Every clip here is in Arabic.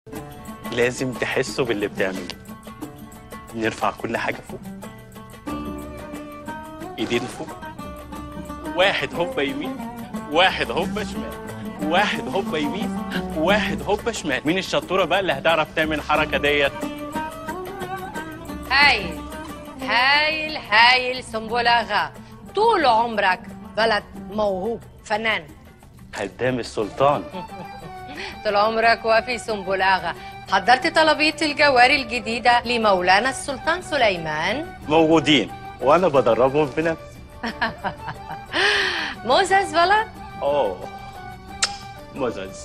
لازم تحسوا باللي بتعمله. نرفع كل حاجة فوق، ايدين فوق، واحد هوبا يمين، واحد هوبا شمال، واحد هوبا يمين، واحد هوبا شمال. مين الشطورة بقى اللي هتعرف تعمل الحركة ديت؟ هايل هايل هايل سنبلاغة، طول عمرك ولد موهوب فنان. خدام السلطان. طول عمرك وفي سنبلاغة. حضرت طلبية الجواري الجديدة لمولانا السلطان سليمان؟ موجودين وانا بدربهم بنفسي. موزز ولد؟ موزز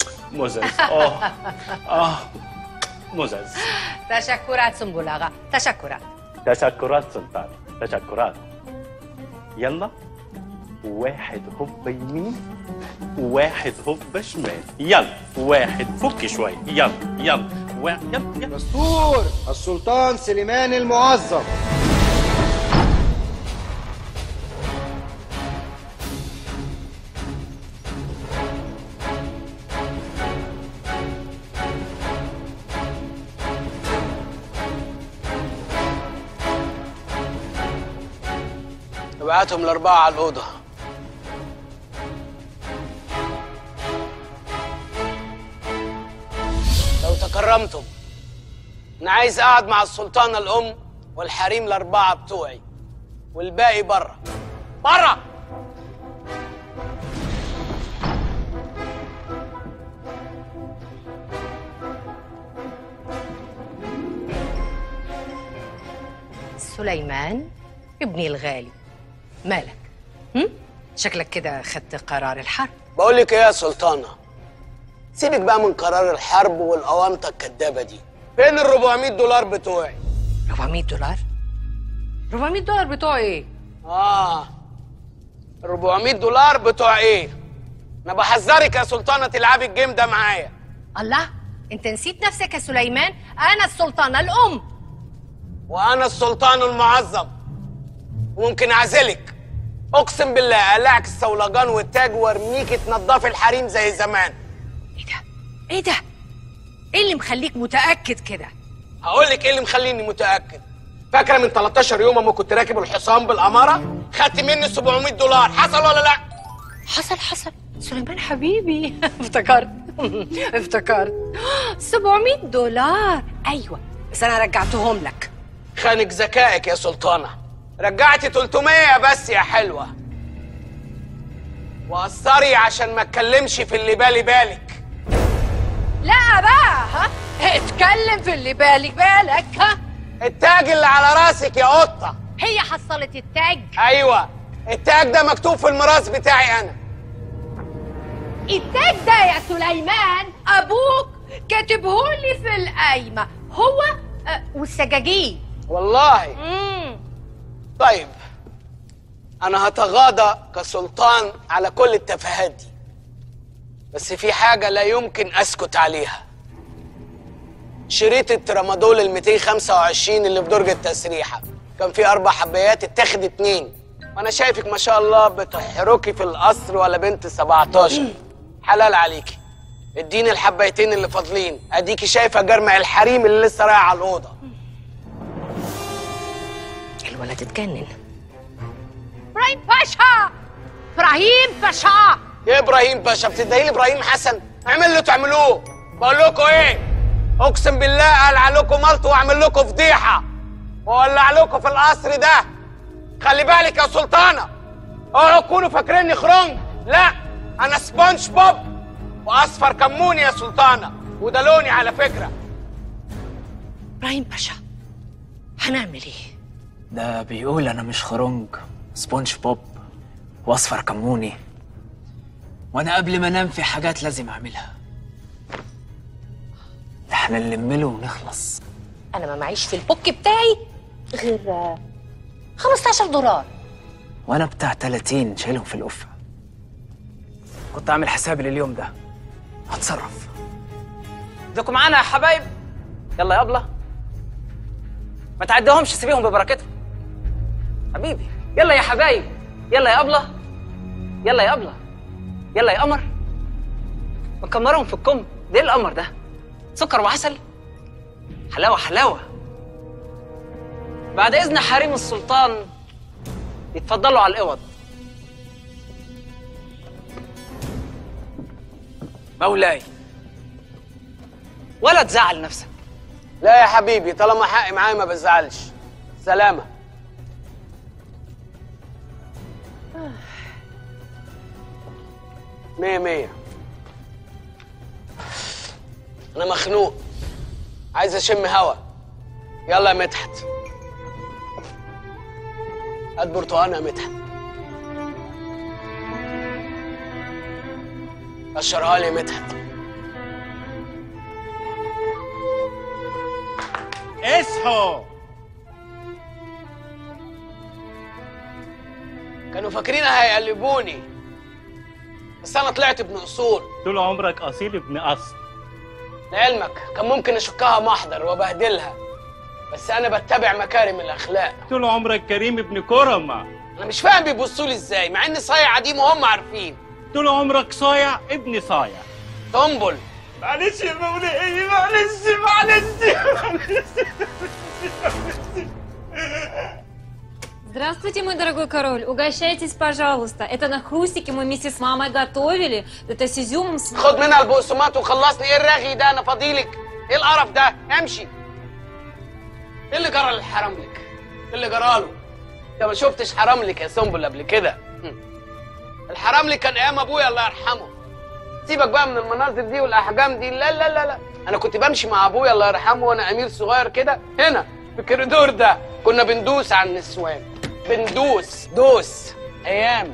موزز. تشكرات سنبلاغة، تشكرات. تشكرات سلطان، تشكرات. يلا، واحد هوبا يمين، واحد هوبا شمال. يلا واحد، فك شوية. يلا يلا يلا. دستور السلطان سليمان المعظم. ابعتهم الأربعة على الأوضة. لو تكرمتم، أنا عايز أقعد مع السلطانة الأم والحريم الأربعة بتوعي، والباقي بره. بره! سليمان ابني الغالي، مالك؟ شكلك كده خدت قرار الحرب. بقول لك إيه يا سلطانة؟ سيبك بقى من قرار الحرب والأونطة الكدابة دي. فين ال 400 دولار بتوعي؟ 400 دولار؟ 400 دولار بتوع ايه؟ 400 دولار بتوع ايه؟ انا بحذرك يا سلطانة تلعبي الجيم ده معايا. الله، انت نسيت نفسك يا سليمان؟ انا السلطانة الام. وانا السلطان المعظم، وممكن اعزلك. اقسم بالله اقلعك الصولجان والتاج وارميكي تنضفي الحريم زي زمان. ايه ده؟ ايه ده؟ ايه اللي مخليك متأكد كده؟ هقول لك ايه اللي مخليني متأكد. فاكرة من 13 يوم اما كنت راكب الحصان بالأمارة؟ خدت مني 700 دولار، حصل ولا لا؟ حصل. سليمان حبيبي. افتكرت 700 دولار. ايوه، بس انا رجعتهم لك. خانك ذكائك يا سلطانة. رجعتي 300 بس يا حلوة. وقصري عشان ما اتكلمش في اللي بالك. لا بقى، اتكلم في اللي بالك. التاج اللي على راسك يا قطة. هي حصلت التاج؟ ايوه، التاج ده مكتوب في الميراث بتاعي انا. التاج ده يا سليمان ابوك كاتبهولي في القايمة، هو والسجاجين. والله؟ طيب، انا هتغاضى كسلطان على كل التفاهات دي، بس في حاجة لا يمكن اسكت عليها. شريط الترامادول ال 225 اللي في درج التسريحة كان فيه 4 حبايات، اتاخد 2. وانا شايفك ما شاء الله بتحركي في القصر ولا بنت 17. حلال عليكي، اديني الحبايتين اللي فاضلين. اديكي شايفه جرمع الحريم اللي لسه رايح على الاوضه. الولد اتجنن. ابراهيم باشا. ايه ابراهيم باشا؟ بتدعي ابراهيم حسن؟ اعمل اللي تعملوه. بقول لكم ايه، اقسم بالله اقلع لكم ملط واعمل لكم فضيحه واولع لكم في القصر ده. خلي بالك يا سلطانه، اوعوا تكونوا فاكريني خرنج. لا، انا سبونج بوب واصفر كموني يا سلطانه، وده لوني على فكره. ابراهيم باشا، هنعمل ايه؟ ده بيقول انا مش خرنج، سبونج بوب واصفر كموني، وانا قبل ما انام في حاجات لازم اعملها. احنا نلمله ونخلص. انا ما معيش في البوك بتاعي غير 15 دولار، وانا بتاع 30 شايلهم في القفه. كنت عامل حسابي لليوم ده، هتصرف. ادوكوا معانا يا حبايب. يلا يا ابله، ما تعديهمش، سيبيهم ببركتهم. حبيبي يلا يا حبايب، يلا يا ابله، يلا يا ابله، يلا يا قمر. مكمرهم في الكم. ده ايه القمر ده؟ سكر وعسل، حلاوه حلاوه. بعد اذن حريم السلطان يتفضلوا على الاوض. مولاي ولا تزعل نفسك. لا يا حبيبي، طالما حقي معايا ما بزعلش. سلامة. مية مية. أنا مخنوق، عايز أشم هوا. يلا يا مدحت، هات برتقانة يا مدحت. قشرها لي يا مدحت. اصحوا. كانوا فاكرين هيقلبوني، بس أنا طلعت ابن أصول. طول عمرك اصيل ابن اصل. لعلمك كان ممكن أشكها محضر وأبهدلها، بس أنا بتبع مكارم الأخلاق. طول عمرك كريم ابن كرمة. أنا مش فاهم بيبصوا لي إزاي مع إني صايع عديم وهم عارفين. طول عمرك صايع ابن صايع. تنبل. معلش يا مولاي، معلش. Здравствуйте, мой дорогой король. Угощайтесь, пожалуйста. Это на хрустики мы вместе с мамой готовили. Это с изюмом. خد منها البقسماط وخلصني. ايه الرغي ده؟ انا فاضيلك. ايه القرف ده؟ امشي. ايه اللي جرى للحرملك؟ ايه اللي جراله؟ انت ما شفتش حرملك يا سنبل قبل كده. الحرملك كان ايام ابويا الله يرحمه. سيبك بقى من المناظر دي والاحجام دي. لا لا لا لا، انا كنت بمشي مع ابويا الله يرحمه وانا امير صغير كده هنا في الكوريدور ده، كنا بندوس على النسوان. دوس. ايام.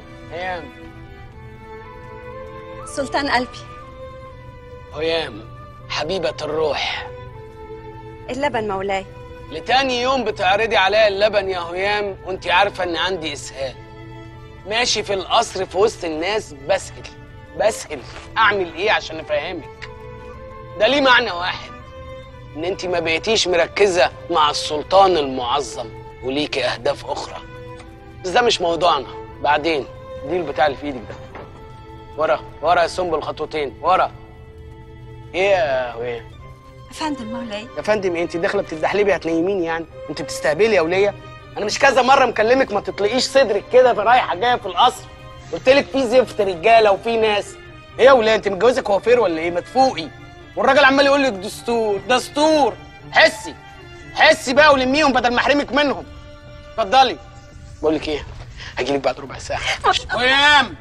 سلطان قلبي. هيام حبيبة الروح. اللبن مولاي. لتاني يوم بتعرضي عليا اللبن يا هيام وانتي عارفة ان عندي اسهال. ماشي في القصر في وسط الناس بسهل. اعمل ايه عشان افهمك؟ ده ليه معنى واحد، ان انتي ما بقيتيش مركزة مع السلطان المعظم وليكي اهداف اخرى. بس ده مش موضوعنا، بعدين. دي البتاع اللي في ايدك ده. ورا يا سنبل، خطوتين ورا. ايه يا هيام؟ افندم مولاي. يا فندم ايه؟ انت داخله بتتدحلبي هتنيميني يعني؟ انت بتستهبلي يا وليه؟ انا مش كذا مره مكلمك ما تطلقيش صدرك كده رايحه جايه في القصر. قلت لك في زفت رجاله وفي ناس. ايه يا وليه انت متجوزه كوافير ولا ايه؟ ما تفوقي. والراجل عمال يقول لك دستور. حسي بقى ولميهم بدل ما احرمك منهم. اتفضلي. بقول لك ايه؟ هجيلك بعد ربع ساعه. هيام.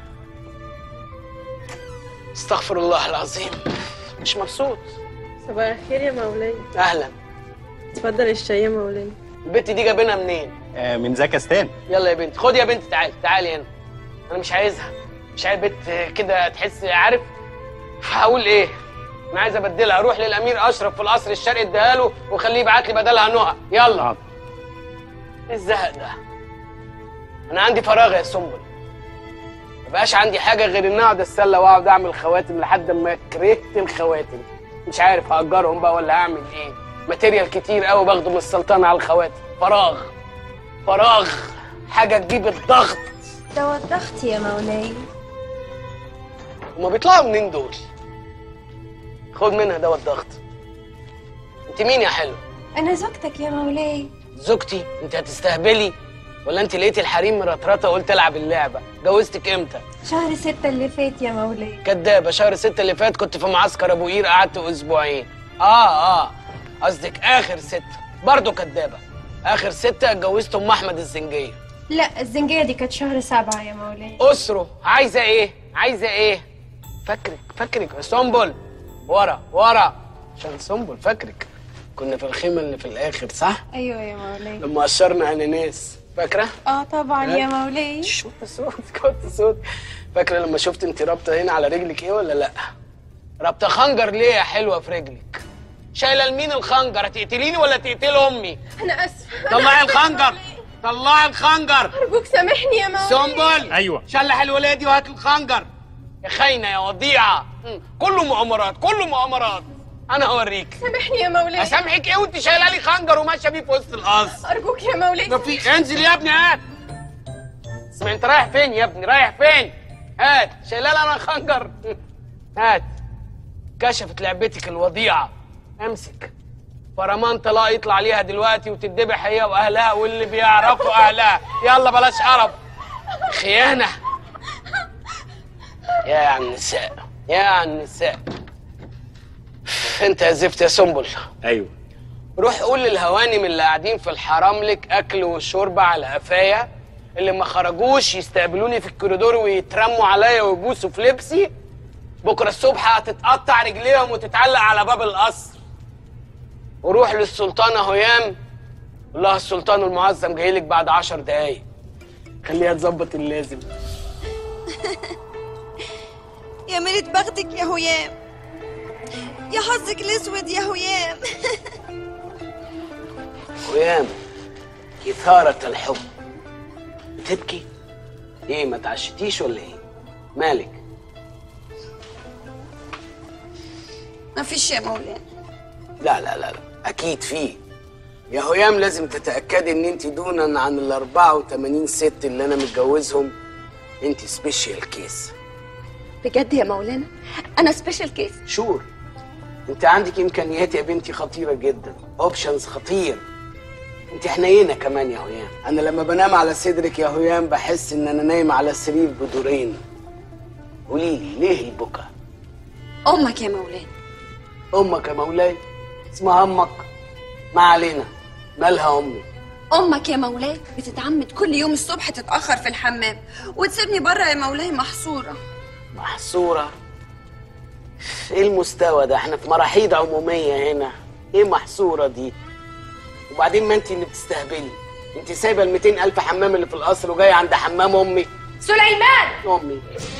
استغفر الله العظيم. مش مبسوط. صباح الخير يا مولاي. اهلا. اتفضل الشاي يا مولاي. البت دي جايبينها منين؟ من زكستان. يلا يا بنت، خدي يا بنت، تعالي هنا. انا مش عايزها، مش عايز بنت كده تحس عارف. هقول ايه؟ انا عايز ابدلها. اروح للامير اشرف في القصر الشرقي اديها له وخليه يبعت لي بدلها نهى. يلا. ايه الزهق ده؟ انا عندي فراغ يا سنبل. مبقاش عندي حاجه غير ان اقعد اتسلى واقعد اعمل خواتم لحد ما كرهت الخواتم. مش عارف هاجرهم بقى ولا هعمل ايه. ماتيريال كتير قوي باخده من السلطان على الخواتم. فراغ. حاجه تجيب الضغط. دواء الضغط يا مولاي. هما بيطلعوا منين دول؟ خد منها دواء الضغط. انت مين يا حلو؟ انا زوجتك يا مولاي. زوجتي؟ انت هتستهبلي ولا انت لقيتي الحريم مرطرطه وقلت العب اللعبه؟ جوزتك امتى؟ شهر 6 اللي فات يا مولاي. كدابه. شهر 6 اللي فات كنت في معسكر ابو قير، قعدت اسبوعين. قصدك اخر 6. برضه كدابه. اخر 6 اتجوزت ام احمد الزنجيه. لا، الزنجيه دي كانت شهر 7 يا مولاي. اسره. عايزه ايه؟ فاكرك يا سنبل. ورا عشان سنبل فاكرك. كنا في الخيمه اللي في الاخر صح؟ ايوه يا مولاي. لما قشرنا اناناس، فاكره؟ طبعا يا مولاي. كنت صوت. فاكره لما شفت انت رابطه هنا على رجلك ايه ولا لا؟ رابطه خنجر ليه يا حلوه في رجلك؟ شايله لمين الخنجر؟ هتقتليني ولا تقتل امي؟ انا اسفه. طلعي الخنجر. ارجوك سامحني يا مولاي. سنبل. ايوه. شلح الولايه دي وهات الخنجر. يا خاينه يا وضيعه. كله مؤامرات. انا هوريك. سامحني يا مولاي. اسامحك ايه وانت شايله لي خنجر وماشيه بيه في وسط القصر؟ ارجوك يا مولاي. ما في. انزل يا ابني هات. اسمع انت رايح فين يا ابني؟ هات. شايله لي انا خنجر. هات. كشفت لعبتك الوضيعه. امسك فرمان طلاق يطلع عليها دلوقتي وتتذبح هي واهلها واللي بيعرفوا اهلها. يلا بلاش قرف. خيانه يا النساء يا النساء. انت يا زفت يا سنبل. ايوه. روح قول للهوانم اللي قاعدين في الحرام لك اكل وشرب على قفايا، اللي ما خرجوش يستقبلوني في الكوريدور ويترموا عليا ويبوسوا في لبسي. بكره الصبح هتتقطع رجليهم وتتعلق على باب القصر. وروح للسلطانه هيام قول لها السلطان المعظم جاي لك بعد 10 دقايق. خليها تظبط اللازم. يا ميلة بختك يا هيام، يا حظك الاسود يا هيام. هيام إثارة الحب. بتبكي؟ ايه ما تعشتيش ولا ايه؟ مالك؟ مفيش يا مولانا. لا لا لا لا اكيد في. يا هيام لازم تتاكدي ان انت دونا عن ال 84 ست اللي انا متجوزهم انت سبيشال كيس. بجد يا مولانا انا سبيشال كيس؟ شور. انت عندك امكانيات يا بنتي خطيره جدا، اوبشنز خطير. انت حنينه كمان يا هيام. انا لما بنام على صدرك يا هيام بحس ان انا نايم على سرير بدورين. قولي لي ليه البكا؟ امك يا مولانا. امك يا مولاي؟ اسمها امك؟ ما علينا. مالها امي؟ امك يا مولاي بتتعمد كل يوم الصبح تتاخر في الحمام وتسيبني بره يا مولاي محصوره. محصوره؟ ايه المستوى ده؟ احنا في مراحيض عموميه هنا. ايه محصوره دي؟ وبعدين ما انت اللي بتستهبلي. انت سايبه ال 200,000 حمام اللي في القصر وجايه عند حمام امي. سليمان امي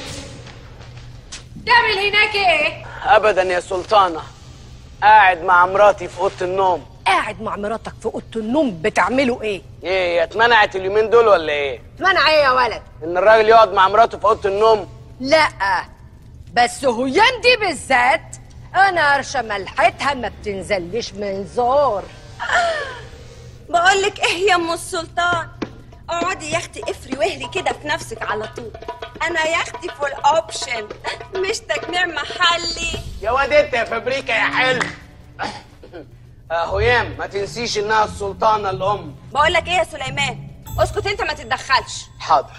تعمل هناك ايه؟ ابدا يا سلطانه، قاعد مع مراتي في اوضه النوم. قاعد مع مراتك في اوضه النوم بتعملوا ايه؟ ايه هي اتمنعت اليومين دول ولا ايه؟ منع ايه يا ولد؟ ان الراجل يقعد مع مراته في اوضه النوم؟ لا بس هيام دي بالذات انا قرشه ملحتها ما بتنزلش من زور. بقولك ايه يا ام السلطان، اقعدي يا اختي افري واهري كده في نفسك على طول. انا يا اختي فول اوبشن مش تجميع محلي. يا واد انت يا فابريكا يا حلو. هيام ما تنسيش انها السلطانه الام. بقولك ايه يا سليمان، اسكت انت ما تتدخلش. حاضر.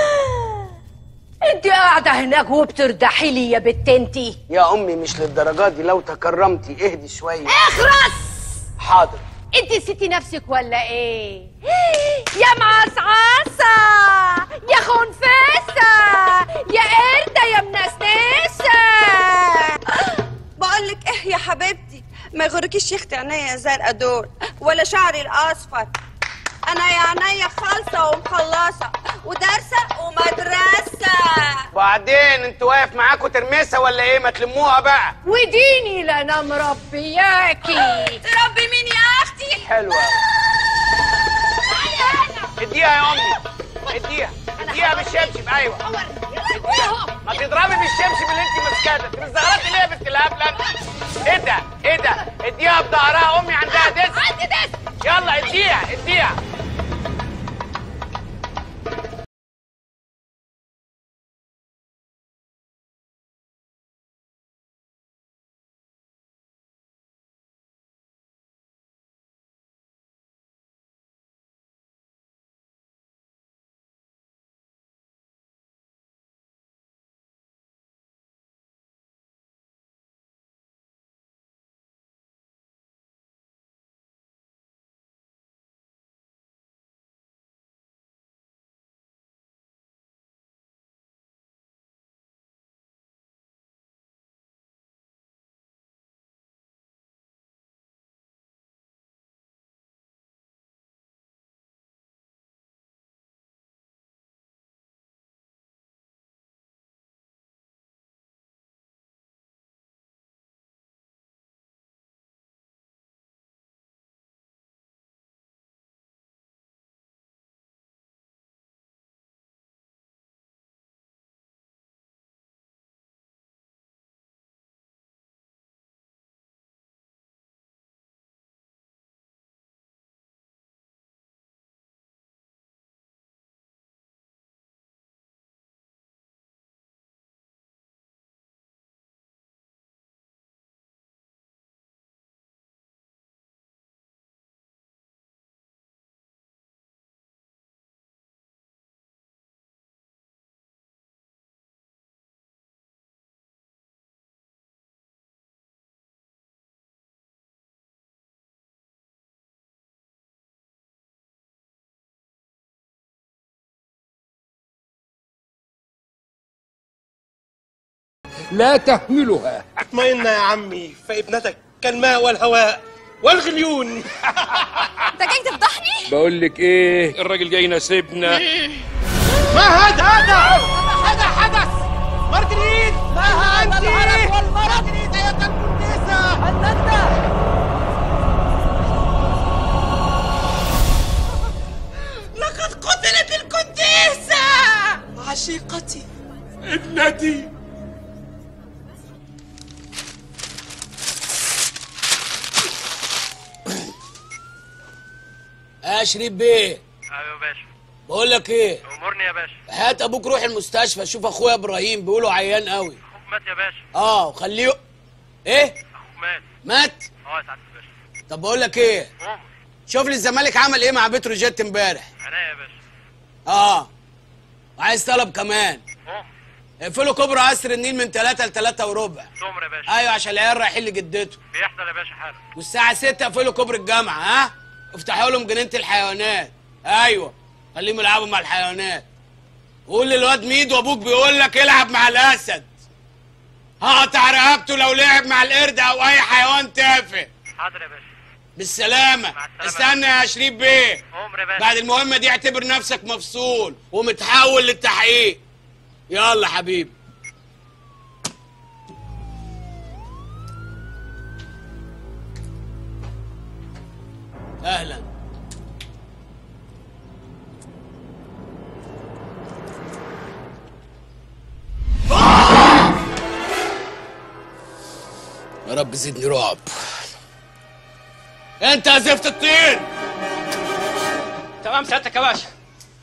انت قاعده هناك وبتردحي لي يا بت انتي. يا امي مش للدرجات دي، لو تكرمتي اهدي شويه. اخرس. حاضر. انت نسيتي نفسك ولا ايه؟ يا معصعصة يا خنفسة يا قردة يا منسنسة. بقولك ايه يا حبيبتي، ما يغركيش يا اختي عينيا زرقاء دول ولا شعري الاصفر. انا يا عينيا خالصه ومخلصه ودارسه ومدرسه. وبعدين انت واقف معاكوا ترمسه ولا ايه؟ ما تلموها بقى. وديني لا انا مربياكي. تربي مين يا اختي؟ حلوه. اديها يا امي، اديها بالشبشب. ايوه اديها. ما تضربي بالشبشب اللي انت ماسكاه ده. انت مزغرطي ليه يا بنت الهبله انت؟ ايه ده؟ اديها بظهرها. امي عندها دس. عندي دس. يلا اديها. لا تهملها. اطمئن يا عمي، فابنتك كالماء والهواء والغليون. انت جاي تفضحني؟ بقول لك ايه، الراجل جاي يناسبنا. ما هذا؟ هذا حدث مارجريت. ما هذا العرب والمرض؟ مارجريت يا الكنيسة. النجدة. لقد قتلت الكنيسة. عشيقتي، ابنتي. شريف بيه. ايوه يا باشا. بقول لك ايه، امرني يا باشا. هات ابوك روح المستشفى شوف اخويا ابراهيم، بيقولوا عيان قوي. اخوك مات يا باشا. وخليه. ايه؟ اخوك مات. مات؟ يا سعاده الباشا. طب بقول لك ايه، شوف لي الزمالك عمل ايه مع بتروجيت امبارح. عينيا يا باشا. وعايز طلب كمان. اقفلوا كوبري قصر النيل من 3 ل 3 وربع. تؤمر يا باشا. ايوه عشان العيال رايحين لجدته. بيحصل يا باشا حالا. والساعه 6 اقفلوا كوبري الجامعه. افتحوا لهم جنينه الحيوانات. ايوه خليهم يلعبوا مع الحيوانات. قول للواد ميدو ابوك بيقول لك العب مع الاسد. هقطع رقبته لو لعب مع القرد او اي حيوان تافه. حاضر يا باشا. بالسلامه. استنى يا شريف بيه. امر يا باشا. بعد المهمه دي اعتبر نفسك مفصول ومتحول للتحقيق. يلا حبيبي. اهلا. يا رب زدني رعب. انت يا زفت الطين. تمام سعادتك يا باشا.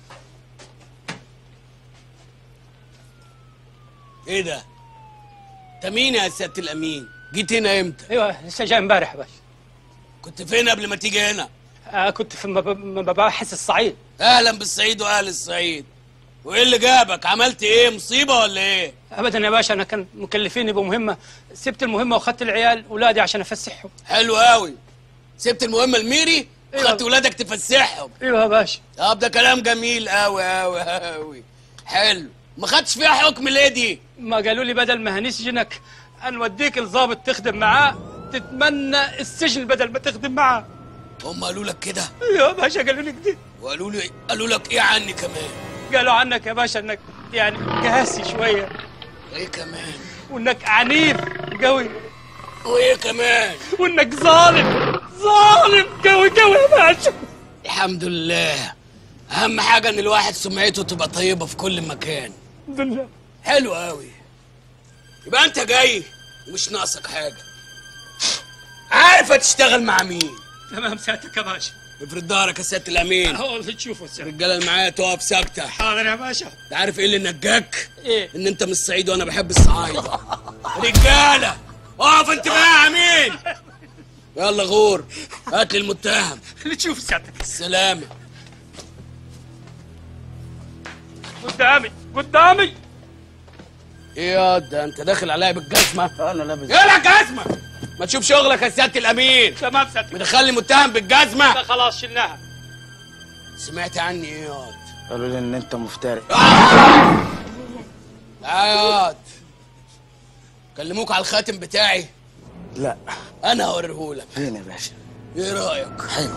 ايه ده؟ انت مين يا سيادة الامين؟ جيت هنا امتى؟ ايوه لسه جاي امبارح يا باشا. كنت فين قبل ما تيجي هنا؟ كنت في مباحث الصعيد. اهلا بالصعيد واهل الصعيد. وايه اللي جابك؟ عملت ايه؟ مصيبه ولا ايه؟ ابدا يا باشا، انا كان مكلفيني بمهمه، سبت المهمه وخدت العيال ولادي عشان افسحهم. حلو قوي. سبت المهمه الميري وخدت ولادك تفسحهم. ايوه يا باشا. طب ده كلام جميل قوي قوي قوي. حلو. ما خدتش فيها حكم ليه دي؟ ما قالوا لي بدل ما هنسجنك هنوديك لظابط تخدم معاه، تتمنى السجن بدل ما تخدم معاه. هم قالوا لك كده؟ ايوه يا باشا قالوا لي كده. قالوا لك ايه عني كمان؟ قالوا عنك يا باشا انك يعني قاسي شويه. ايه كمان؟ وانك عنيف قوي. وايه كمان؟ وانك ظالم قوي يا باشا. الحمد لله. اهم حاجه ان الواحد سمعته تبقى طيبه في كل مكان. الحمد لله. حلو قوي. يبقى انت جاي ومش ناقصك حاجه. عارف هتشتغل مع مين؟ تمام سيادتك يا باشا. افرد ظهرك يا سياده الامين. هو اللي تشوفه سيادتك. الرجاله اللي معايا تقف ساكته. حاضر يا باشا. انت عارف ايه اللي نجاك؟ ايه؟ ان انت من الصعيد وانا بحب الصعايده. رجاله اقف انت بقى يا امين. يلا غور هات لي المتهم. اللي تشوفه سيادتك. السلامه. قدامي. ايه يا ده انت داخل عليا بالجزمه؟ انا لابس. يلا جزمه. ما تشوف شغلك يا سياده الامين. تمام سيادتك. مدخلني متهم بالجزمه. لا خلاص شلناها. سمعت عني ايه ياض؟ قالوا لي ان انت مفتري. ياض كلموك على الخاتم بتاعي؟ لا. انا هوريهولك. فين يا باشا؟ ايه رايك؟ حلو.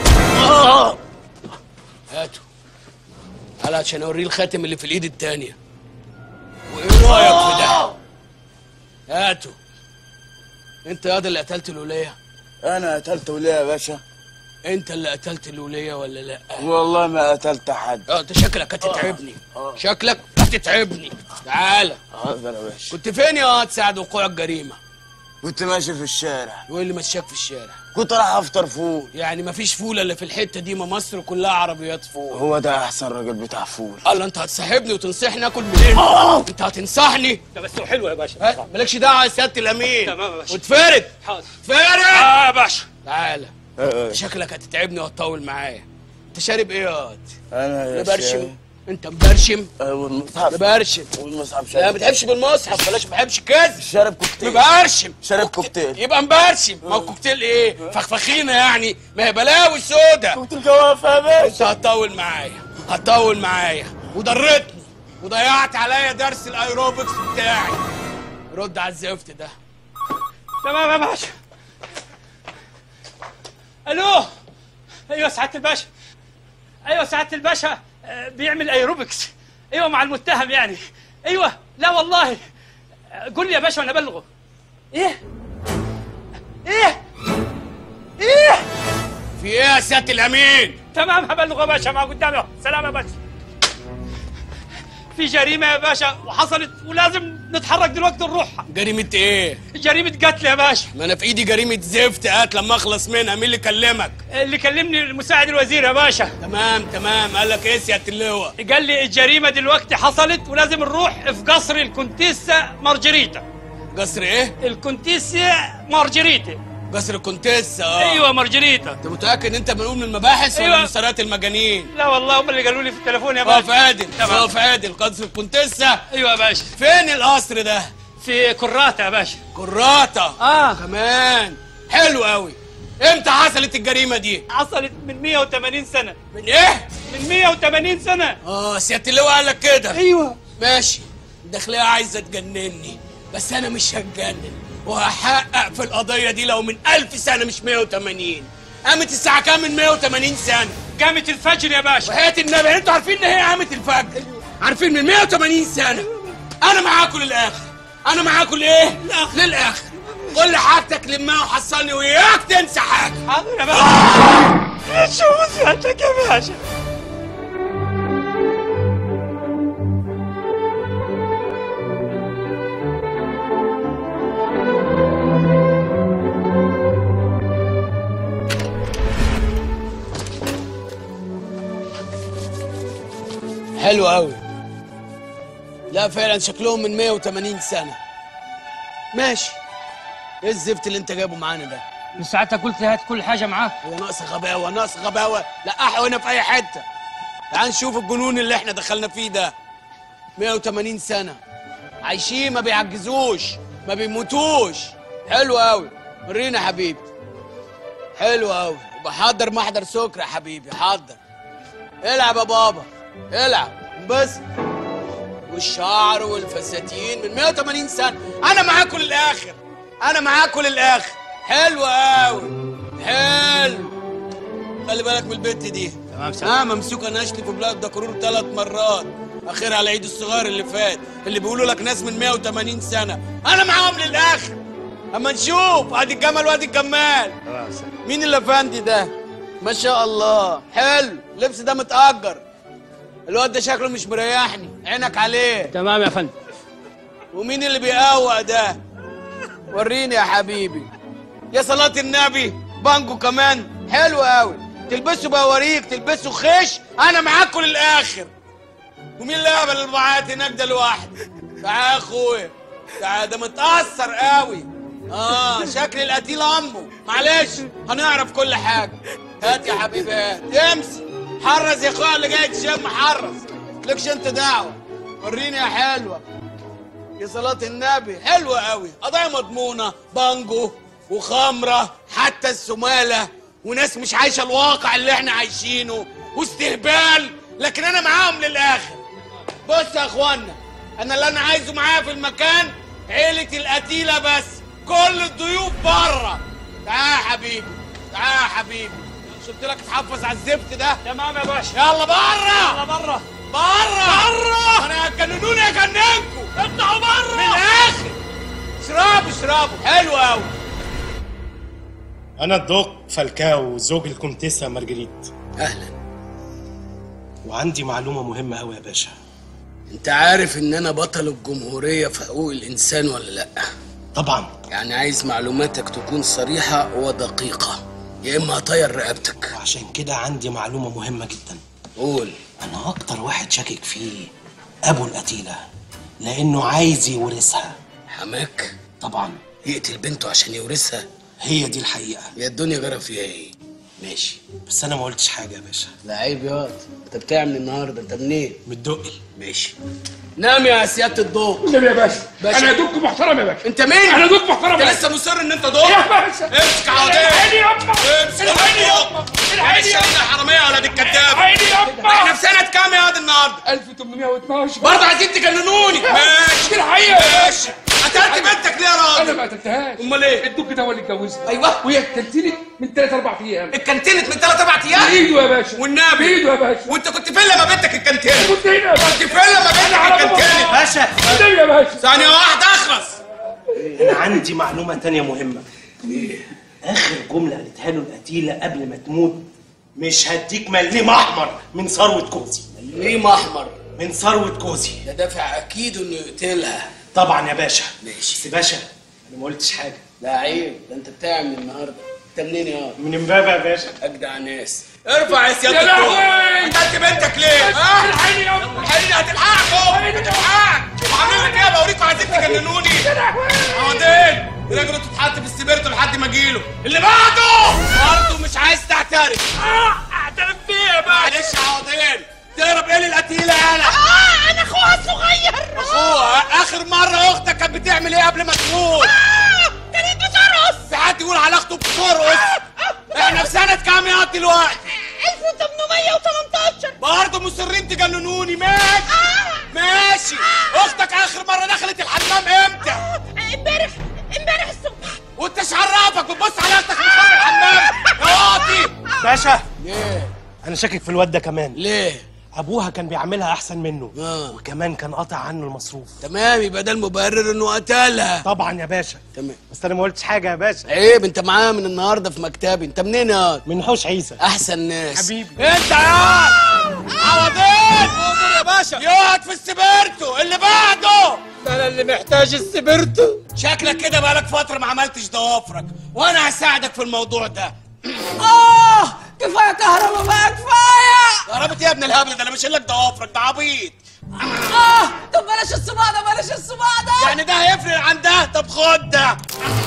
هاته. تعالى عشان اوريه الخاتم اللي في الايد التانية. وايه رايك في ده؟ هاته. انت ياض اللي قتلت الولية؟ انا قتلت وليه يا باشا؟ انت اللي قتلت الولية ولا لا؟ والله ما قتلت حد. انت شكلك هتتعبني. شكلك هتتعبني. تعالى. حاضر يا باشا. كنت فين يا واد ساعة وقوع الجريمة؟ كنت ماشي في الشارع. وايه اللي مشاك في الشارع؟ كنت رايح افطر فول. يعني مفيش فول الا في الحتة دي؟ ما مصر كلها عربيات فول. هو ده احسن راجل بتاع فول. الله انت هتصاحبني وتنصحني اكل منين؟ انت هتنصحني؟ ده بس هو حلو يا باشا. مالكش دعوة يا سيادة الامين. تمام يا باشا. وتفرد. حاضر. تفرد. يا باشا. تعالى. شكلك هتتعبني وهتطول معايا. انت شارب ايه يا واد؟ انا يا مبرشم. انت مبرشم؟ والمصحف. مبرشم. والمصحف لا ما بتحبش بالمصحف. بلاش ما بحبش كذب. شارب كوكتيل. مبرشم. شارب كوكتيل. يبقى مبرشم. ما هو كوكتيل ايه؟ فخفخينه يعني. ما هي بلاوي سودا. كوكتيل جوافه يا باشا. انت هتطول معايا وضرتني وضيعت عليا درس الايروبكس بتاعي. رد على الزفت ده. تمام يا باشا. الو. ايوه سعاده الباشا. ايوه سعاده الباشا بيعمل ايروبكس. ايوه مع المتهم يعني. ايوه لا والله. قول لي يا باشا وانا ابلغه. ايه ايه ايه في ايه يا سياده الامين؟ تمام هبلغه يا باشا. مع قدامي اهو. سلام يا باشا. في جريمه يا باشا وحصلت ولازم نتحرك دلوقتي نروح. جريمه ايه؟ جريمه قتل يا باشا. ما انا في ايدي جريمه زفت قتل. لما اخلص منها مين اللي كلمك؟ اللي كلمني المساعد الوزير يا باشا. تمام. قال لك ايه سياده اللواء؟ قال لي الجريمه دلوقتي حصلت ولازم نروح في قصر الكونتيسا مارجريتا. قصر ايه؟ الكونتيسا مارجريتا. قصر الكونتيسا. ايوه مارجريتا. انت متاكد ان انت منقول من المباحث ولا من سرايات المجانين؟ لا والله هم اللي قالوا لي في التليفون يا باشا. صاف عادل قصر الكونتيسا. ايوه يا باشا. فين القصر ده؟ في كراتا يا باشا. كراتا كمان. حلو قوي. امتى حصلت الجريمه دي؟ حصلت من 180 سنه. من ايه؟ من 180 سنه. سياده اللواء قال لك كده. ايوه ماشي. الداخليه عايزه تجنني بس انا مش هتجنن وهحقق في القضيه دي لو من 1000 سنه مش 180. قامت الساعه كام من 180 سنه؟ قامت الفجر يا باشا. وحياه النبي انتوا عارفين ان هي قامت الفجر. عارفين من 180 سنه. انا معاكم للاخر. انا معاكم لايه؟ للاخر. كل حاجتك لمها وحصلني وياك تنسى حاجه. حاضر يا باشا. شوف سيادتك يا باشا. حلو قوي. لا فعلا شكلهم من 180 سنه. ماشي. ايه الزفت اللي انت جايبه معانا ده؟ من ساعتها قلت هات كل حاجه معاك. هو ناقص غباوه. لقحوا هنا في اي حته. تعال نشوف الجنون اللي احنا دخلنا فيه ده. 180 سنه عايشين ما بيعجزوش ما بيموتوش. حلو قوي. ورينا يا حبيبي. حلو قوي. يبقى حضر محضر سكر يا حبيبي. حضر. العب يا بابا. العب بس. والشعر والفساتين من 180 سنه. انا معاكم للاخر. حلو قوي. حلو. خلي بالك من البت دي. تمام. ممسوكه نشل في بلاد دكرور 3 مرات. اخرها على عيد الصغار اللي فات اللي بيقولوا لك ناس من 180 سنه. انا معاهم للاخر. اما نشوف ادي الجمل وادي الجمال. مين الافندي ده؟ ما شاء الله. حلو. اللبس ده متأجر. الواد ده شكله مش مريحني. عينك عليه. تمام يا فندم. ومين اللي بيقوق ده؟ وريني يا حبيبي. يا صلاة النبي. بانجو كمان. حلو قوي. تلبسوا بوريك تلبسوا خش. انا معاكم للاخر. ومين اللي قابل البعات هناك ده لوحده؟ تعال يا اخويا. تعال. ده متأثر قوي. شكل القتيل امه. معلش هنعرف كل حاجه. هات يا حبيبي هات. امسك. حرز يا اخويا اللي جاي تشم. حرز. لكش انت دعوه. وريني يا حلوه. يا صلاة النبي. حلوه قوي. قضايا مضمونه. بانجو وخمره حتى السماله وناس مش عايشه الواقع اللي احنا عايشينه واستهبال. لكن انا معاهم للاخر. بص يا اخوانا. اللي انا عايزه معايا في المكان عيله القتيله بس. كل الضيوف بره. تعال يا حبيبي. مش قلت لك تحفظ على الزفت ده؟ تمام يا باشا. يلا بره. يلا بره. انا هتجننوني اجننكم. اطلعوا بره من الاخر. اشربوا. حلو قوي. أنا الدوق فالكاو زوج الكونتيسا مارجريت. أهلا. وعندي معلومة مهمة أوي يا باشا. أنت عارف إن أنا بطل الجمهورية في حقوق الإنسان ولا لأ؟ طبعا. يعني عايز معلوماتك تكون صريحة ودقيقة يا إما هطير رقبتك. وعشان كده عندي معلومة مهمة جدا. قول. أنا أكتر واحد شاكك فيه أبو القتيلة لأنه عايز يورثها. حماك؟ طبعا. يقتل بنته عشان يورثها؟ هي دي الحقيقة. يا الدنيا جرى فيها ايه؟ ماشي. بس أنا ما قلتش حاجة يا باشا. لا عيب يا واد. أنت بتعمل النهارده؟ أنت منين؟ من الدقي. ماشي. نام يا سيادة الضوء. نام يا باشا. أنا دوك محترم يا باشا. أنت مين؟ أنا دوك محترم. أنت لسه مصر إن أنت دوك؟ يا باشا. امسك عوضين. العيني يابا. امسك العيني. العيني يا حرامية يا ولاد الكداب. العيني يابا. إحنا في سنة كام يا واد النهارده؟ 1812. برضه عايزين تجننوني. ماشي. الحقيقة. ماشي. قتلت بنتك ليه يا راجل؟ انا ما قتلتهاش. امال ايه؟ الدك ده هو اللي اتجوزها. ايوه. وهي اتكنتنت من 3 4 ايام. اتكنتنت من 3 4 ايام؟ بايده يا باشا. والنبي بايده يا باشا. وانت كنت فين لما بنتك اتكنتنت؟ كنت هنا يا باشا. كنت فين لما بنتك اتكنتنت؟ باشا النبي يا باشا. ثانية واحدة اخلص. انا عندي معلومه تانية مهمه. اخر جمله قالتها له القتيله قبل ما تموت: مش هديك مليم احمر من ثروه كوزي. مليم احمر من ثروه كوزي. ده دافع اكيد انه يقتلها. طبعا يا باشا. ماشي. بس باشا انا ما قلتش حاجه. لا عيب، ده انت بتاع من النهارده. انت منين يا من امبابه يا باشا. اجدع ناس. ارفع يا سياده يا الدكتور. لهوي. قتلت بنتك ليه؟ ها؟ الحقني يا ابني. الحقني هتلحقكم. هتلحقك. وعاملين لك ايه؟ بوريكم عايزين تجننوني. يا لهوي. عوضين رجله تتحط في السبيرتو لحد ما اجيله. اللي بعده برضه مش عايز تعترف. اعترف بيه يا باشا. معلش يا عوضين. تهرب ايه للقتيله يالا؟ انا اخوها الصغير. اخوها؟ اخر مره اختك كانت بتعمل ايه قبل ما تموت؟ كانت بترقص. في حد يقول على اخته بترقص؟ احنا في سنه كام يا دلوقتي؟ 1818. برضه مصرين تجننوني. ماشي. اختك اخر مره دخلت الحمام امتى؟ امبارح الصبح. وانت ايش عرفك بتبص على اختك من خلف الحمام يا واطي؟ باشا ليه؟ انا شاكك في الواد ده كمان. ليه؟ ابوها كان بيعملها احسن منه. وكمان كان قاطع عنه المصروف. تمام، يبقى ده المبرر انه قتلها. طبعا يا باشا. تمام. بس انا ما قلتش حاجه يا باشا. عيب، انت معايا من النهارده في مكتبي. انت منين يا؟ من حوش عيسى. احسن ناس. حبيبي. انت يا عوضين. امر يا باشا. يقعد في السبيرتو. اللي بعده. انا اللي محتاج السبيرتو. شكلك كده بقالك فتره ما عملتش ضوافرك، وانا هساعدك في الموضوع ده. كفايه كهرباء بقى، كفايه. كهرباء يا ابن الهبل ده؟ انا مش لك ضوافرك، ده عبيط. طب بلاش الصباع ده، بلاش الصباع ده. يعني ده هيفرق عن ده؟ طب خد ده.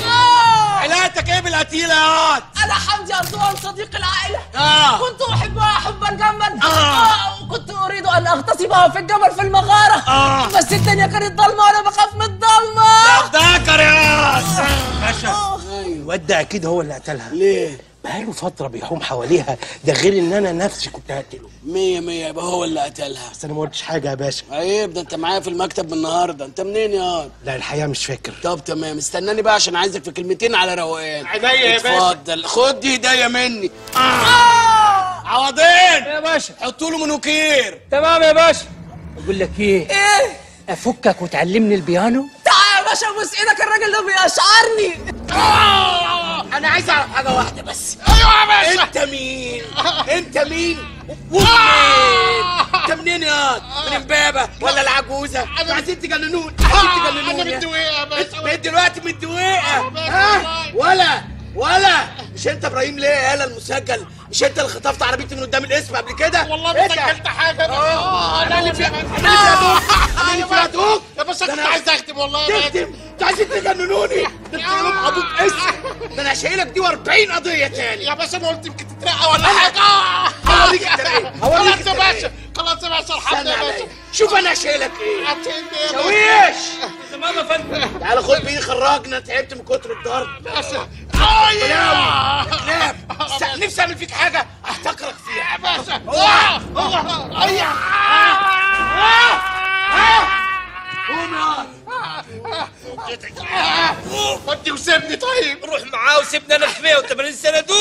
علاقتك ايه بالقتيله يا واد؟ انا حمدي أرطوان صديق العائله. كنت احبها حبا جما. وكنت اريد ان اغتصبها في الجبل في المغاره. بس الدنيا كانت ضلمه وانا بخاف من الضلمه. افتكر يا باشا الواد ده اكيد هو اللي قتلها. ليه؟ بقاله فترة بيحوم حواليها، ده غير ان انا نفسي كنت هقتله. 100 100 يبقى هو اللي قتلها. بس انا ما قلتش حاجة يا باشا. عيب، ده انت معايا في المكتب من النهارده. انت منين يا؟ لا الحقيقة مش فاكر. طب تمام، استناني بقى عشان عايزك في كلمتين على روقان. عينيا يا باشا. اتفضل، خد دي هدية مني. عوضين يا باشا. حطوا له منوكير. تمام يا باشا. اقول لك ايه؟ ايه؟ افكك وتعلمني البيانو؟ تعال يا باشا بوس ايدك، الراجل ده بيشعرني. انا عايز اعرف حاجه واحده بس. ايوه يا باشا. انت مين؟ انت مين؟ انت منين يا؟ من امبابه ولا العجوزه؟ انتوا عايزين تجننوني. انا من الدويقه يا باشا. من دلوقتي من الدويقه. ولا مش انت ابراهيم ليه يالا المسجل؟ مش انت اللي خطفت عربيتي من قدام الاسم قبل كده؟ والله ما سجلت حاجه. انا اللي فيها دوك. يا باشا كنت عايز اختم والله. تختم؟ انتوا عايزين تجننوني؟ ده انتوا لهم ابوك اسم. ده انا هشيلك دي و40 قضيه تاني. يا باشا انا قلت يمكن تترقى ولا حاجه. هوريك الترقيه. خلاص يا باشا، خلاص يا باشا، الحمد لله يا باشا. شوف انا هشيلك ايه. هتشيلني يا شويش. تمام يا فندم. تعالى خد بايدي خرجنا، تعبت من كتر الضرب. باشا. نام. نفسي اعمل فيك حاجه احتقرك فيها. يا باشا. قوم يا ودي وسيبني طيب. روح معاه وسيبني انا في 180 سنه دول.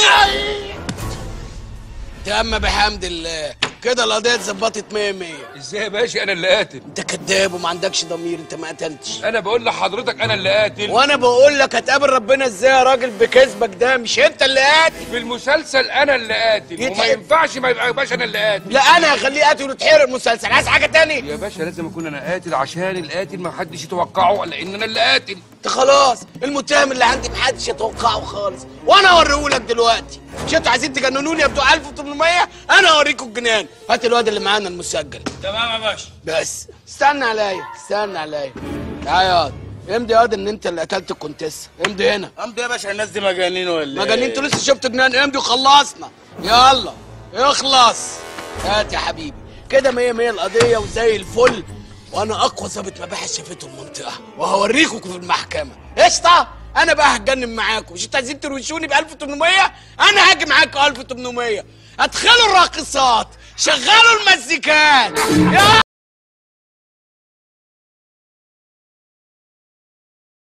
تم بحمد الله كده القضيه اتظبطت 100 100. ازاي يا باشا انا اللي قاتل؟ انت كذاب وما عندكش ضمير، انت ما قتلتش. انا بقول لحضرتك انا اللي قاتل. وانا بقول لك هتقابل ربنا ازاي يا راجل بكذبك ده؟ مش انت اللي قاتل. في المسلسل انا اللي قاتل وما ينفعش ما يبقى يا باشا انا اللي قاتل. لا انا هخليه قاتل وتحرق المسلسل. عايز حاجه تاني؟ يا باشا لازم اكون انا قاتل عشان القاتل ما حدش يتوقعه الا ان انا اللي قاتل. انت خلاص المتهم اللي عندي محدش يتوقعه خالص، وانا اوريهولك دلوقتي. مش انتوا عايزين تجننوني يا بتوع 1800؟ انا اوريكم الجنان. هات الواد اللي معانا المسجل. تمام يا باشا. بس استنى عليا. تعالى ياض امضي ياض ان انت اللي قتلت الكونتيسه. امضي هنا. امضي يا باشا. الناس دي مجانين ولا مجانين؟ انتوا لسه شفتوا جنان؟ امضي وخلصنا. يلا اخلص. هات يا حبيبي كده 100 100 القضيه وزي الفل. وانا اقوى ظابط مباحث شافته المنطقه وهوريكم في المحكمه. قشطه. انا بقى هتجنن معاكم. مش انتوا عايزين تروشوني ب 1800؟ انا هاجي معاكم 1800. ادخلوا الراقصات، شغلوا المزيكات.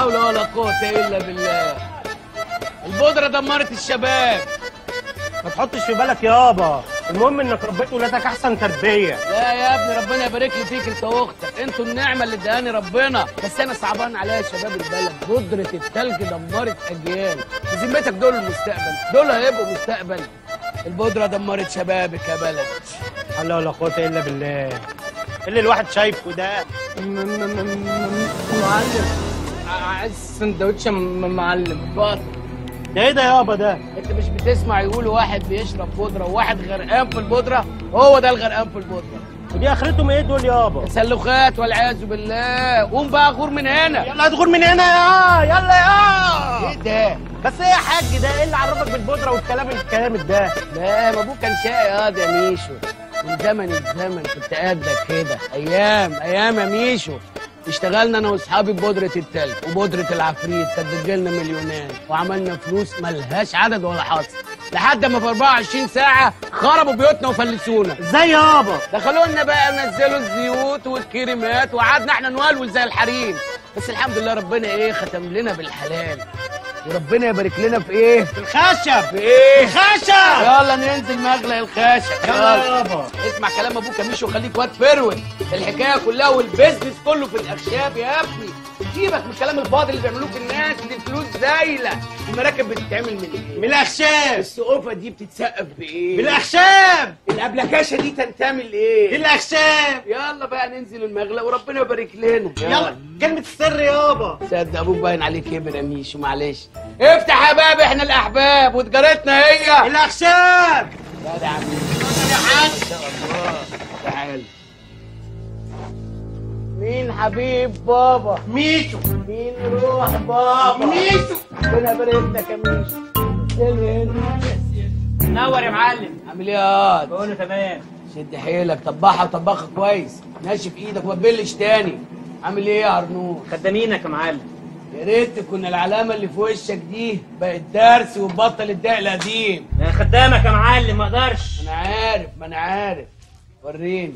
حول ولا قوة إلا بالله. البودرة دمرت الشباب. ما تحطش في بالك يابا، المهم انك ربيت ولادك احسن تربيه. لا يا ابني ربنا يبارك لي فيك انت واختك، انتوا النعمه اللي اداني ربنا، بس انا صعبان عليا شباب البلد، بودره التلج دمرت اجيال، بذمتك دول المستقبل، دول هيبقوا مستقبل. البودره دمرت شبابك يا بلد. لا ولا قوه الا بالله. اللي الواحد شايفه ده معلم عايز سندوتش معلم اتفضل. ده ايه ده يابا ده؟ انت مش بتسمع يقولوا واحد بيشرب بودره وواحد غرقان في البودره؟ هو ده الغرقان في البودره. ودي اخرتهم ايه دول يابا؟ تسلخات والعياذ بالله. قوم بقى غور من هنا. يلا هتغور من هنا يا يلا يا ايه ده؟ بس ايه يا حاج ده؟ ايه اللي عرفك بالبودره والكلام الجامد ده؟ لا ما ابوك كان شقي يا ميشو، من زمن الزمن كنت قدك كده، ايام يا ميشو. اشتغلنا انا واصحابي ببودره التلج وبودره العفريت، كانت بتجيلنا مليونات وعملنا فلوس ملهاش عدد ولا حصر، لحد ما في 24 ساعه خربوا بيوتنا وفلسونا. ازاي يابا؟ دخلوا لنا بقى نزلوا الزيوت والكريمات وقعدنا احنا نولول زي الحريم، بس الحمد لله ربنا ايه ختم لنا بالحلال، وربنا يبارك لنا في ايه؟ في الخشب. في ايه؟ الخشب. يلا ننزل مغلق الخشب. يلا يابا. اسمع كلام ابوك يا ميشو وخليك واد فرود، الحكايه كلها والبيزنس كله في الاخشاب يا ابني. سيبك من الكلام الفاضي اللي بيعملوه في الناس، دي الفلوس زايله. المراكب بتتعمل من ايه؟ من الاخشاب. السقوفه دي بتتسقف بايه؟ بالاخشاب. الابلكاشه دي تنتمي لايه؟ بالاخشاب. يلا بقى ننزل المغلق وربنا يبارك لنا. يلا كلمه السر يابا. صدق ابوك باين عليه كبر يا ميشو، معلش. افتح يا باب، احنا الاحباب وتجارتنا هي الاخشاب. لا ده يا عم يا حاج ان شاء الله. تعال. مين حبيب بابا؟ ميشو. مين روح بابا؟ ميشو. ربنا يبارك لك يا ميشو. نور يا معلم. عامل ايه يا واد؟ بقول له تمام. شد حيلك، طبعها وطبخها كويس، ناشف ايدك وما تبلش تاني. عامل ايه يا عرنوش؟ خدامينك يا معلم. يا ريت تكون العلامه اللي في وشك دي بقت درس وتبطل الدق القديم. انا خدامك يا معلم، ما اقدرش. ما انا عارف. وريني.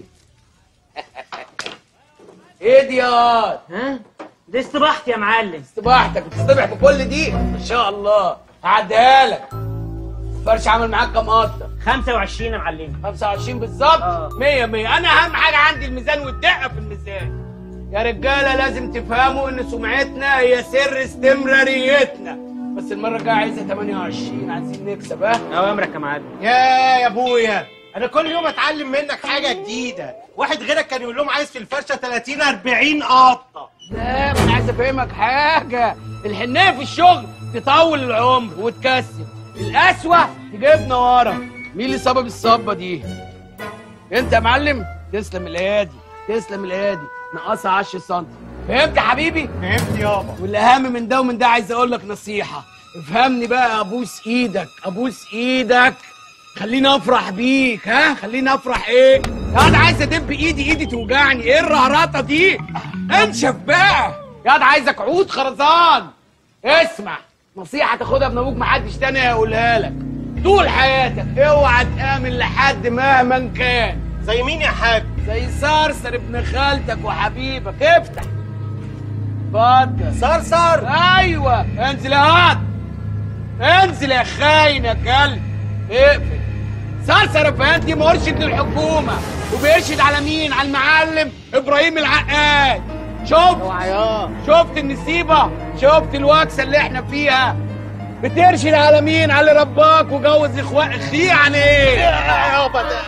ايه دي يا واد؟ ها؟ دي استباحتي يا معلم. استباحتك بتصطبح بكل دي؟ ما شاء الله. هعديها لك. فرش عامل معاك كام قطه؟ 25 يا معلم. 25 بالظبط؟ 100 100. انا اهم حاجه عندي الميزان والدقه في الميزان. يا رجاله لازم تفهموا ان سمعتنا هي سر استمراريتنا، بس المره الجايه عايزه 28، عايزين نكسب. اوامرك يا معلم. يا ابويا انا كل يوم اتعلم منك حاجه جديده. واحد غيرك كان يقول لهم عايز في الفرشه 30 40 قطه. لا ما انا عايز افهمك حاجه، الحنيه في الشغل تطول العمر وتكسب، القسوه تجيبنا ورا. مين اللي سبب الصبه دي؟ انت يا معلم. تسلم الايادي، تسلم الايادي. نقصها 10 سم. فهمت يا حبيبي؟ فهمت يابا. والاهم من ده ومن ده عايز اقول لك نصيحه، افهمني بقى. ابوس ايدك، ابوس ايدك، خليني افرح بيك. ها خليني افرح ايه؟ ياض عايز ادب ايدي توجعني. ايه الرهرطه دي؟ انشف بقى ياض، عايزك عود خرزان. اسمع نصيحه تاخدها من ابوك، محدش تاني هيقولها لك طول حياتك. اوعى تآمن لحد مهما كان. زي مين يا حاج؟ زي صرصر ابن خالتك وحبيبك. افتح. اتفضل. صرصر. ايوه انزل يا واد، انزل يا خاين يا كلب. اقفل. صرصر افندي مرشد للحكومه، وبيرشد على مين؟ على المعلم ابراهيم العقاد. شفت النسيبه؟ شفت الوكسه اللي احنا فيها؟ بترشد على مين؟ على اللي رباك وجوز اخوي عن ايه؟ يابا ده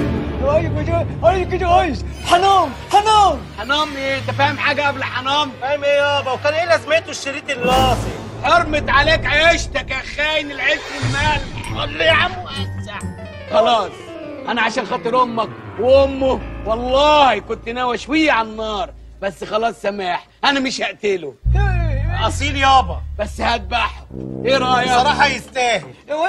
حنام ايه؟ انت فاهم حاجه قبل حنام؟ فاهم ايه يابا؟ وكان ايه لازمته الشريط اللاصق؟ حرمت عليك عيشتك يا خاين العيش والمال. قول لي يا عم وسع. خلاص انا عشان خاطر امك وامه والله كنت ناوي اشويه على النار، بس خلاص سماح، انا مش هقتله. اصيل يابا، بس هذبحه. ايه رايك؟ بصراحه يستاهل.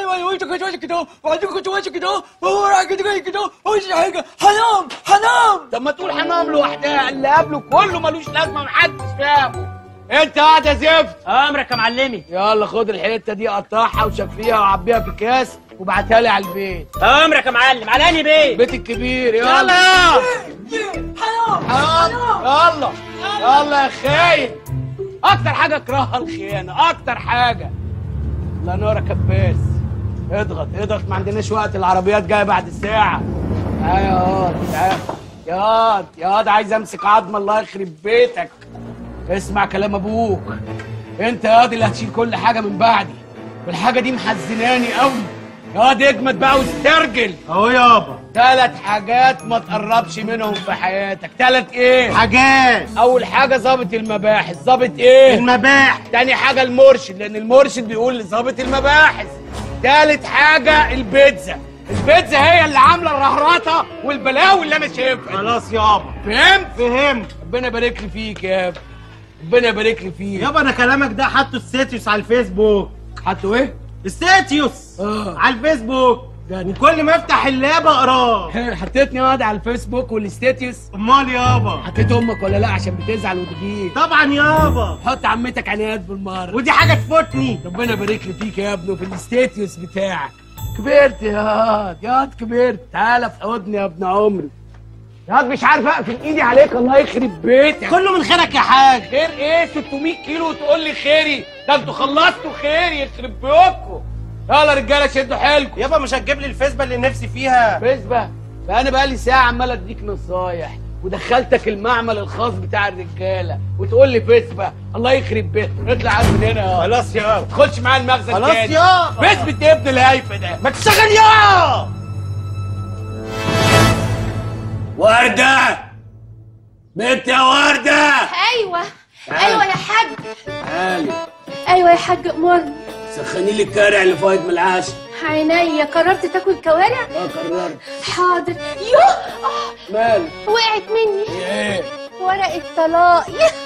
حنام. طب ما تقول حنام لوحدها، اللي قبله كله ملوش لازمه محدش فاهمه. انت قاعد يا زفت. امرك يا معلمي. يلا خد الحته دي قطعها وشفيها وعبيها في اكياس وبعتها لي على البيت. امرك يا معلم. على انهي بيت؟ البيت الكبير. يلا يلا يلا يلا يا خاين. اكتر حاجه اكرهها الخيانه، اكتر حاجه. الله ينورك يا كباس. اضغط، ما عندناش وقت، العربيات جايه بعد ساعه. يا واد عايز امسك عظمه الله يخرب بيتك. اسمع كلام ابوك، انت يا واد اللي هتشيل كل حاجه من بعدي، والحاجه دي محزناني قوي. يا واد اجمد بقى واسترجل اهو يابا. 3 حاجات ما تقربش منهم في حياتك. 3 ايه؟ حاجات. اول حاجه ظابط المباحث. ظابط ايه؟ المباحث. تاني حاجه المرشد، لان المرشد بيقول لظابط المباحث. تالت حاجه البيتزا. البيتزا هي اللي عامله الرهرطه والبلاوي اللي انا شايفها. خلاص يابا. فهمت. ربنا يبارك لي فيك يابا، ربنا يبارك لي فيك يابا. انا كلامك ده حاطه ستاتيوس على الفيسبوك. حاطه ايه؟ ستاتيوس على الفيسبوك، وكل ما افتح اللاب اقراه. حطيتني واد على الفيسبوك والستاتيوس؟ امال يابا. حطيت امك ولا لا عشان بتزعل وتغير؟ طبعا يابا. حط عمتك عنايات بالمره، ودي حاجه تفوتني. ربنا يبارك لي فيك يا ابني في الستاتيوس بتاعك. كبرت يا واد كبرت. تعالى في حضني يا ابن عمري. يا واد مش عارف اقفل ايدي عليك، الله يخرب بيتك. كله من خيرك يا حاج. خير ايه؟ 600 كيلو وتقول لي خيري؟ ده انتوا خلصتوا خيري يخرب بيوتكم. يلا رجاله شدوا حيلكم. يابا مش هتجيب لي الفيسبا اللي نفسي فيها؟ فيسبا؟ فانا بقالي ساعه عمال اديك نصايح، ودخلتك المعمل الخاص بتاع الرجاله وتقول لي فيسبا؟ الله يخرب بيتك. اطلع عاد من هنا يا خلاص يابا. ما تدخلش معايا المخزن خلاص تاني. يابا. فيسبا ابن الهايفه ده. ما تشتغل يا ورده. بنت يا ورده. ايوه ايوه يا حاج. تعالي. ايوه يا حاج امرني. سخني لي الكارع اللي فايت من العشاء. عينيا. قررت تاكل كوارع؟ قررت. حاضر. يوه مال؟ وقعت مني. ايه؟ ورقة طلاق.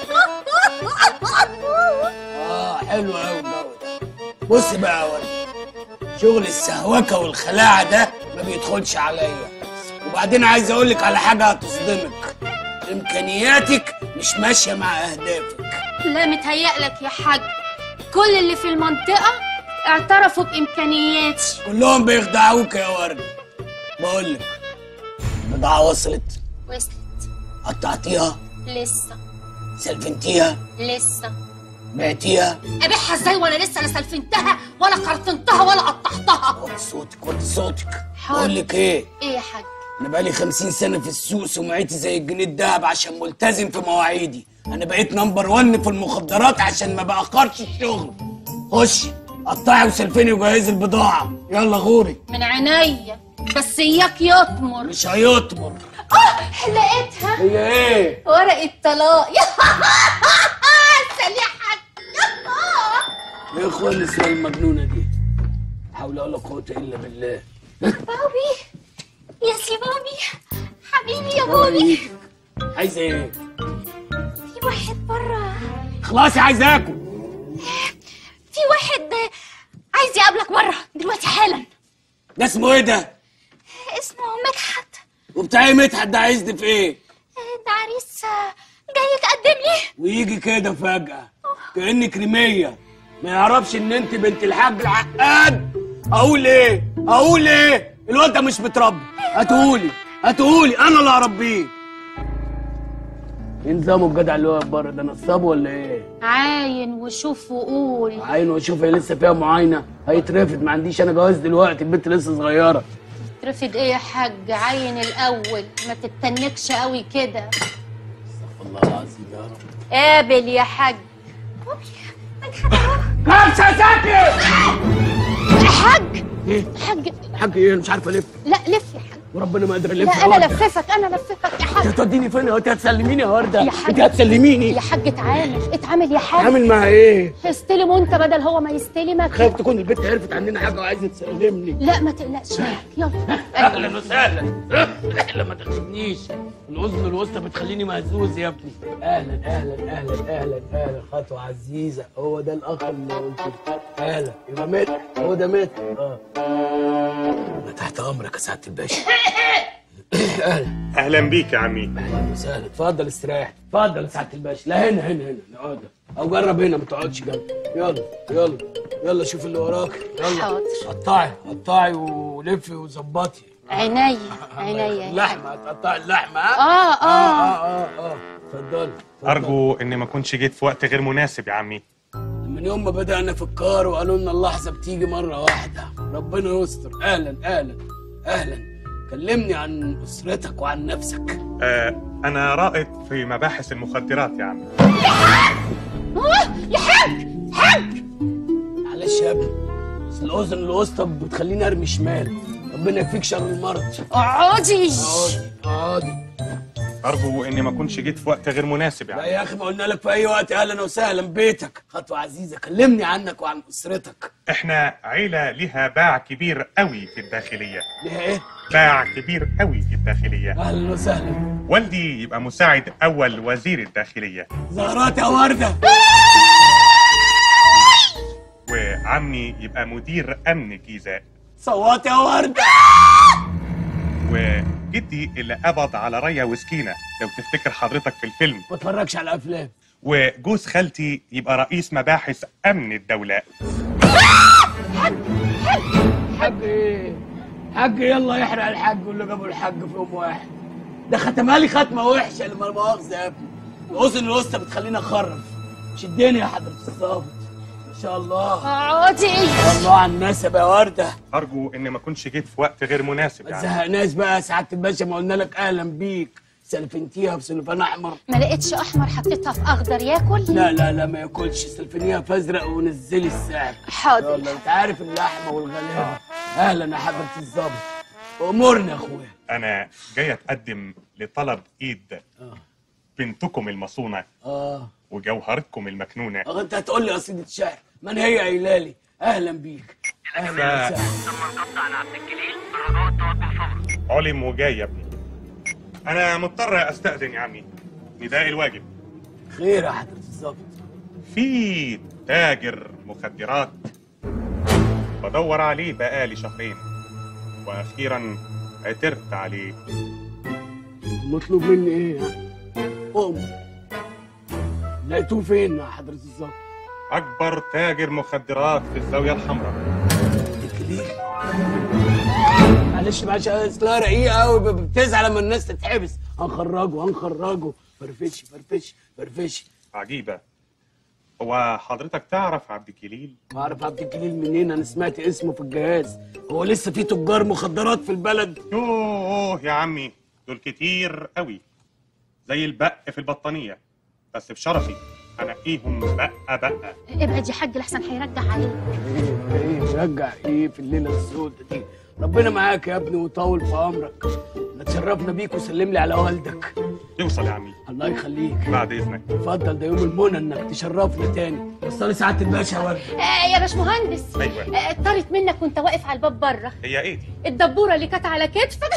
حلو قوي الجو ده. بص بقى يا ورده، شغل السهوكه والخلاعه ده ما بيدخلش عليا. وبعدين عايز اقول لك على حاجه هتصدمك، امكانياتك مش ماشيه مع اهدافك. لا متهيألك يا حاج، كل اللي في المنطقة اعترفوا بإمكانياتي. كلهم بيخدعوك يا ورد. بقول لك البضاعة وصلت؟ وصلت. قطعتيها؟ لسه. سلفنتيها؟ لسه. بعتيها؟ أبيعها ازاي وأنا لسه لا سلفنتها ولا قرطنتها ولا قطعتها؟ وطي صوتك. بقول لك ايه؟ ايه يا حاج؟ انا بقالي 50 سنة في السوق، سمعتي زي الجنيه الدهب عشان ملتزم في مواعيدي. انا بقيت نمبر 1 في المخدرات عشان ما باخرش الشغل. خشي قطعي وسلفني وجهزي البضاعة. يلا غوري. من عينيا، بس اياك يطمر. مش هيطمر. لقيتها. هي ايه؟ ورقة طلاق. سليحك. ايه اخوان النسوان المجنونة دي؟ لا حول ولا قوة الا بالله. بابي يا سي بابي، حبيبي يا بابي. عايزة ايه؟ في واحد بره. خلاص عايز اكل. في واحد عايز يقابلك بره دلوقتي حالا. ده اسمه ايه ده؟ اسمه مدحت. وبتاع ايه مدحت ده؟ عايزني في ايه؟ ده عريس جاي يتقدم لي. ويجي كده فجأة كأنك كريمية، ما يعرفش ان انت بنت الحاج العقاد. اقول ايه؟ اقول ايه؟ الواد ده مش متربي. هاتهولي انا اللي هربيه. ايه نظامه الجدع اللي واقف بره ده؟ نصاب ولا ايه؟ عاين وشوف وقول. عاين وشوف، هي لسه فيها معاينه؟ هيترفد. ما عنديش انا جواز دلوقتي، البنت لسه صغيره. ترفد ايه يا حاج؟ عاين الاول، ما تتنكش قوي كده. استغفر الله العظيم يا رب. قابل يا حاج. كبسه ساكت. حاج. ايه؟ حاج ايه؟ انا مش عارف الف. لا لف يا حاج. وربنا ما قادر الف. لا انا لففك يا حاج. انت هتوديني فين؟ انت هتسلميني يا ورده؟ يا حاج انت هتسلميني يا حاج. اتعامل يا حاج. اتعامل مع ايه؟ استلم وانت بدل هو ما يستلمك. خايف تكون البنت عرفت عننا حاجه وعايزه تسلمني. لا ما تقلقش يا حاج. يلا. اهلا وسهلا. ما تاخدنيش، الاذن الوسطى بتخليني مهزوز يا ابني. اهلا. خطوه عزيزه. هو ده الاخ اللي قلت لك. اهلا. يبقى مات. هو ده مات. انا تحت امرك يا سعاده الباشا. اهلا بيك يا عمي. اهلا وسهلا. اتفضل استريح. اتفضل يا سعاده الباشا. لا هنا نقعد، او جرب هنا ما تقعدش جنبي. يلا شوف اللي وراك. يلا حاضر. قطعي ولفي وظبطي. عينيا. اللحمه هتقطعي اللحمه. اتفضل. ارجو اني ما كنتش جيت في وقت غير مناسب يا عمي. من يوم ما بدأنا في الكار وقالوا لنا اللحظة بتيجي مرة واحدة. ربنا يستر. أهلا أهلا أهلا. كلمني عن أسرتك وعن نفسك. أنا رائد في مباحث المخدرات يا عمي. يا حاج حاج. معلش يا ابني، بس الأذن الوسطى بتخليني أرمي شمال. ربنا يكفيك شر المرض. اقعدي اقعدي. أرجو إني ما كنتش جيت في وقت غير مناسب يا عمي. لا يا أخي، ما قلنا لك في أي وقت أهلا وسهلا بيتك. خطوة عزيزة. كلمني عنك وعن أسرتك. إحنا عيلة لها باع كبير قوي في الداخلية. ليها إيه؟ باع كبير قوي في الداخلية. أهلا وسهلا. والدي يبقى مساعد أول وزير الداخلية. زهرات يا وردة. وعمي يبقى مدير أمن جيزة. صوات يا وردة. وجدي اللي قبض على ريا وسكينة لو تفتكر حضرتك في الفيلم. ما اتفرجش على أفلام. وجوز خالتي يبقى رئيس مباحث أمن الدولة. حاج إيه؟ حاج يلا يحرق الحاج واللي جابوا الحاج في يوم واحد. ده ختمها لي ختمة وحشة لما مؤاخذة يا ابني. الأذن الوسطى بتخليني أخرف. شدني يا حضرة الظابط. ما شاء الله. اقعدي. الله على النسب يا وردة. أرجو إني ما كنتش جيت في وقت غير مناسب ما يعني. تزهقناش بقى يا سعادة الباشا، ما قلنا لك أهلا بيك. سلفنتيها بسلفان أحمر. ما لقيتش احمر حطيتها في اخضر ياكل؟ لا لا لا ما ياكلش. سلفنيها في أزرق ونزلي السعر. حاضر. يلا أنت عارف اللحمة والغلابة. أهلا يا حضرة الظابط. أمورني يا أخويا. أنا جاي أتقدم لطلب إيد بنتكم المصونة وجوهرتكم المكنونة. أنت هتقول لي قصيدة شعر. من هي قايلالي؟ أهلا بيك. أهلا وسهلا. علم وجاي يا ابني. أنا مضطر أستأذن يا عمي. نداء الواجب. خير يا حضرة الظابط. في تاجر مخدرات بدور عليه بقالي شهرين وأخيرا عثرت عليه. مطلوب مني إيه يعني؟ لقيتوه فين يا حضرة الظابط؟ أكبر تاجر مخدرات في الزاوية الحمراء. معلش اصلها رقيقة قوي، بتزعل لما الناس تتحبس. هنخرجه. فرفش. عجيبة. هو حضرتك تعرف عبد الجليل؟ بعرف عبد الجليل منين؟ أنا سمعت اسمه في الجهاز. هو لسه في تجار مخدرات في البلد؟ يوه يا عمي، دول كتير قوي زي البق في البطانية، بس بشرفي هنقيهم بقى. ابعد يا حاج لحسن هيرجع عليك. ايه رجع ايه في الليله السوداء دي؟ ربنا معاك يا ابني وطول في عمرك. اتشرفنا بيك وسلم لي على والدك. يوصل يا عمي. الله يخليك. بعد اذنك. اتفضل، ده يوم المنى انك تشرفنا تاني. وصلي سعاده الباشا يا ورد. يا باشمهندس. ايوه. طارت منك وانت واقف على الباب بره. هي ايه دي؟ الدبوره اللي كانت على كتفك.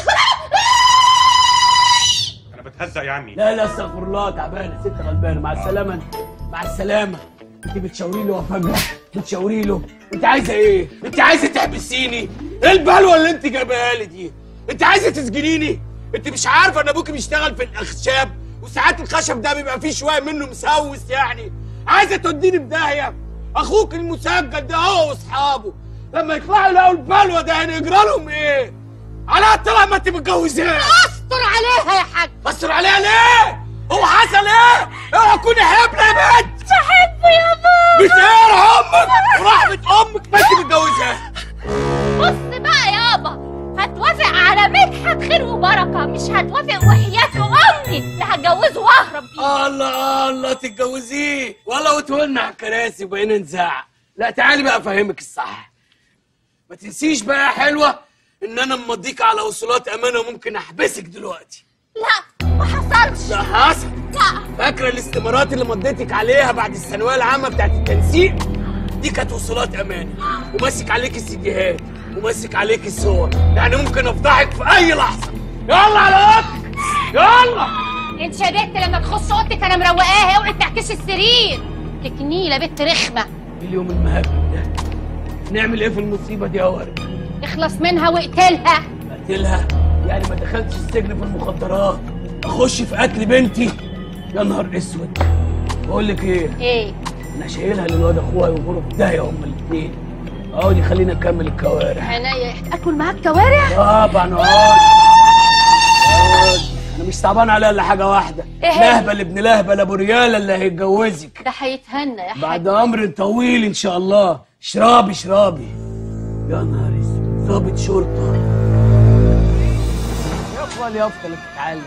انا بتهزق يا عمي. لا استغفر الله، تعبانه ست غلبانه. مع السلامه انت. مع السلامه. انت بتشاوري له وفجأة بتشاوري له. انت عايزه ايه؟ انت عايزه تحبسيني؟ ايه البلوه اللي انت جايبها لي دي؟ انت عايزه تسجنيني؟ انت مش عارفه ان ابوكي بيشتغل في الاخشاب وساعات الخشب ده بيبقى فيه شويه منه مسوس يعني؟ عايزه توديني في داهيه؟ اخوك المسجل ده هو واصحابه لما يطلعوا يلاقوا البلوه ده هنجرى لهم ايه؟ على طلع ما انت متجوزاه. استر عليها يا حاج. استر عليها ليه؟ هو حصل ايه؟ اوعى تكوني حبلة يا بنت. بحبه يا بابا. بتقهر امك ورحمة امك ما انت متجوزاه. بص بقى يابا، هتوافق على مدحت خير وبركه، مش هتوافق وحياة امي اللي هتجوزه واهرب بيه. الله تتجوزيه ولا وتولنا على الكراسي وبقينا نزعق. لا تعالي بقى افهمك الصح. ما تنسيش بقى يا حلوه ان انا مضيك على وصولات امانه وممكن احبسك دلوقتي. لا ما حصلش. لا حصل. لا. فاكره الاستمارات اللي مضيتك عليها بعد الثانويه العامه بتاعت التنسيق؟ دي كانت وصولات امانه، وماسك عليك السيديهات وماسك عليك الصور، يعني ممكن افضحك في اي لحظه. يلا على اوضتك يلا. انت يا بنت لما تخش اوضتك انا مروقاها، اوعي تعكسي السرير. تكنيله بنت رخمه. اليوم المهبب ده نعمل ايه في المصيبه دي يا ورد؟ اخلص منها واقتلها. اقتلها؟ يعني ما دخلتش السجن في المخدرات، اخش في قتل بنتي؟ يا نهار اسود. بقول لك ايه؟ انا شايلها للواد اخوها يغوروا في داهيه هما الاثنين. اقعدي خلينا نكمل الكوارع. عينيا. اكل معاك كوارع؟ طبعا اقعدي. انا مش صعبان عليا الا حاجه واحده. إيه هي؟ لهبل ابن لهبل ابو رياله اللي هيتجوزك ده هيتهنى يا حاج. بعد امر طويل ان شاء الله. اشربي اشربي. يا نهار اسود، ضابط شرطه. يفضل اللي بتتعلم.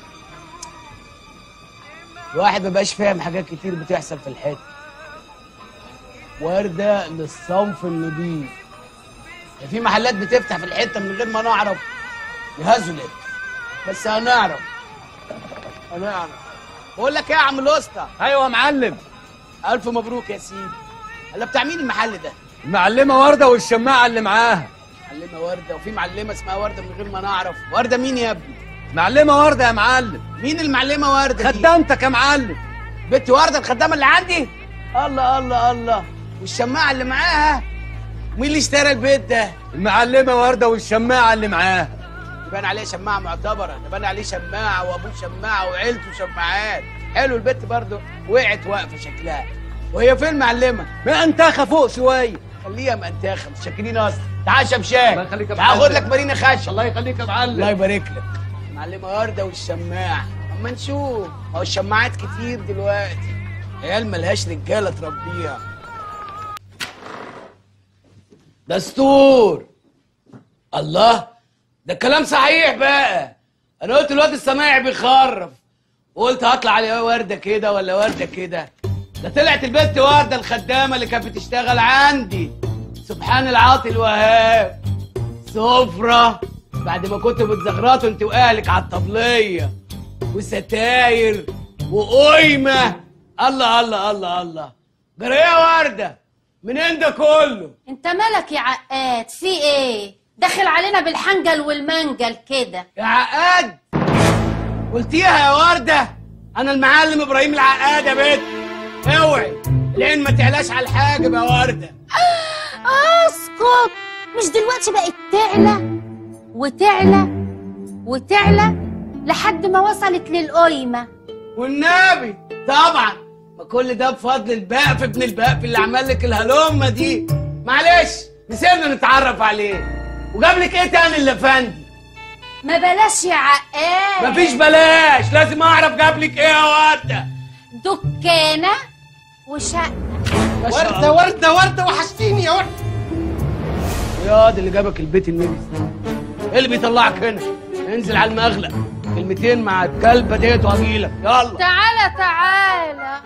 الواحد مبقاش فاهم حاجات كتير بتحصل في الحته. ورده للصنف النضيف. في محلات بتفتح في الحته من غير ما نعرف يهزلت، بس هنعرف. بقول لك ايه يا عم الاسطى؟ ايوه يا معلم. الف مبروك يا سيدي. هلا بتاع مين المحل ده؟ المعلمه ورده والشماعه اللي معاها. معلمه ورده، وفي معلمه اسمها ورده من غير ما نعرف. ورده مين يا ابني؟ معلمه ورده يا معلم. مين المعلمه ورده دي؟ خدامتك يا معلم. بنت ورده الخدامه اللي عندي؟ الله الله الله. والشماعه اللي معاها؟ مين اللي اشترى البيت ده؟ المعلمه ورده والشماعه اللي معاها. يبان عليه شماعه معتبره، يبان عليه شماعه وابوه شماعه وعيلته شماعات. حلو. البت برضه وقعت واقفه شكلها. وهي فين المعلمه؟ مأنتخه فوق شويه. خليها مأنتخه، مش شاكرين اصلا. تعال شمشان. الله يخليك يا تعال معلم. خد لك مارينا خشب. الله يخليك يا معلم. الله يبارك لك. معلمه ورده والشماعه. اما نشوف. هو الشماعات كتير دلوقتي. عيال ملهاش رجاله تربيها. دستور. الله، ده الكلام صحيح بقى. انا قلت الواد السماعي بيخرف، وقلت هطلع على ورده كده ولا ورده كده. ده طلعت البنت ورده الخدامه اللي كانت بتشتغل عندي. سبحان العاطي الوهاب. سفره بعد ما كنتوا بتزغرطوا انت واهلك على الطبليه، وستاير وقيمه. الله الله الله الله. جرى ايه يا ورده؟ منين ده كله؟ انت مالك يا عقاد؟ في ايه؟ داخل علينا بالحنجل والمنجل كده يا عقاد؟ قلتيها يا ورده؟ انا المعلم ابراهيم العقاد يا بنت. اوعي العين ما تعلاش على الحاجب يا ورده. اسكت. مش دلوقتي بقت تعلى وتعلى وتعلى لحد ما وصلت للقيمه؟ والنبي طبعا، ما كل ده بفضل البقف ابن البقف اللي عمل لك الهلومه دي. معلش نسيبنا نتعرف عليه. وجاب لك ايه تاني اللفندي؟ ما بلاش يا عقاد. مفيش بلاش، لازم اعرف جاب لك ايه يا ورده. دكانه وشقه. ورده ورده ورده، وحشتيني يا ورده. يا اللي جابك البيت النجس. ايه اللي بيطلعك هنا؟ انزل على المغلق، كلمتين مع الكلبه ديت وهجيلك. يلا تعالى تعالى.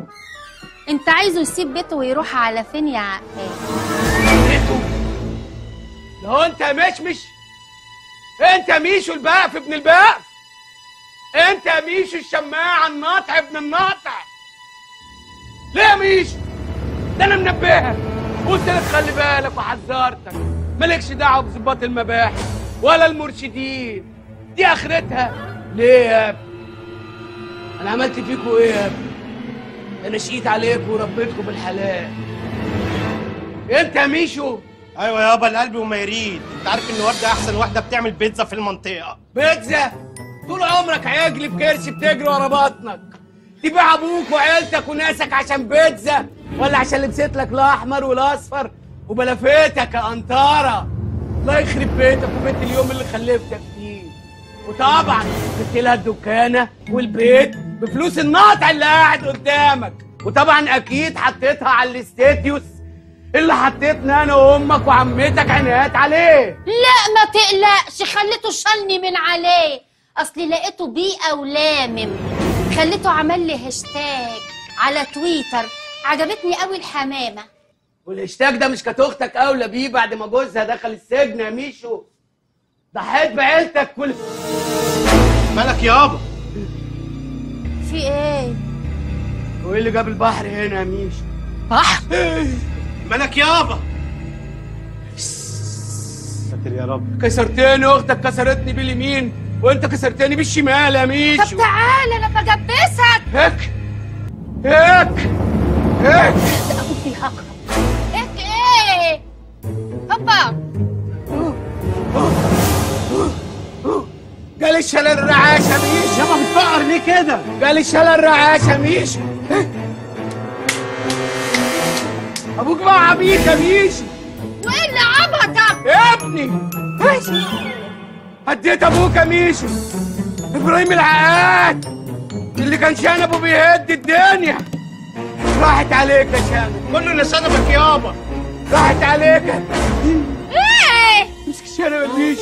انت عايزه يسيب بيته ويروح على فين يا عقاد؟ بيته؟ لو انت مشمش، انت ميشو البقف ابن البقف، انت ميشو الشماعه الناطع ابن الناطع. ليه يا ميشو؟ ده انا منبهك، قلت لك خلي بالك وحذرتك. مالكش دعوه بظباط المباحث ولا المرشدين، دي اخرتها. ليه يا ابني؟ انا عملت فيكوا ايه يا ابني؟ انا شقيت عليكم وربيتكم بالحلال. انت يا ميشو؟ ايوه يابا، القلب وما يريد. انت عارف ان ورده احسن واحده بتعمل بيتزا في المنطقه. بيتزا؟ طول عمرك عجل بكرش بتجري ورا بطنك. تبيع ابوك وعيلتك وناسك عشان بيتزا، ولا عشان لبست لك الاحمر والاصفر وبلفتك يا قنطاره؟ الله يخرب بيتك وبيت اليوم اللي خلفتك فيه. وطبعا جبت لها الدكانه والبيت بفلوس الناطع اللي قاعد قدامك، وطبعا اكيد حطيتها على الاستاتيوس اللي حطيتنا انا وامك وعمتك عنايات عليه. لا ما تقلقش، خليته شالني من عليه. اصلي لقيته بيئه ولامم، خليته عمل لي هاشتاج على تويتر. عجبتني قوي الحمامه. والهاشتاج ده مش كانت اختك اولى بيه بعد ما جوزها دخل السجن يا ميشو؟ ضحيت بعيلتك كل. مالك يابا؟ في ايه؟ وايه اللي جاب البحر هنا يا ميشو؟ بحر؟ مالك يابا؟ ساتر يا رب. كسرتني، اختك كسرتني باليمين وانت كسرتني بالشمال يا ميشو. طب تعالى لما اجبسك. هيك هيك هيك. اقول في الهقرة. هيك ايه؟ هوبا. جالي الشلل الرعاش يا ميشو. يابا بتفقر ليه كده؟ جالي الشلل الرعاش يا ميشو. ابوك بقى عبيط يا ميشو. وايه اللي عبطك؟ يا ابني هديت ابوك يا ميشو. ابراهيم العقاد اللي كان شنبه بيهد الدنيا. راحت عليك يا شنب، كله اللي شنبك يابا. راحت عليك. ايه مسك الشنب يا بيشو.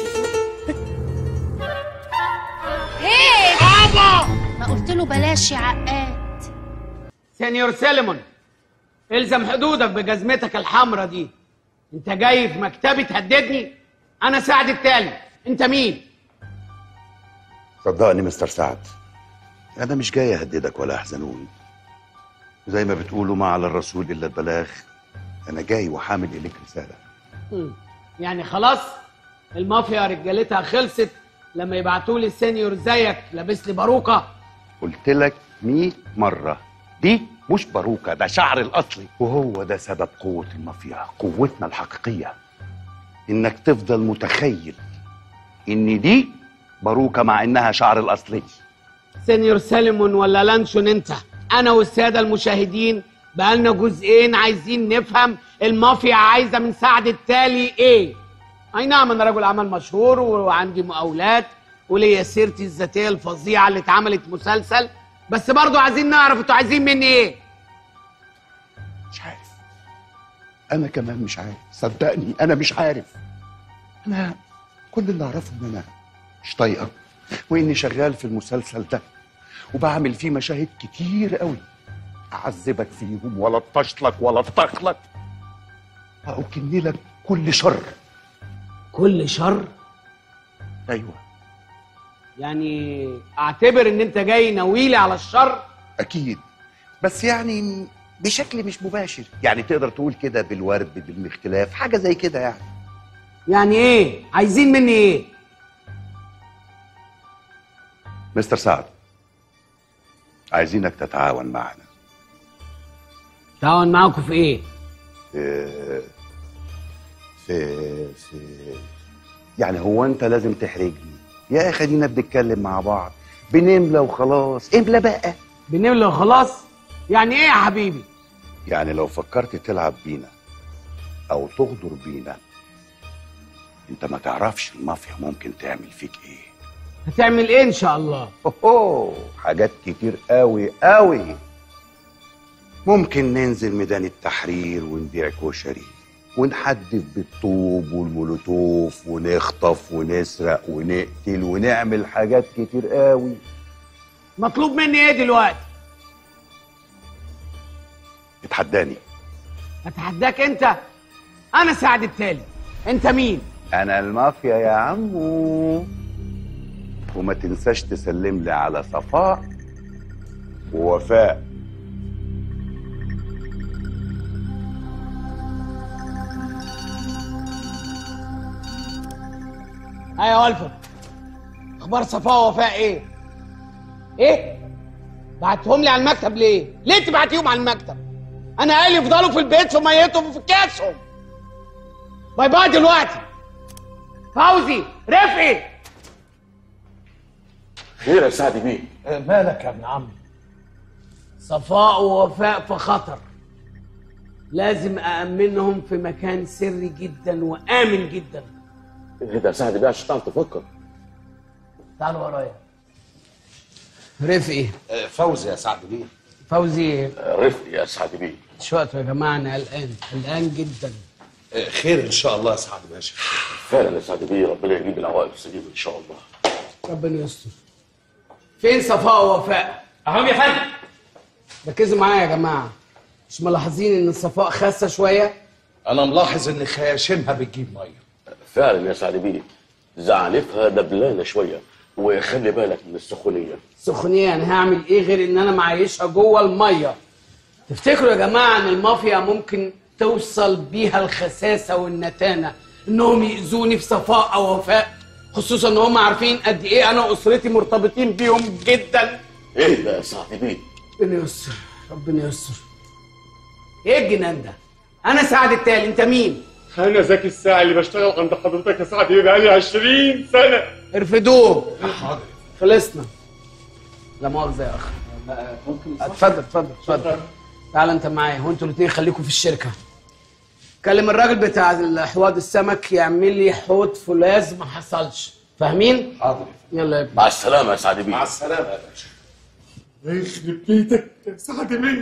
ايه يابا ما قلت له بلاش يا عقاد. سينيور سيليمون، الزم حدودك بجزمتك الحمراء دي. انت جاي في مكتبي تهددني؟ انا سعد التالي. انت مين؟ صدقني مستر سعد، انا مش جاي اهددك ولا احزنوني. زي ما بتقولوا ما على الرسول الا البلاغ. انا جاي وحامل اليك رساله. يعني خلاص المافيا رجالتها خلصت لما يبعتوا لي السينيور زيك لابس لي باروكه؟ قلت لك 100 مره دي مش باروكه، ده شعر الاصلي. وهو ده سبب قوه المافيا، قوتنا الحقيقيه. انك تفضل متخيل ان دي باروكه مع انها شعر الاصلي. سينيور سيليمون ولا لانشون انت؟ انا والساده المشاهدين بقالنا جزئين عايزين نفهم المافيا عايزه من سعد التالي ايه. اي نعم انا رجل اعمال مشهور وعندي مقاولات وليا سيرتي الذاتيه الفظيعه اللي اتعملت مسلسل، بس برضو عايزين نعرف انتوا عايزين مني ايه. مش عارف، انا كمان مش عارف، صدقني انا مش عارف. انا كل اللي اعرفه ان انا مش طايقك، واني شغال في المسلسل ده وبعمل فيه مشاهد كتير قوي اعذبك فيهم ولا اطشلك ولا اطخلك واكن لك كل شر. كل شر؟ ايوه. يعني اعتبر ان انت جاي ناويلي على الشر؟ اكيد، بس يعني بشكل مش مباشر. يعني تقدر تقول كده بالورد بالمختلاف، حاجه زي كده يعني. يعني ايه؟ عايزين مني ايه؟ مستر سعد، عايزينك تتعاون معنا. تعاون معاكم في ايه؟ في يعني هو انت لازم تحرجني يا اخي؟ خلينا بنتكلم مع بعض، بنملى وخلاص. املى بقى. بنملى وخلاص؟ يعني ايه يا حبيبي؟ يعني لو فكرت تلعب بينا او تغدر بينا، انت ما تعرفش المافيا ممكن تعمل فيك ايه. هتعمل ايه ان شاء الله؟ حاجات كتير قوي قوي. ممكن ننزل ميدان التحرير ونبيع كشري ونحدف بالطوب والمولوتوف ونخطف ونسرق ونقتل ونعمل حاجات كتير قوي. مطلوب مني ايه دلوقتي؟ اتحداني. اتحداك انت؟ انا سعد التالي. انت مين؟ انا المافيا يا عمو. وما تنساش تسلم لي على صفاء ووفاء. ايوه يا الفت، اخبار صفاء ووفاء ايه؟ ايه؟ بعتهم لي على المكتب ليه؟ ليه تبعتيهم على المكتب؟ انا قال يفضلوا في البيت في ميتهم وفي كاسهم. باي باي دلوقتي. فوزي، رفقي. خير يا سعد بيه؟ مالك يا ابن عمي؟ صفاء ووفاء في خطر. لازم أأمنهم في مكان سري جدا وآمن جدا. ايه ده يا سعد بيه عشان تعرف تفكر؟ تعالوا ورايا. رفقي. فوزي يا سعد بيه. فوزي. رفقي يا سعد بيه. مش وقت يا جماعة، أنا قلقان جدا. خير ان شاء الله يا سعد باشا. فعلا يا سعد بيه، ربنا يجيب العوائق السليمه ان شاء الله. ربنا يستر. فين صفاء ووفاء؟ اهم يا فندم. ركزوا معايا يا جماعة. مش ملاحظين إن صفاء خاسة شوية؟ انا ملاحظ ان خياشمها بتجيب ميه. فعلا يا سعد بيه، زعنفها دبلانه شويه، وخلي بالك من السخونيه. سخونية؟ يعني هعمل إيه غير إن أنا معيشها جوه المية؟ تفتكروا يا جماعة إن المافيا ممكن توصل بيها الخساسة والنتانة إنهم يأذوني في صفاء أو وفاء؟ خصوصا إن هم عارفين قد إيه أنا وأسرتي مرتبطين بيهم جدا. إيه ده يا سعد بيه؟ ربنا يستر، ربنا يستر. إيه الجنان ده؟ أنا سعد التالي، أنت مين؟ أنا زكي الساعي اللي بشتغل عند حضرتك يا سعد بيه بقالي 20 سنة. ارفدوه. حاضر. خلصنا. لا مؤاخذة يا أخ. ممكن اتفضل اتفضل اتفضل. تعال أنت معايا، وأنتوا الاتنين خليكم في الشركة. كلم الراجل بتاع حوض السمك يعمل لي حوض فولاذ ما حصلش. فاهمين؟ حاضر. يلا يا ابني. مع السلامه يا سعد بيه. مع السلامه يا باشا. يخرب بيتك يا سعد بيه.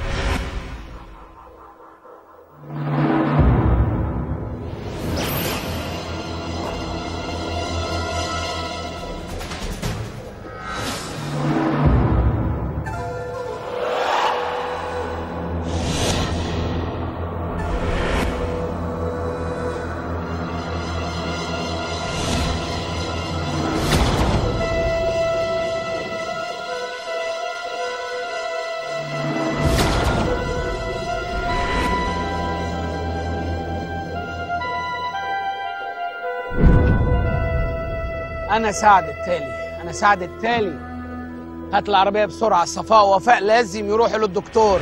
انا سعد التالي. هات العربيه بسرعه. صفاء ووفاء لازم يروحوا للدكتور.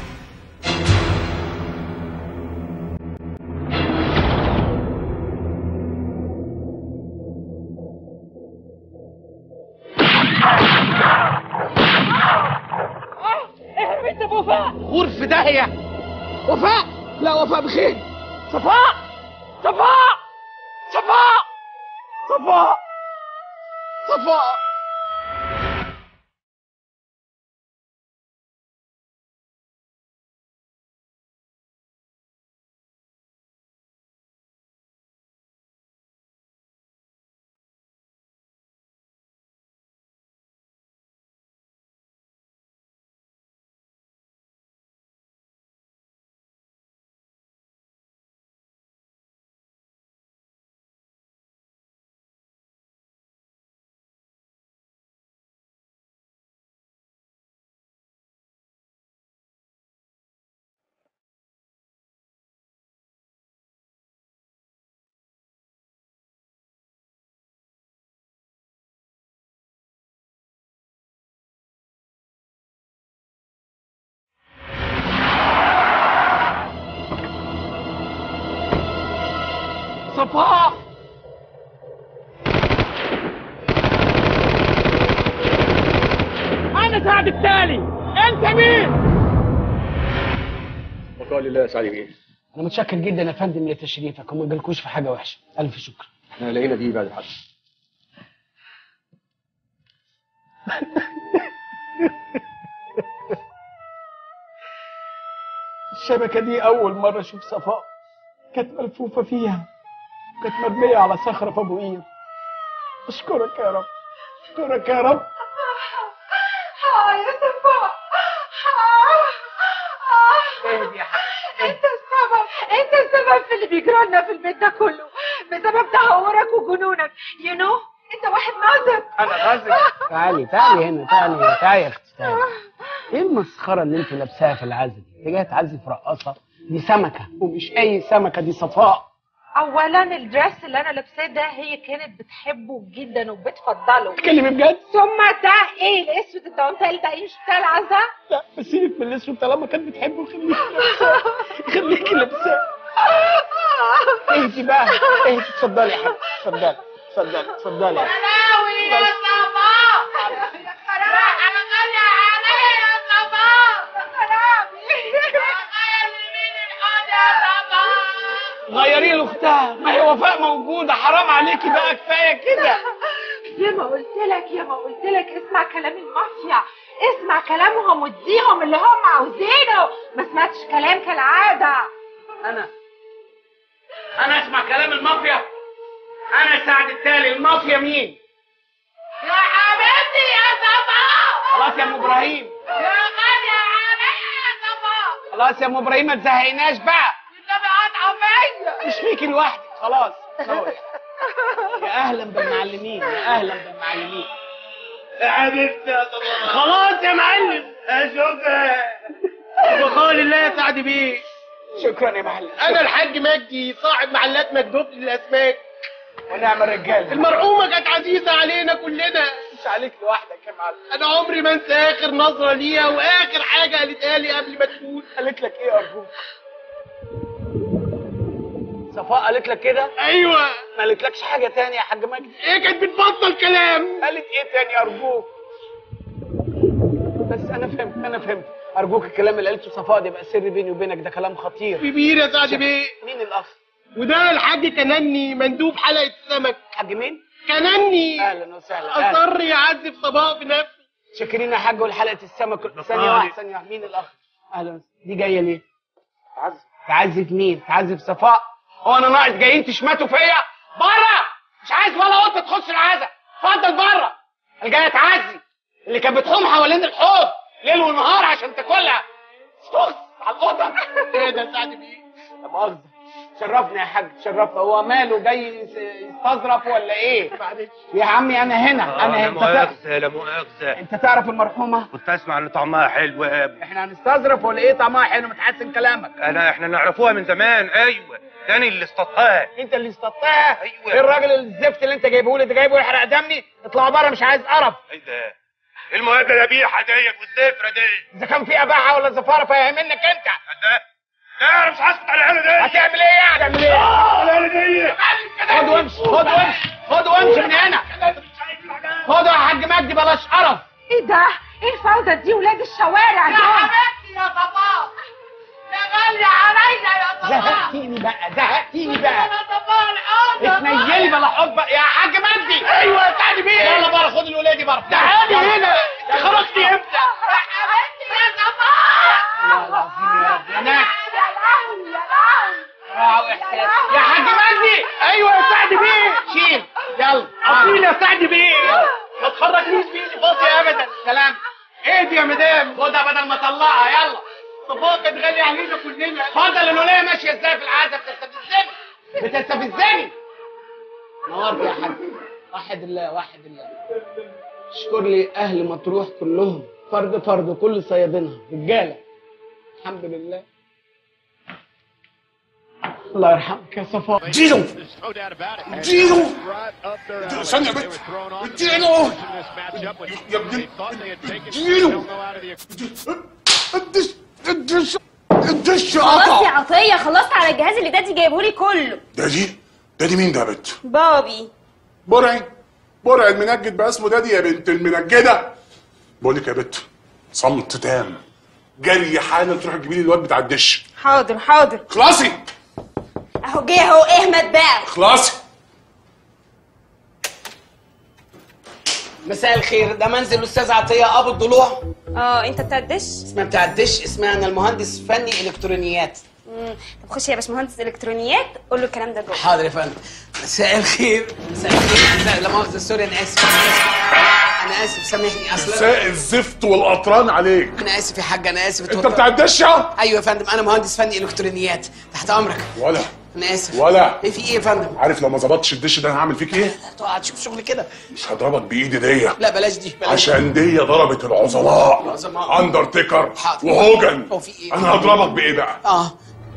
اهرب انت وفاء. غور في داهيه. وفاء. لا وفاء بخير. صفاء. صفاء. صفاء. صفاء. صفاء. صفاء. أنا سعد التالي. أنت مين؟ بقول الله يا سعد بيه. انا متشكر جدا يا فندم لتشريفك وما جالكوش في حاجه وحشه. الف شكر. احنا لقينا دي بعد الحد. الشبكه دي اول مره اشوف صفاء. كانت ملفوفه فيها، كانت مرميه على صخره في ابو قير. اشكرك يا رب، اشكرك يا رب. يا صفاء. اهدي يا حبيبتي. انت السبب في اللي بيجرى لنا في البيت ده كله، بسبب تهورك وجنونك. انت واحد ناظر. انا ناظر. تعالي هنا، تعالي يا اختي، تعالي. ايه المسخره اللي انت لابساها في العزة دي؟ انت جايه تعزي في رقاصه؟ دي سمكه، ومش اي سمكه، دي صفاء. اولا الدرس اللي انا لابساه ده هي كانت بتحبه جدا وبتفضله. تتكلمي بجد؟ ثم ده ايه الاسود الدانتيل ده؟ ايش بتاع العزة؟ لا بس سيبك من الاسود طالما كانت بتحبه. خليكي لابساه. اهدي بقى، اهدي. اتفضلي يا حبيبتي، اتفضلي يا خلاوي يا صفاء. يا خلاوي انا غالية عليا يا صفاء. يا خلاوي غيري مين الحوض يا صفاء. غيري لاختها، ما هي وفاء موجوده. حرام عليكي بقى، كفايه كده. يا ما قلت لك اسمع كلام المافيا، اسمع كلامهم واديهم اللي هم عاوزينه. ما سمعتش كلام كالعاده. انا اسمع كلام المافيا؟ انا سعد التالي. المافيا مين؟ يا حبيبتي يا صفاء. خلاص يا ام ابراهيم. يا غالية عليا يا صفاء. خلاص يا ام ابراهيم، ما تزهقناش بقى. النبي قاطعه فيا. مش فيكي لوحدك. خلاص. يا اهلا بالمعلمين، يا اهلا بالمعلمين. يا حبيبتي يا صفاء. خلاص يا معلم. شكرا. بقول الله يا سعد بيه. شكرا يا معلم. انا الحاج مجدي صاحب محلات مجدوب للاسماك. ونعم الرجاله. المرحومه كانت عزيزه علينا كلنا. مش عليك لوحدك يا معلم. انا عمري ما انسى اخر نظره ليها واخر حاجه قالتها لي قبل ما تموت. قالت لك ايه ارجوك؟ صفاء قالت لك كده؟ ايوه. ما قالتلكش حاجه تانية يا حاج مجدي؟ ايه كانت بتبطل كلام. قالت ايه تاني ارجوك؟ بس انا فهمت. ارجوك الكلام اللي قالته صفاء ده يبقى سر بيني وبينك، ده كلام خطير كبير يا سعد بيه. مين الاخ؟ وده الحاج تنني مندوب حلقه السمك. حاج مين؟ كنني. اهلا وسهلا. اصر يعذب طباق بنفسه. شاكرين يا حاج والحلقه السمك. ثانيه واحده. مين الاخ؟ اهلا. دي جايه ليه؟ تعذب مين؟ تعذب صفاء. هو انا ناقص جايين تشمتوا فيا؟ بره! مش عايز ولا قطه تخش العزا. اتفضل بره. اللي جايه تعزي اللي كانت بتحوم حوالين الحوض ليل ونهار عشان تاكلها. استخس على القطه. ايه ده سعد بيه؟ لا مؤاخذه. شرفنا يا حاج، شرفنا. هو ماله جاي يستظرف ولا ايه؟ معلش يا عمي انا هنا. انا لا مؤاخذة لا مؤاخذة. انت تعرف المرحومه؟ كنت اسمع ان طعمها حلو يا ابني. احنا هنستظرف ولا ايه؟ طعمها حلو. متحسن كلامك. احنا نعرفوها من زمان. ايوه تاني اللي اصطادتها. انت اللي اصطادتها؟ ايوه. ايه الراجل الزفت اللي انت جايبه لي ده؟ جايبه يحرق دمي؟ اطلع بره مش عايز قرف. ايه ده؟ ايه المواجهه القبيحه ديت والزفره دي؟ اذا كان في اباحه ولا زفاره فهي منك انت. لا انا مش هسكت على العيله دي. هتعمل ايه يعني؟ هتعمل ايه؟ العيله دي خد وامشي، خد وامشي، خد وامشي من هنا. خد يا حاج مجدي بلاش قرف. ايه ده؟ ايه الفوضى دي؟ ولاد الشوارع دول. يا حبيبتي يا صفاء يا غالية علينا يا صفاء. زهقتيني بقى، زهقتيني بقى. يا صفاء الحوض. اتنيلي بلا حب بقى يا حاج مجدي. ايوه يا سعد بيه. يلا بره خد الولاد بره. تعالي هنا. انت خرجتي امتى؟ يا حبيبتي يا صفاء. يا العظيم يا رب. هناك. يا لهوي يا لهوي. يا حاج مجدي. ايوه يا سعد بيه. شيل يلا. اصيل يا سعد بيه. ما تخرجنيش بايدي فاضيه ابدا. سلام. ايه دي يا مدام؟ خدها بدل ما اطلعها. يلا. صفاء كانت غاليه علينا كلنا. اتفضل. الوليه ماشيه ازاي في العزا؟ بتستفزني بتستفزني. نورت يا حاج. وحد الله وحد الله. اشكر لي اهل مطروح كلهم فرد فرد كل صيادينها رجاله. الحمد لله. الله يرحمك يا صفاء. اديله اديله استنى يا بنت. اديله يا ابني اديله. الدش خلاص يا عطيه، خلصت على الجهاز اللي دادي جايبهولي كله. دادي مين ده يا بنت؟ بابي. برعي المنجد بقى اسمه دادي يا بنت المنجده. بقول لك يا بنت صمت تام. جري حالا تروح تجيبي لي الواد بتاع الدش. حاضر حاضر. خلاصي اهو جه اهو. اهمت بقى. خلاصي. مساء الخير. ده منزل الاستاذ عطيه ابو الضلوع. انت بتاع الدش؟ اسمها بتاع الدش. اسمها انا المهندس فني الكترونيات. طب خش يا باشمهندس الكترونيات قول له الكلام ده جوه. حاضر يا فندم. مساء الخير. مساء الخير. لا مؤاخذه سوري. انا اسف. انا اسف سامحني. اصلا مساء الزفت والقطران عليك. انا اسف يا حاج. انا اسف. انت بتاع الدش يا؟ ايوه يا فندم. انا مهندس فني الكترونيات تحت امرك. ولا انا اسف. ولا ايه في ايه يا فندم؟ عارف لو ما ظبطتش الدش ده انا هعمل فيك ايه؟ تقعد تشوف شغل كده. مش هضربك بايدي دي. لا بلاش دي بلاش. عشان دي ضربت العظماء. اندرتيكر وهوجن. هو في ايه؟ انا هضربك بايه بقى؟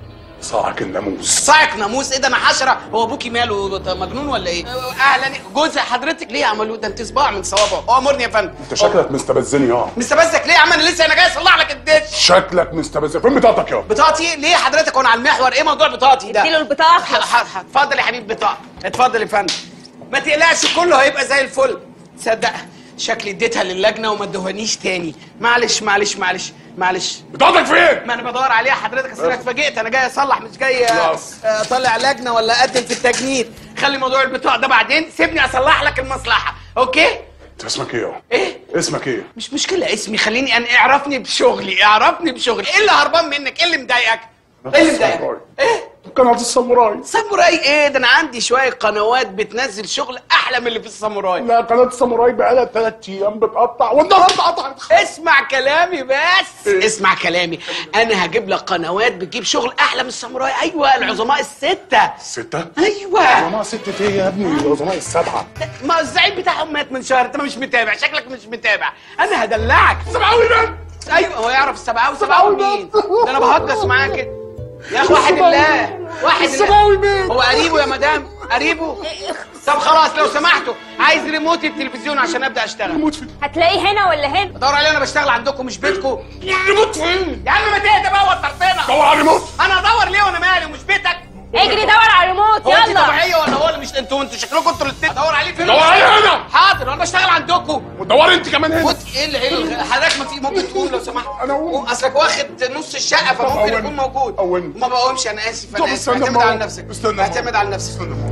صاعق الناموس. صاعق ناموس؟ ايه ده؟ انا حشره. هو ابوكي ماله مجنون ولا ايه؟ اهلا. جوز حضرتك ليه عملوه ده؟ انت صباع من صوابعه. امرني يا فندم. انت شكلك مستبزني. مستبزك ليه يا عم؟ انا لسه جاي اصلح لك الدش. شكلك مستبزك. فين بطاقتك يا؟ بطاقتي ليه حضرتك وانا على المحور؟ ايه موضوع بطاقتي ده؟ اديله البطاقه. اتفضل يا حبيبي بطاقه. اتفضل يا فندم. ما تقلقش كله هيبقى زي الفل. تصدق شكلي اديتها للجنه وما ادوهانيش تاني. معلش معلش معلش معلش. بطاقتك فين؟ ما انا بدور عليها حضرتك. اصل انا اتفاجئت. انا جاي اصلح مش جاي اطلع لجنه ولا اقدم في التجنيد. خلي موضوع البطاقه ده بعدين. سيبني اصلح لك المصلحه. اوكي؟ انت اسمك ايه؟ ايه؟ اسمك ايه؟ مش مشكله اسمي. خليني انا اعرفني بشغلي. اعرفني بشغلي. ايه اللي هربان منك؟ ايه اللي مضايقك؟ ايه اللي مضايقك؟ ايه؟ قناة الساموراي. ساموراي ايه ده؟ انا عندي شويه قنوات بتنزل شغل احلى من اللي في الساموراي. لا قناة الساموراي بقالها 3 ايام بتقطع والنهارده قطعت. اسمع كلامي بس. اسمع كلامي. انا هجيب لك قنوات بتجيب شغل احلى من الساموراي. ايوه العظماء الستة. الستة؟ ايوه. العظماء ستة ايه يا ابني؟ العظماء السبعة. ما الزعيم بتاعهم مات من شهر. انت مش متابع. شكلك مش متابع. انا هدلعك. السبعاوي مين؟ ايوه هو يعرف السبعاوي. سبعاوي مين؟ ده انا بهجص معاه كده يا اخي. واحد الله. واحد السبعاوي مين؟ هو قريبه يا مدام. قريبه. طب خلاص لو سمحتوا عايز ريموت التلفزيون عشان ابدا اشتغل. ريموت فين؟ هتلاقيه هنا ولا هنا؟ بدور عليه. انا بشتغل عندكم مش بيتكم. ريموت فين؟ يا عم ما تهدى بقى وترتنا. دور على الريموت. انا ادور ليه وانا مالي ومش بيتك؟ اجري دور على الريموت. هو انت يلا. طبيعيه ولا هو اللي مش انتوا شكلكم انتوا الاثنين. ادور عليه فين؟ دور عليه هنا. حاضر انا بشتغل عندكم. ودور انت كمان هنا. ايه اللي حضرتك ما في ممكن تقوم لو سمحت؟ انا اقوم. اصلك واخد نص الشقه فممكن يكون موجود. قومني. ما بقومش. انا اسف. طب انا اسف. استنى اعتمد على نفسك. استنى اعتمد على نفسك.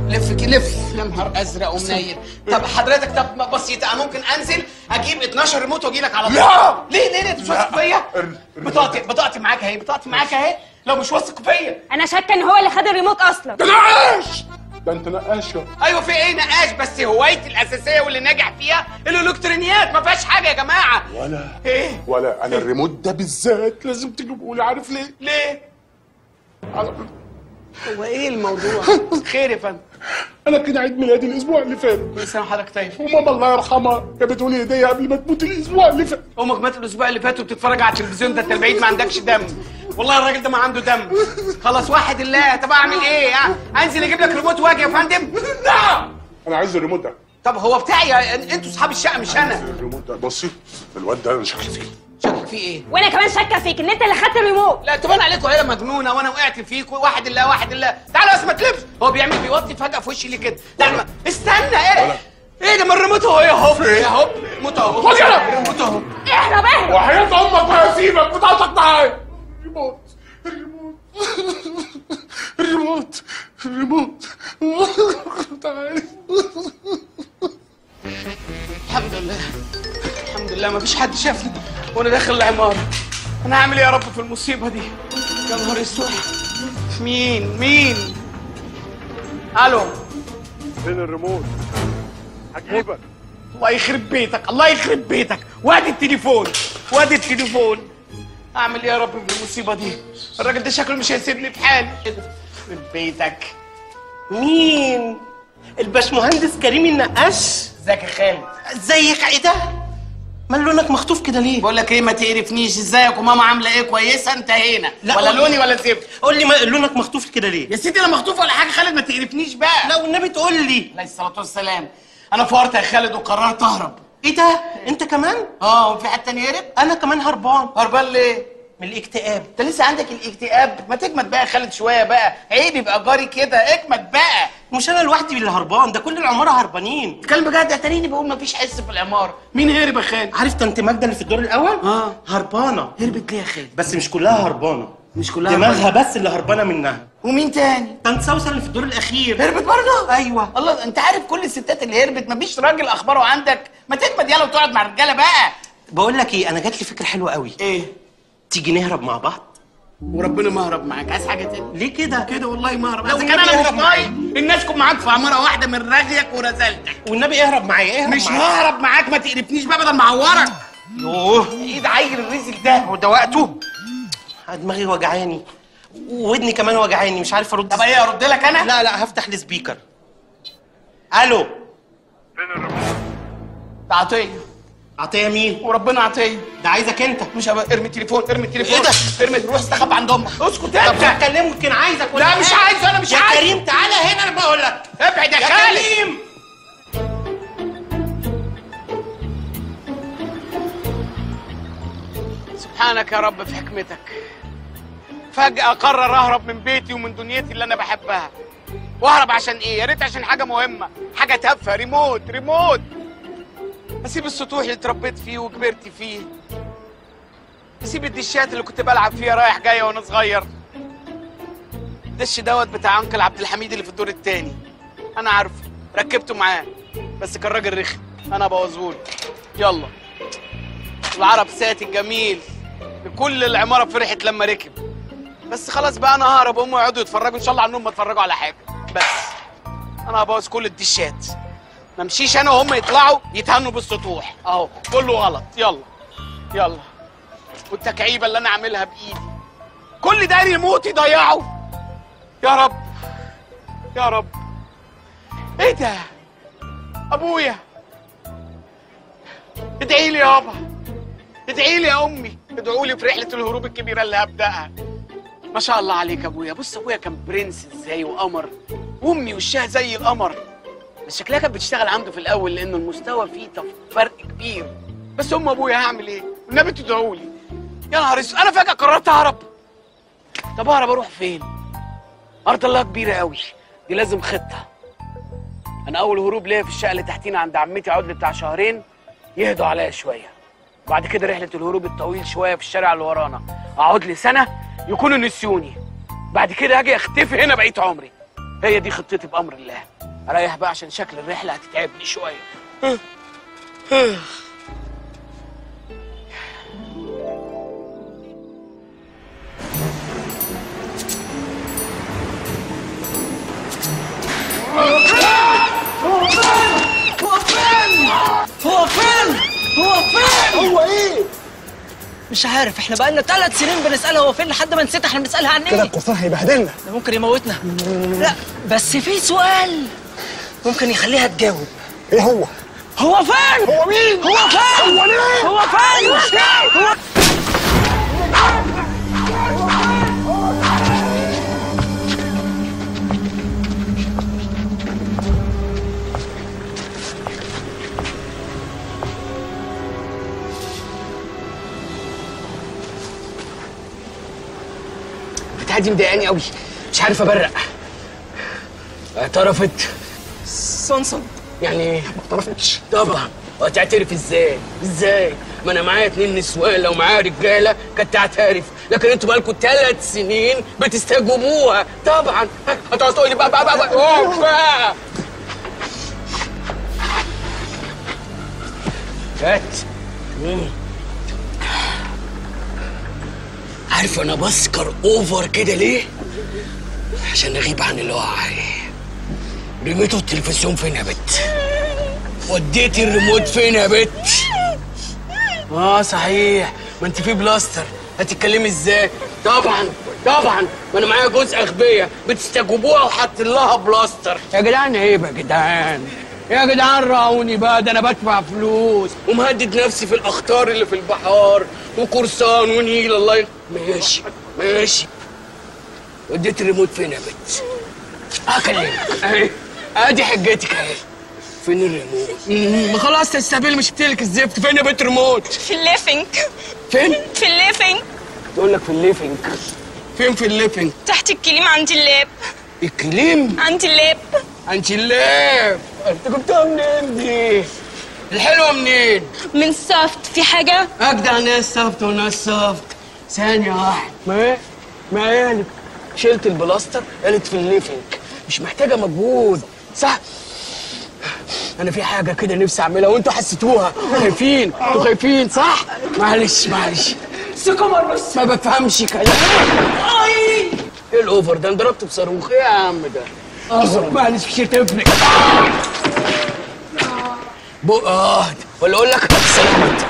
لف يا نهار ازرق ومنيل. طب حضرتك، طب بسيطه، انا ممكن انزل اجيب 12 ريموت واجي لك على طول. لا ليه انت مش واثق فيا؟ بطاقتي معاك اهي، لو مش واثق فيا. انا شاكه ان هو اللي خد الريموت اصلا. ده نقاش، ده انت نقاش. ايوه في ايه نقاش؟ بس هوايتي الاساسيه واللي ناجح فيها الالكترونيات، ما فيهاش حاجه يا جماعه. ولا انا الريموت ده بالذات لازم تجيبه لي. عارف ليه؟ هو ايه الموضوع؟ خير يا فندم. انا كان عيد ميلادي الاسبوع اللي فات. كل سنه وحضرتك طيب. وماما الله يرحمها جابت لي هديه قبل ما تموت الاسبوع اللي فات. امك ماتت الاسبوع اللي فات وبتتفرج على التلفزيون؟ ده انت البعيد ما عندكش دم. والله الراجل ده ما عنده دم. خلاص واحد الله. طب اعمل ايه؟ انزل اجيب لك ريموت واجي يا فندم؟ لا انا عايز الريموت ده. طب هو بتاعي، انتوا اصحاب الشقه مش انا. الريموت ده بصي، الواد ده انا شكلي فيه. شكلك فيه ايه؟ وانا كمان شاكه فيك ان انت اللي خدت الريموت. لا تبان عليكم عيله مجنونه وانا وقعت فيك. واحد الله. تعالوا بس ما تلبس. هو بيوطي فجاه في وشي ليه كده؟ تعالوا استنى. ايه ده؟ ما الريموت اهو اهو الريموت اهو. خد يلا الريموت اهو. احنا بقى وحياة امك ما هسيبك بتاعتك معايا. الريموت تعالى. الحمد لله مفيش حد شافني وانا داخل العماره. انا هعمل ايه يا رب في المصيبه دي؟ يا نهار اسود. مين؟ الو. فين الريموت؟ هجيبك. الله يخرب بيتك. وادي التليفون. اعمل ايه يا رب في المصيبه دي؟ الراجل ده شكله مش هيسيبني في حالي. يخرب بيتك. مين؟ الباشمهندس كريم النقاش. ازيك يا خالد؟ ازيك؟ ايه ده؟ مال لونك مخطوف كده ليه؟ بقول لك ايه، ما تقرفنيش. ازيك وماما عامله ايه؟ كويسه؟ انتهينا. ولا لوني ولا زفت. قول لي لونك مخطوف كده ليه؟ يا سيدي انا مخطوف ولا حاجه. خالد ما تقرفنيش بقى. لا والنبي تقول لي. عليه الصلاه والسلام. انا فورت يا خالد وقررت اهرب. ايه ده؟ انت كمان؟ وفي حد تاني هرب؟ انا كمان هربان ليه؟ من الاكتئاب. انت لسه عندك الاكتئاب؟ ما تجمد بقى يا خالد شويه بقى. عيب يبقى جاري كده. اجمد بقى. مش انا لوحدي اللي هربان، ده كل العماره هربانين. تتكلم بجد؟ اتاريني بقول مفيش حس في العماره. مين هرب يا خالد؟ عارف طنط ماجده اللي في الدور الاول؟ هربانه. هربت ليه يا خالد؟ بس مش كلها هربانه. مش كلها دماغها بس اللي هربانه منها. ومين تاني؟ طنط سوسن اللي في الدور الاخير. هربت برضه؟ ايوه. الله، انت عارف كل الستات اللي هربت. مفيش راجل اخباره عندك. ما تجمد يلا وتقعد مع الرجاله بقى. بقول لك ايه، انا جات لي فكره حلوه قوي. ايه؟ تيجي نهرب مع بعض؟ وربنا ما هرب معاك. عايز حاجه تاني؟ ليه كده؟ كده والله ما هرب. لو اذا كان انا مش طايق الناس تكون معاك في عماره واحده من رغيك ورزالتك. والنبي اهرب معايا. مش ههرب معاك. ما تقرفنيش بقى بدل ما اعورك. يوه ايه ده عيل الرزق ده؟ هو ده وقته؟ دماغي وجعاني وودني كمان وجعاني، مش عارف ارد. طب ايه ارد لك انا؟ لا هفتح السبيكر. الو. فين الريموت؟ ده عطيه مين؟ وربنا عطيه. ده عايزك انت. مش ارمي التليفون. ايه ده؟ روح استخبى عند امك. اسكت انت. انت. هتكلمه يمكن عايزك ولا لا مش عايز. انا مش عايز. يا كريم تعالى هنا انا بقول لك. ابعد يا خالد. كريم. سبحانك يا رب في حكمتك. فجأة قرر اهرب من بيتي ومن دنيتي اللي انا بحبها. واهرب عشان ايه؟ يا ريت عشان حاجة مهمة، حاجة تافهة. ريموت. اسيب السطوح اللي اتربيت فيه وكبرت فيه. اسيب الدشات اللي كنت بلعب فيها رايح جاي وانا صغير. الدش دوت بتاع انكل عبد الحميد اللي في الدور التاني. انا عارفه، ركبته معاه، بس كان راجل رخم، انا بوظهوله. يلا. العرب ساتي الجميل. كل العماره فرحت لما ركب. بس خلاص بقى انا ههرب. هم يقعدوا يتفرجوا ان شاء الله عنهم ما اتفرجوا على حاجه. بس انا هبوظ كل الدشات. ما امشيش انا وهم يطلعوا يتهنوا بالسطوح. اهو كله غلط. يلا. والتكعيبه اللي انا عاملها بايدي كل ده ريموت يضيعه. يا رب. ايه ده؟ ابويا ادعي لي يابا. ادعي لي يا امي. ادعوا لي في رحله الهروب الكبيره اللي هبداها. ما شاء الله عليك يا ابويا. بص ابويا كان برنس ازاي وقمر، وامي وشها زي القمر. بس شكلها كانت بتشتغل عنده في الاول لان المستوى فيه فرق كبير. بس ابويا هعمل ايه؟ والنبي تدعوا لي. يا نهار اسود، انا فجاه قررت اهرب. طب اهرب اروح فين؟ ارض الله كبيره قوي، دي لازم خطه. انا اول هروب ليا في الشقه اللي تحتينا عند عمتي عدل بتاع شهرين يهدوا عليا شويه. بعد كده رحله الهروب الطويل شويه في الشارع اللي ورانا، اقعد لي سنه يكونوا نسيوني. بعد كده اجي اختفي هنا بقيت عمري. هي دي خطتي بامر الله. اريح بقى عشان شكل الرحله هتتعبني شويه. هو ايه؟ مش عارف، احنا بقالنا 3 سنين بنسألها هو فين لحد ما نسيت احنا بنسألها عن ايه؟ كده القرصان هيبهدلنا. ده ممكن يموتنا. لا بس في سؤال ممكن يخليها تجاوب. ايه هو؟ هو فين؟ هو مين؟ هو فين؟ هو ليه؟ هو فين؟ مش فين؟ هو البتاعه دي مضايقاني قوي، مش عارف ابرق. اعترفت صنصن يعني ما اعترفتش طبعا. وهتعترف ازاي؟ ازاي؟ ما انا معايا 2 نسوان، لو معايا رجاله كانت تعترف، لكن انتوا بقالكم 3 سنين بتستجوبوها طبعا. هتقعد تقول لي بقى جت. عارف انا بسكر اوفر كده ليه؟ عشان اغيب عن الوعي. رميتوا التلفزيون فين يا بت؟ وديتي الريموت فين يا بت؟ صحيح، ما انت في بلاستر، هتتكلمي ازاي؟ طبعا ما انا معايا جزء اغبيه بتستجوبوها وحاطين لها بلاستر. يا جدعان عيب يا جدعان، يا جدعان راعوني بقى، ده انا بدفع فلوس ومهدد نفسي في الاخطار اللي في البحار وقرصان ونيل. الله ماشي. وديت الريموت فين يا بت؟ هكلمك اهي، ادي حجتك اهي. فين الريموت؟ ما خلاص تستهبل، مش قلتلك الزفت. فين يا بت ريموت؟ في الليفنج. فين؟ في الليفنج. تقول لك في الليفنج. فين في الليفنج؟ تحت الكليم عند اللاب. الكليم؟ عند اللاب. عند اللاب. انت جبتها منين دي؟ الحلوه منين؟ من سافت. في حاجه؟ اجدع ناس سافت وناس سافت. ثانيه واحده. ما قالت شلت البلاستر، قالت في الليفنج، مش محتاجه مجهود صح؟ انا في حاجه كده نفسي اعملها وانتوا حسيتوها. خايفين، انتوا خايفين صح؟ معلش سكمر بس ما بفهمش كلام. ايه الاوفر ده؟ انا ضربته بصاروخ. ايه يا عم ده؟ معلش مش هتفرق. ولا اقول لك سلامت.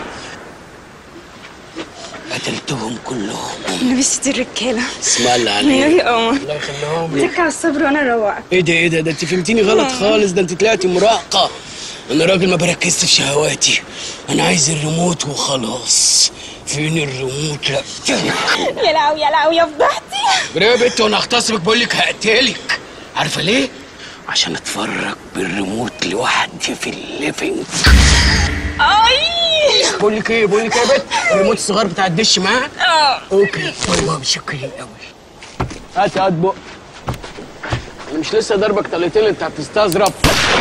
قتلتهم كلهم. لبست الرجاله. اسم الله عليك. يا قمر. الله يخليهم لك. اتك على الصبر وانا اروقك. ايه ده انت فهمتيني غلط خالص، ده انت طلعتي مراهقه. انا راجل ما بركزش في شهواتي، انا عايز الريموت وخلاص. فين الريموت؟ لا يا لهوي يا فضحتي. يا بنت وانا اغتصبك، بقول لك هقتلك. عارفه ليه؟ عشان اتفرج بالريموت لوحدي في الليفنج. بقول لك ايه يا بنت؟ الريموت الصغير بتاع الدش معاك؟ اوكي. طيب شكرا قوي. هات بق. انا مش لسه ضربك طليتين، انت هتستظرف.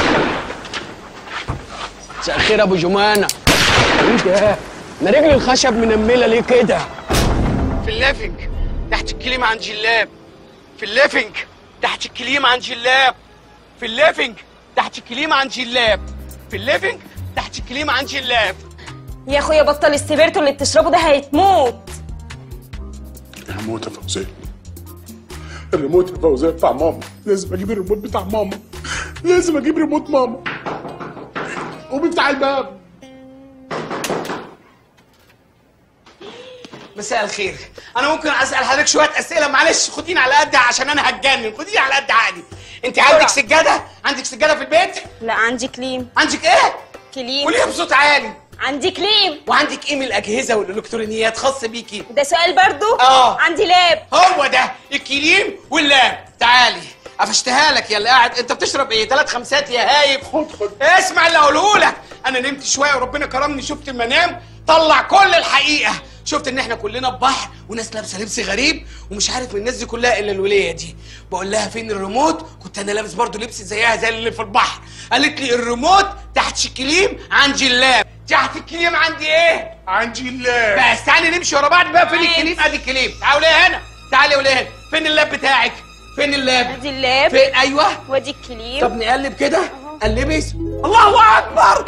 مساء الخير ابو جمانه. ايه ده؟ انا رجلي الخشب منمله ليه كده؟ في الليفنج تحت الكليم عن جلاب. في الليفنج تحت الكليم عن جلاب. في الليفنج تحت الكليم عن جلاب. في الليفنج تحت الكليم عن جلاب. يا اخويا بطل السبيرتو اللي بتشربه ده، هيتموت. هموت يا فوزيه. الريموت يا فوزيه بتاع ماما، لازم اجيب الريموت بتاع ماما، لازم اجيب ريموت ماما. قومي بتاع الباب. مساء الخير، انا ممكن اسال حضرتك شويه اسئله؟ معلش خديني على قد عشان انا هتجنن، خديني على قد عقلي. انت عندك سجاده؟ عندك سجاده في البيت؟ لا عندي كليم. عندك ايه؟ كليم. قوليها بصوت عالي. عندي كليم. وعندك ايه من الاجهزه والالكترونيات خاص بيكي؟ ده سؤال برضو؟ عندي لاب. هو ده الكليم واللاب. تعالي قفشتها لك يا اللي قاعد. انت بتشرب ايه؟ 3 خمسات يا هايب؟ خد اسمع اللي هقوله لك. انا نمت شويه وربنا كرمني، شفت المنام طلع كل الحقيقه. شفت ان احنا كلنا في بحر وناس لابسه لبس غريب، ومش عارف من الناس دي كلها الا الوليه دي. بقول لها فين الريموت؟ كنت انا لابس برضو لبس زيها زي اللي في البحر. قالت لي الريموت تحت الكليم عند جلاب. تحت الكليم عندي ايه؟ عند جلاب. بس تعالي نمشي ورا بعض بقى. فين الكليم؟ ادي الكليم. تعالي هنا، تعالي وليه هنا. فين اللاب بتاعك؟ فين اللاب؟ ادي اللاب. فين؟ ايوه. وادي الكليم. طب نقلب كده. قلبي. الله اكبر.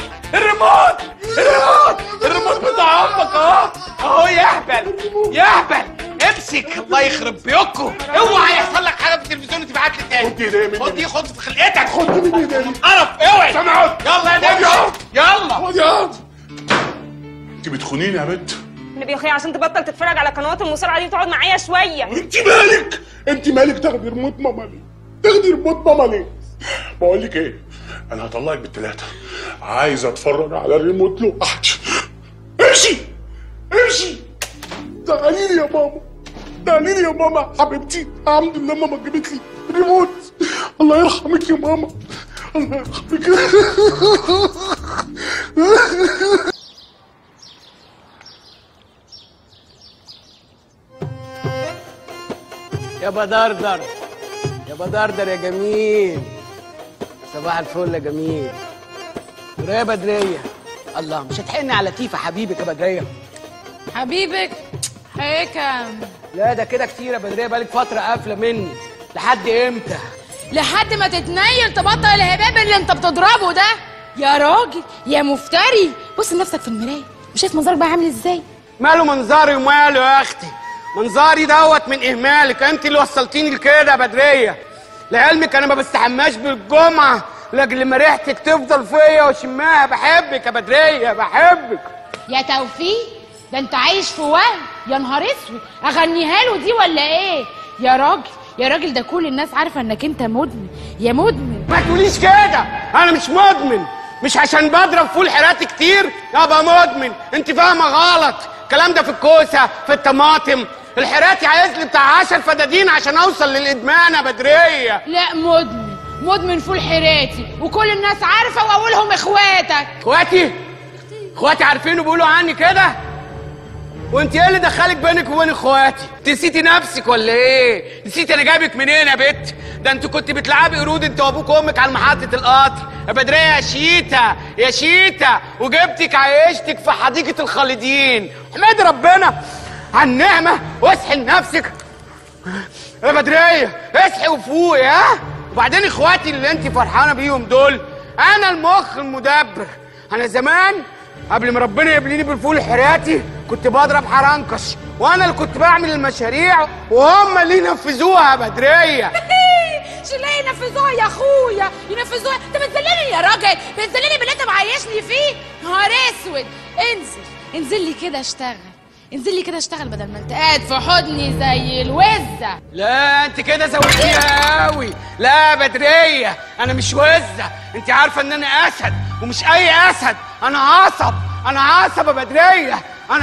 الريموت بتاع امك اهو يهبل امسك. الله يخرب بيوكو. اوعى يحصل لك حاجه في التلفزيون وتبعت لي تاني. خد في خلقتك. خد من ايدي. قرف. اوعي. يلا يا نمشي. يلا. انت بتخونيني يا بنت. النبي يا اخويا عشان تبطل تتفرج على قنوات المصارعه دي وتقعد معايا شويه. انت مالك تاخدي ريموت ماما ليه؟ بقول لك ايه، انا هطلعك بالثلاثه، عايز اتفرج على الريموت لوحدي. امشي. تعالي لي يا ماما حبيبتي. الحمد لله ماما جابت لي ريموت. الله يرحمك يا ماما. الله يرحمك. يا بدردر يا جميل. صباح الفل يا جميل. يا بدرية. الله مش هتحقني على تيفا حبيبك يا بدرية. حبيبك هيك. لا ده كده كتير يا بدرية، بقالك فترة قافلة مني. لحد امتى؟ لحد ما تتنيل تبطل الهباب اللي انت بتضربه ده يا راجل يا مفتري. بص لنفسك في المراية وشايف منظرك بقى عامل ازاي. ماله منظري وماله يا اختي؟ منظري دوت من اهمالك، انت اللي وصلتيني لكده يا بدريه. لعلمك انا ما بستحماش بالجمعه لاجل لما ريحتك تفضل فيا واشمها. بحبك يا بدريه بحبك. يا توفيق ده انت عايش في وهم. يا نهار اسود اغنيها له دي ولا ايه؟ يا راجل ده كل الناس عارفه انك انت مدمن. يا مدمن. ما تقوليش كده، انا مش مدمن. مش عشان بضرب فول حراتي كتير ابقى مدمن. انت فاهمه غلط. الكلام ده في الكوسه، في الطماطم. الحراتي عايز لي بتاع 10 فدادين عشان اوصل للادمان يا بدريه. لا مدمن فول حراتي وكل الناس عارفه واولهم اخواتك. اخواتي عارفين وبيقولوا عني كده. وانت ايه اللي دخلك بينك وبين اخواتي؟ نسيتي نفسك ولا ايه؟ نسيتي انا جايبك منين يا بت؟ ده انت كنت بتلعبي قرود انت وابوك وامك على محطه القطر يا بدريه يا شيتا وجبتك عيشتك في حديقه الخالدين. احمد ربنا على النعمه واصحي لنفسك يا بدريه. اصحي وفوقي وبعدين اخواتي اللي انت فرحانه بيهم دول انا المخ المدبر. انا زمان قبل ما ربنا يبليني بالفول الحراتي كنت بضرب حرنكش، وانا اللي كنت بعمل المشاريع وهم اللي ينفذوها يا بدريه. شو لا ينفذوها يا اخويا؟ ينفذوها؟ انت بتذلني يا راجل، بتذلني باللي انت معيشني فيه. نهار اسود. انزل لي كده اشتغل بدل ما انت قاعد في حضني زي الوزه. لا انت كده زودتيها قوي. لا يا بدريه انا مش وزه. انت عارفه ان انا اسد ومش اي اسد. انا عصب يا بدريه.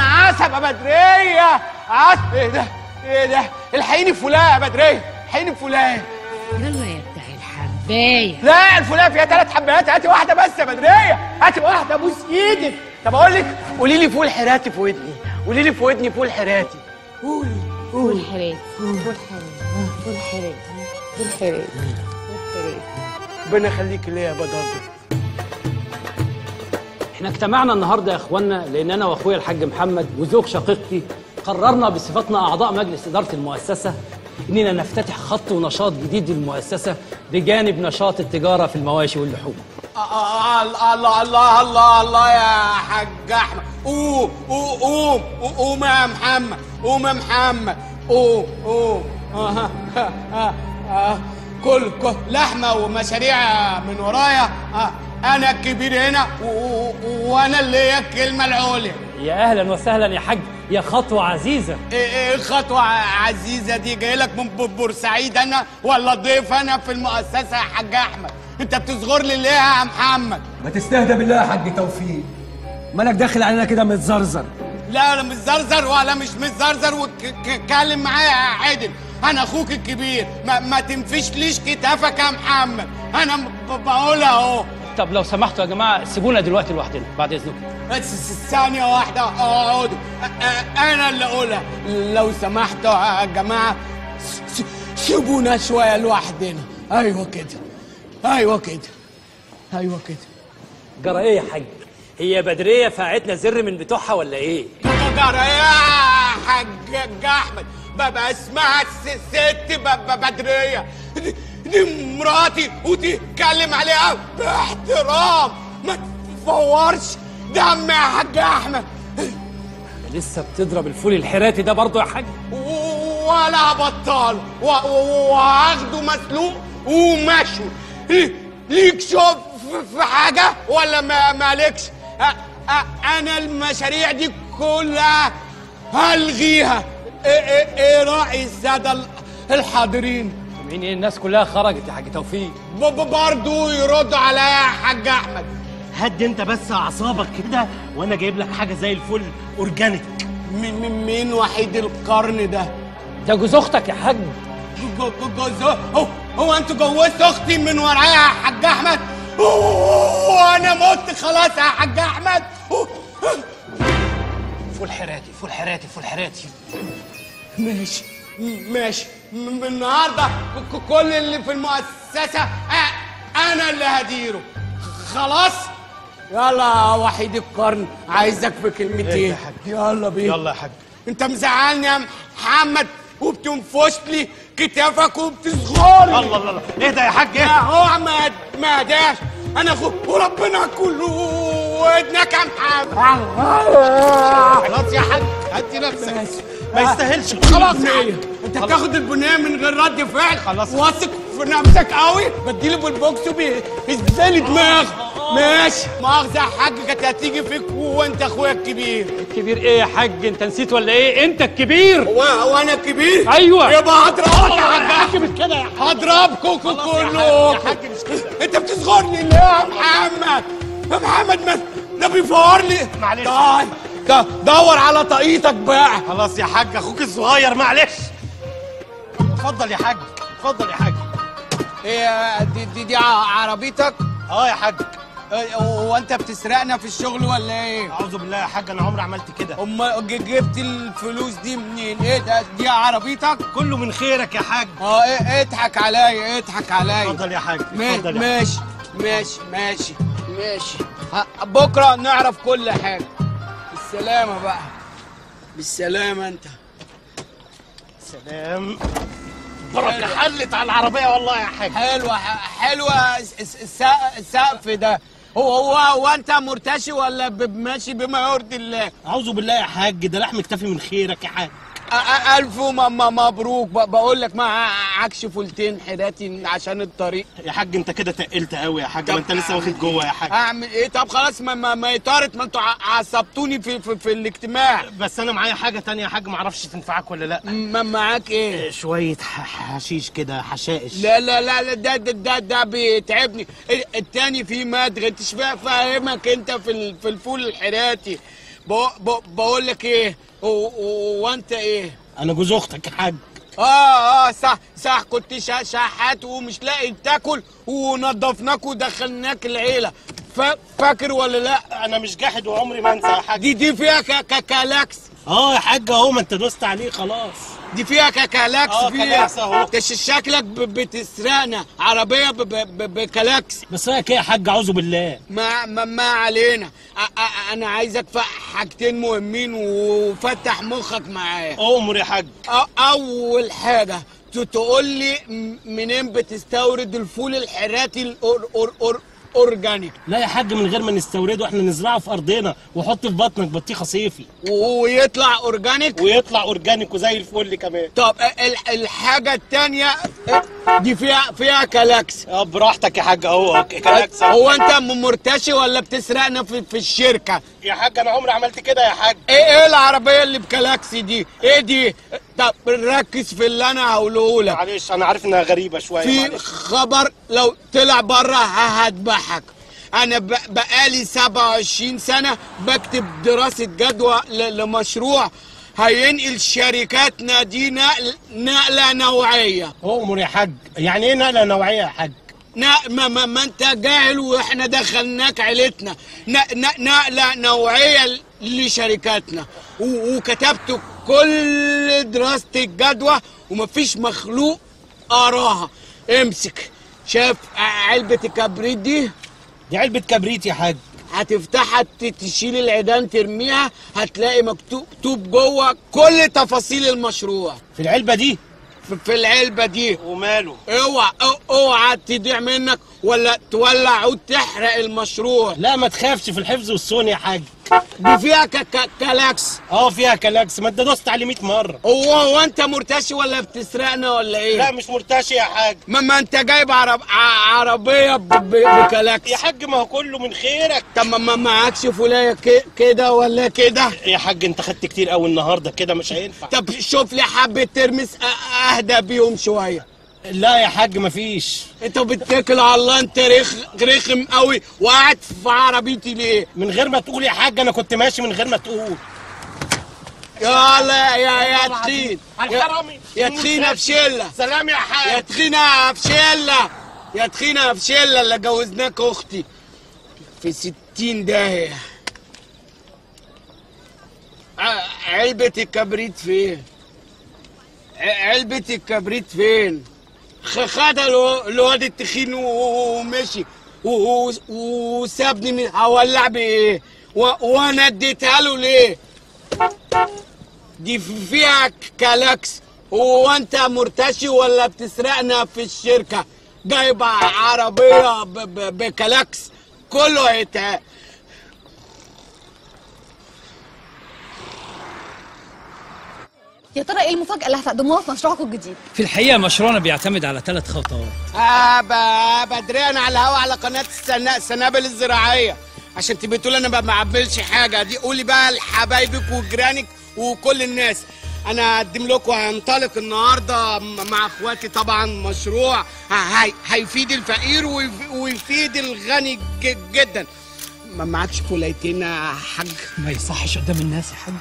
ايه ده الحقيني فولايه يا بدريه. الحقيني فولايه. يلا يا بتاع الحبايه. لا الفولايه فيها 3 حبايات. هاتي واحده بس يا بدريه. هاتي واحده ابوس ايدك. طب اقول لك قولي لي فول حراتي في ودني. قولي لي في ودني فول حراتي. قولي فول حراتي. ربنا يخليك ليا يا بدر. احنا اجتمعنا النهارده يا اخوانا لان انا واخويا الحاج محمد وزوج شقيقتي قررنا بصفتنا اعضاء مجلس اداره المؤسسه اننا نفتتح خط ونشاط جديد للمؤسسه بجانب نشاط التجاره في المواشي واللحوم. الله يا حاج احمد. قوم يا محمد. كل لحمه ومشاريع من ورايا. انا الكبير هنا وانا اللي هي الكلمه العليا. يا اهلا وسهلا يا حاج. يا خطوه عزيزه. ايه الخطوه عزيزه دي؟ جاي لك من بورسعيد انا ولا ضيف انا في المؤسسه يا حاج احمد؟ انت بتصغر لي ليه يا محمد؟ ما تستهدى بالله يا حاج توفيق. مالك داخل علينا كده متزرزر؟ لا انا مش زرزر ولا مش متزرزر. واتكلم معايا يا عادل. انا اخوك الكبير. ما تنفش ليش كتافك يا محمد. انا بقولها اهو. طب لو سمحتوا يا جماعه سيبونا دلوقتي لوحدنا بعد اذنكم. ثانيه واحده اقعدوا. انا اللي اقولها. لو سمحتوا يا جماعه سيبونا شويه لوحدنا. ايوه كده. جرى ايه يا حاج؟ هي بدريه فاعتنا زر من بتوعها ولا ايه؟ جرى ايه يا حاج احمد؟ اسمها الست بدريه. دي مراتي وتتكلم عليها باحترام، ما تفورش دم يا حاج احمد. لسه بتضرب الفول الحراتي ده برضه يا حاج؟ ولا بطال وهاخده مسلوق ومشوي. ليك شوف في حاجه ولا مالكش؟ انا المشاريع دي كلها هلغيها. ايه راي الساده الحاضرين؟ مين ايه؟ الناس كلها خرجت يا حاج توفيق. برضه يردوا عليا يا حاج احمد. هدي انت بس اعصابك كده وانا جايب لك حاجه زي الفل اورجانيك. مين وحيد القرن ده؟ ده جوز اختك يا حاج. جوز؟ هو انتوا جوزتوا اختي من ورايا يا حاج احمد؟ وانا مت خلاص يا حاج احمد. فول حراتي فول حراتي فول حراتي. ماشي من النهارده كل اللي في المؤسسه انا اللي هديره خلاص. يلا وحيد القرن، عايزك في كلمتين. يلا بينا. يلا يا حاج. انت مزعلني يا محمد وبتنفش لي كتافك وبتصغرني. الله الله الله، اهدى يا حاج. هو ما هداش، انا اخوك وربنا كله ودنك يا محمد. خلاص يا حاج هدي نفسك، ما يستاهلش. خلاص يا حاج، انت بتاخد البنيه من غير رد فعل. خلاص واثق في نفسك قوي، بديله بالبوكس وبيهزلي دماغه. ماشي مؤاخذة يا حاج، كانت هتيجي فيك وانت اخويا الكبير. الكبير ايه يا حاج؟ انت نسيت ولا ايه؟ انت الكبير. هو انا الكبير؟ ايوه. يبقى هضربك يا حاج مش كده يا حاج. هضربكم كلكم يا حاج مش كده. انت بتصغرني ليه يا محمد؟ يا محمد ما ده بيفور لي. معلش. دور على طاقيتك بقى. خلاص يا حاج، اخوك الصغير معلش. اتفضل يا حاج، اتفضل يا حاج. ايه دي عربيتك؟ اه يا حاج. هو انت بتسرقنا في الشغل ولا ايه؟ اعوذ بالله يا حاج، انا عمري عملت كده. امال جبت الفلوس دي منين؟ ايه ده؟ دي عربيتك؟ كله من خيرك يا حاج. ايه اضحك عليا اضحك عليا. اتفضل يا حاج، اتفضل يا حاج. ماشي بكره نعرف كل حاجه. بالسلامه بقى. بالسلامه انت. سلام. بركه حلت على العربيه والله يا حاج. حلوه السقف ده. هو انت مرتشي ولا ماشي بما يرضي الله؟ اعوذ بالله يا حاج، ده لحم اكتفي من خيرك يا حاج. الف مبروك. بقول لك معكش فولتين حراتي عشان الطريق يا حاج. انت كده تقلت قوي يا حاج، ما انت لسه واخد جوه يا حاج. اعمل ايه؟ طب خلاص ما يطارت، ما انتوا عصبتوني في الاجتماع. بس انا معايا حاجه تانية يا حاج، ما اعرفش تنفعك ولا لا. معاك ايه؟ شويه حشيش كده، حشائش. لا ده بيتعبني. التاني فيه مدغ. انت مش فاهمك انت في الفول الحراتي. بقول لك ايه، وانت ايه؟ انا جوز اختك يا حاج. صح كنت شحات ومش لاقي تاكل ونضفناك ودخلناك العيله. فاكر ولا لا؟ انا مش جاحد وعمري ما انسى يا حاج. دي فيها كلاكس. يا حاج اهو، ما انت دوست عليه خلاص. دي فيها كلاكس. كلاكس اهو. شكلك بتسرقنا عربيه بكلاكس. بس رايك ايه يا حاج؟ اعوذ بالله. ما علينا. انا عايزك في حاجتين مهمين وفتح مخك معايا. امر يا حاج. اول حاجه تقول لي منين بتستورد الفول الحراتي اورجانيك؟ لا يا حاج، من غير ما نستورده، احنا نزرعه في ارضنا وحط في بطنك بطيخه صيفي ويطلع اورجانيك. وزي الفل كمان. طب الحاجه الثانيه دي فيها كلاكس. براحتك يا حاج اهو كلاكس. هو انت مرتشي ولا بتسرقنا في الشركه؟ يا حاج انا عمري عملت كده يا حاج. ايه العربيه اللي بكلاكس دي؟ ايه دي؟ طب ركز في اللي انا هقوله لك. معلش انا عارف انها غريبه شويه. في خبر لو طلع بره هذبحك. انا بقالي 27 سنه بكتب دراسه جدوى لمشروع هينقل شركاتنا دي نقله نوعيه. امر يا حاج. يعني ايه نقله نوعيه يا حاج؟ ما انت جاهل واحنا دخلناك عيلتنا. نقله نوعيه لشركاتنا وكتبت كل دراسه الجدوى ومفيش مخلوق قراها. امسك. شايف علبه الكبريت دي؟ دي علبه كبريت يا حاج. هتفتحها تشيل العيدان ترميها، هتلاقي مكتوب جوه كل تفاصيل المشروع. في العلبه دي؟ في العلبه دي. وماله؟ اوعى تضيع منك ولا تولع عود تحرق المشروع. لا ما تخافش في الحفظ والصون يا حاج. دي فيها كلاكس. فيها كلاكس، ما انت دوست عليه 100 مره. هو انت مرتشي ولا بتسرقنا ولا ايه؟ لا مش مرتشي يا حاج. ما انت جايب عربيه بكلاكس يا حاج، ما هو كله من خيرك. طب ما معكش فولايه كده ولا كده؟ يا حاج انت خدت كتير قوي النهارده، كده مش هينفع. طب شوف لي حبه ترمس اهدى بيهم شويه. لا يا حاج مفيش. انت بتتكل على الله، انت رخم قوي وقاعد في عربيتي ليه؟ من غير ما تقول يا حاج، انا كنت ماشي من غير ما تقول. يلا يا تخين يا تخينه بشله. سلام يا حاج. يا تخينه بشله، يا تخينه بشله اللي جوزناك اختي في 60 داهيه. علبه الكبريت فين؟ علبه الكبريت فين؟ خدها الواد التخين ومشي وسابني. من هولع بايه؟ وانا اديتها له ليه؟ دي فيها كلاكس. هو انت مرتشي ولا بتسرقنا في الشركه؟ جايب عربيه بكلاكس كله هيتهاق. يا ترى ايه المفاجأة اللي هتقدموها في مشروعكم الجديد؟ في الحقيقة مشروعنا بيعتمد على 3 خطوات. بدرينا على الهوا على قناة السنابل الزراعية، عشان تبقى تقول انا ما بعملش حاجة. دي قولي بقى لحبايبك وجيرانك وكل الناس. انا هقدم لكم، هنطلق النهارده مع اخواتي طبعا مشروع هيفيد الفقير ويفيد الغني جدا. ما معكش فولايتين يا حاج؟ ما يصحش قدام الناس يا حاج.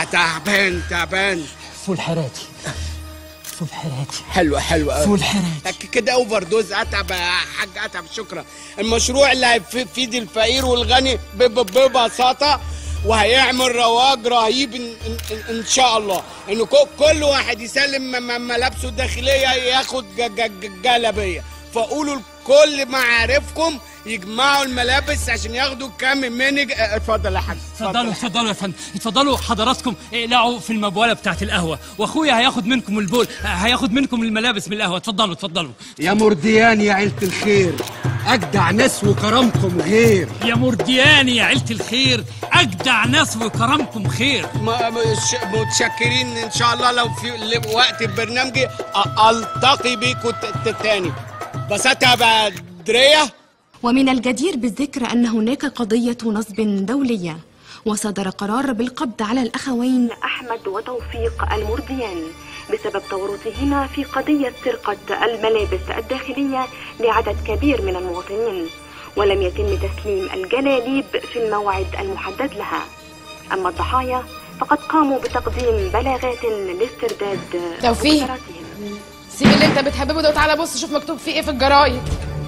تعبان. فول حراتي. فول حراتي. حلوة فول حراتي كده اوفر دوز. اتعب يا حاج اتعب. شكرا. المشروع اللي هيفيد الفقير والغني ببساطة وهيعمل رواج رهيب ان شاء الله. ان كل واحد يسلم ملابسه الداخلية ياخد جلابية. فقولوا لكل معارفكم يجمعوا الملابس عشان ياخدوا كام منج. اتفضل يا حاج. اتفضلوا يا فندم. اتفضلوا حضراتكم اقلعوا في المبوله بتاعت القهوه، واخويا هياخد منكم البول، هياخد منكم الملابس من القهوه. اتفضلوا. يا مرديان يا عيله الخير، اجدع ناس وكرمكم غير. يا مرديان يا عيله الخير، اجدع ناس وكرمكم خير. متشكرين. ان شاء الله لو في وقت البرنامج التقي بيكم تاني. بساتها بدريه. ومن الجدير بالذكر أن هناك قضية نصب دولية، وصدر قرار بالقبض على الأخوين أحمد وتوفيق المرديان بسبب تورطهما في قضية سرقة الملابس الداخلية لعدد كبير من المواطنين، ولم يتم تسليم الجلاليب في الموعد المحدد لها. أما الضحايا فقد قاموا بتقديم بلاغات لاسترداد توفيق، سيب اللي انت بتحببه ده وتعالى بص شوف مكتوب فيه ايه في الجرايد.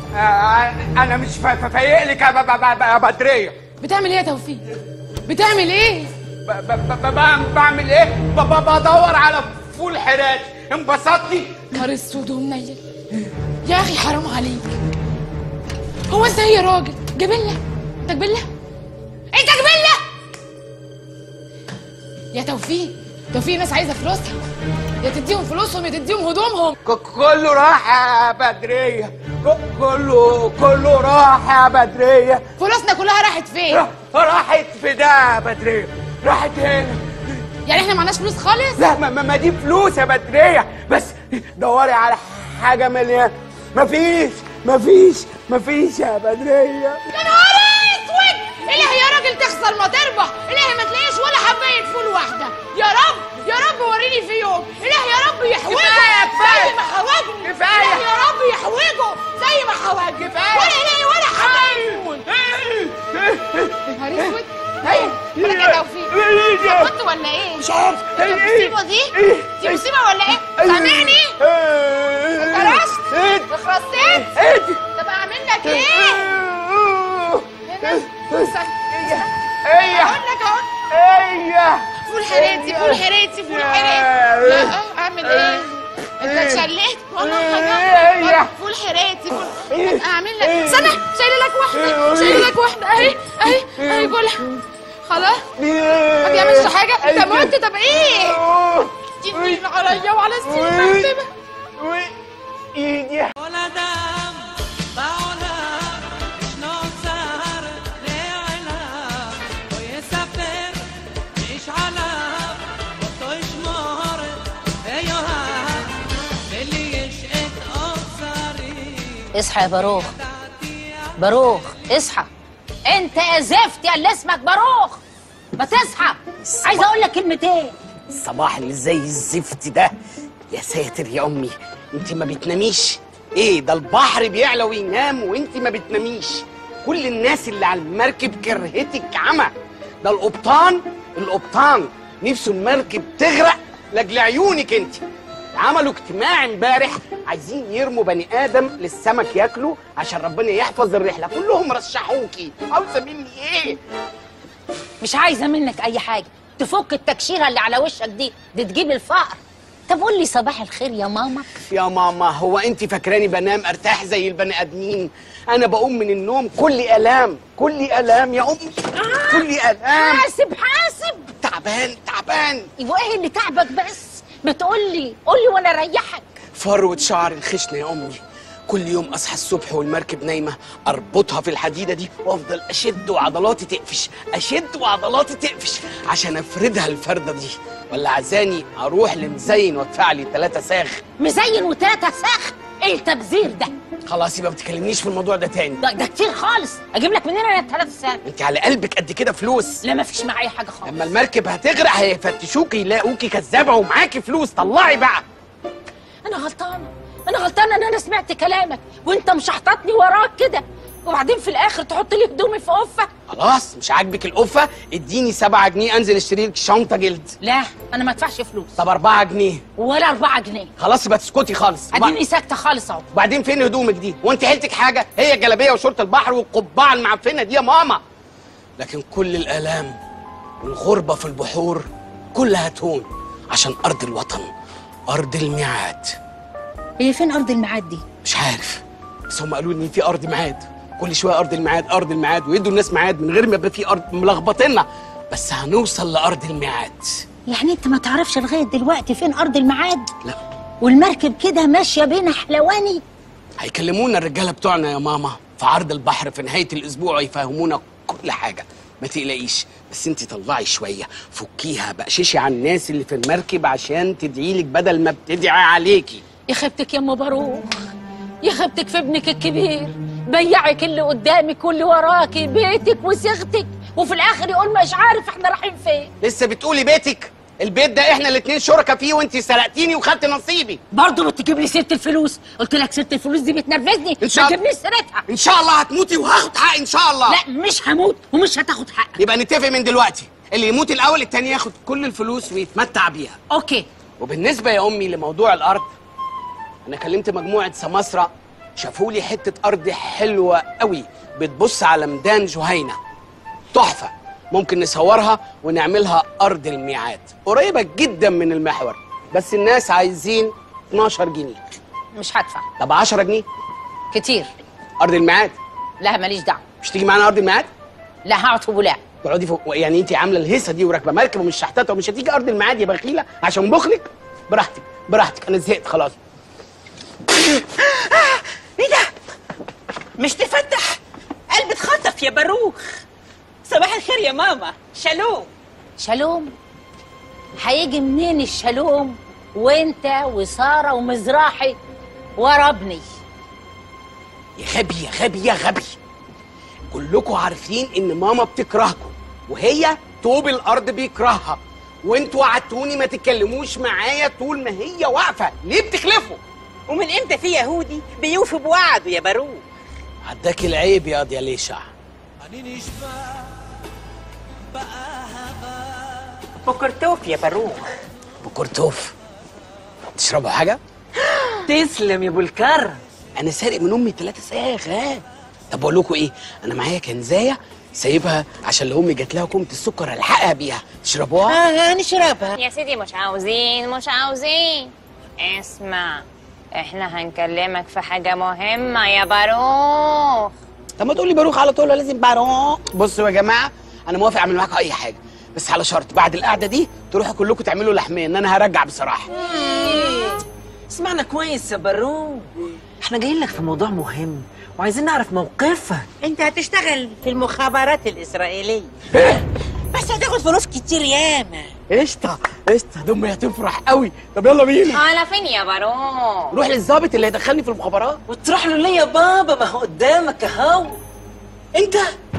انا مش فايق لك يا بدريه. بتعمل ايه يا توفيق؟ بتعمل ايه؟ بعمل ايه؟ بدور على فول حراتي. انبسطتي؟ نهار اسود ومنيل يا اخي، حرام عليك. هو انت يا راجل جبله؟ انت جبله؟ انت جبله يا توفيق. ناس عايزه فلوسها، يا تديهم فلوسهم يا تديهم هدومهم. كله راح يا بدريه. كله راح يا بدريه. فلوسنا كلها راحت فين؟ راحت في ده يا بدريه. راحت هنا. يعني احنا معناش فلوس خالص؟ لا ما دي فلوس يا بدريه، بس دوري على حاجه مليانه. مفيش يا بدريه. يا نهار اسود! الهي يا راجل تخسر ما تربح، الهي ما تلاقيش ولا حبايه فول واحده. يا رب وريني في يوم، الهي يا رب يحوجه زي ما حوجني. الهي يا رب يحوجه زي ما حوجني. ولا الهي ولا حبايه فول. يا نهار اسود. مالك يا توفيق؟ كنت ولا ايه؟ مش عارف. المصيبه دي مصيبه ولا ايه؟ سامعني؟ كرشت؟ اخرستيت؟ طب اعمل لك ايه؟ هقول لك فول حراتي. لا اعمل ايه؟ انت اتشليت والله. حاجه فول حراتي فول. اعمل لك استنى، شايله لك واحده اهي كلها خلاص. ما بيعملش حاجه. انت مت. طب ايه؟ تدين عليا وعلى السنين ايدي اصحى يا باروخ اصحى. انت يا زفت يا اللي اسمك باروخ، ما تصحى. عايزه اقول لك كلمتين. الصباح اللي زي الزفت ده، يا ساتر يا امي، انت ما بتناميش؟ ايه ده البحر بيعلى وينام وانت ما بتناميش؟ كل الناس اللي على المركب كرهتك عمى. ده القبطان نفسه المركب تغرق لاجل عيونك انت. عملوا اجتماع امبارح عايزين يرموا بني ادم للسمك ياكله عشان ربنا يحفظ الرحله، كلهم رشحوكي. عاوزه مني ايه؟ مش عايزه منك اي حاجه، تفك التكشيره اللي على وشك دي تجيب الفقر. طب قول لي صباح الخير يا ماما. يا ماما، هو انت فاكراني بنام ارتاح زي البني ادمين؟ انا بقوم من النوم كل الام يا امي، كل الام. حاسب تعبان. ايه اللي تعبك بس؟ بتقول لي وانا اريحك. فروة شعر الخشنه يا امي، كل يوم اصحى الصبح والمركب نايمه اربطها في الحديده دي وافضل اشد وعضلاتي تقفش عشان افردها الفرده دي. ولا عايزاني اروح لمزين وادفع لي 3 ساغ؟ مزين و3 ساغ؟ ايه التبذير ده؟ خلاص يبقى ما تكلمنيش في الموضوع ده تاني. ده كتير خالص. اجيب لك منين انا 3 ساغ؟ انت على قلبك قد كده فلوس. لا مفيش معايا حاجه خالص. لما المركب هتغرق هيفتشوكي يلاقوكي كذابه ومعاكي فلوس. طلعي بقى. انا غلطانه ان انا سمعت كلامك وانت مشحططني وراك كده، وبعدين في الاخر تحط لي هدومي في قفه. خلاص مش عاجبك القفه؟ اديني 7 جنيه انزل اشتري لك شنطه جلد. لا انا ما ادفعش فلوس. طب 4 جنيه؟ ولا 4 جنيه. خلاص يبقى تسكتي خالص. اديني ساكته خالص اهو. وبعدين فين هدومك دي؟ وانت حيلتك حاجه؟ هي الجلابيه وشورت البحر والقبعه المعفنه دي يا ماما. لكن كل الالام والغربه في البحور كلها تهون عشان ارض الوطن، ارض الميعاد. هي فين ارض الميعاد دي؟ مش عارف، بس هم قالوا لي ان في ارض ميعاد. كل شويه ارض الميعاد ويدوا الناس ميعاد من غير ما يبقى في ارض. ملخبطينا، بس هنوصل لارض الميعاد. يعني انت ما تعرفش لغايه دلوقتي فين ارض الميعاد؟ لا. والمركب كده ماشيه بين حلواني؟ هيكلمونا الرجاله بتوعنا يا ماما في عرض البحر في نهايه الاسبوع يفهمونا كل حاجه، ما تقلقيش. بس انت طلعي شويه، فكيها بقششي على الناس اللي في المركب عشان تدعيلك بدل ما بتدعي عليكي. يا خيبتك يا ام باروخ، يا خيبتك في ابنك الكبير، بيعك اللي قدامك واللي وراكي، بيتك وصيغتك، وفي الاخر يقول مش عارف احنا رايحين فين. لسه بتقولي بيتك؟ البيت ده احنا الاتنين شركاء فيه وانت سرقتيني وخدت نصيبي. برضه بتجيب لي سيره الفلوس؟ قلت لك سيره الفلوس دي بتنرفزني، ما تجيبليش سيرتها. ان شاء الله هتموتي وهاخد حقي ان شاء الله. لا مش هموت ومش هتاخد حقك. يبقى نتفق من دلوقتي، اللي يموت الاول التاني ياخد كل الفلوس ويتمتع بيها. اوكي. وبالنسبه يا امي لموضوع الارض، انا كلمت مجموعه سماسره شافوا لي حته ارض حلوه قوي بتبص على ميدان جهينه، تحفه. ممكن نصورها ونعملها ارض الميعاد، قريبه جدا من المحور، بس الناس عايزين 12 جنيه. مش هدفع. طب 10 جنيه؟ كتير. ارض الميعاد؟ لا ماليش دعوه. مش تيجي معانا ارض الميعاد؟ لا هقعد في بولاق. تقعدي في يعني انت عامله الهيصه دي وراكبه مركب ومش شحتاته ومش هتيجي ارض الميعاد يا بخيله عشان بخلك؟ براحتك انا زهقت خلاص. ايه ده؟ مش تفتح؟ قلبي اتخطف يا باروخ. صباح الخير يا ماما. شالوم؟ هيجي منين الشالوم وانت وساره ومزراحي ورا ابني؟ يا غبي، كلكم عارفين ان ماما بتكرهكم وهي طوب الارض بيكرهها، وانتوا وعدتوني ما تتكلموش معايا طول ما هي واقفه. ليه بتخلفوا؟ ومن امتى في يهودي بيوفي بوعده يا باروخ؟ عداك العيب يا ليشع. بكرتوف يا باروخ. بكرتوف؟ تشربوا حاجه؟ تسلم يا ابو الكرم. انا سارق من امي 3 ساغ. طب بقول لكم ايه، انا معايا كنزايه سايبها عشان لو امي جات لها كومه السكر الحقها بيها. تشربوها؟ نشربها يا سيدي. مش عاوزين. اسمع، احنا هنكلمك في حاجة مهمة يا باروخ. طب ما تقولي باروخ على طول، لازم باروخ. بصوا يا جماعه، انا موافق اعمل معاكم اي حاجه، بس على شرط بعد القعده دي تروحوا كلكم تعملوا لحميه، ان انا هرجع بصراحه. اسمعنا كويس يا باروخ، احنا جايين لك في موضوع مهم وعايزين نعرف موقفك. انت هتشتغل في المخابرات الاسرائيليه بس هتاخد فلوس كتير ياما. قشطه قشطه، ده امي هتفرح قوي. طب يلا بينا. على فين يا باروخ؟ روح للظابط اللي هيدخلني في المخابرات. وتروح له ليه يا بابا؟ ما هو قدامك اهو. انت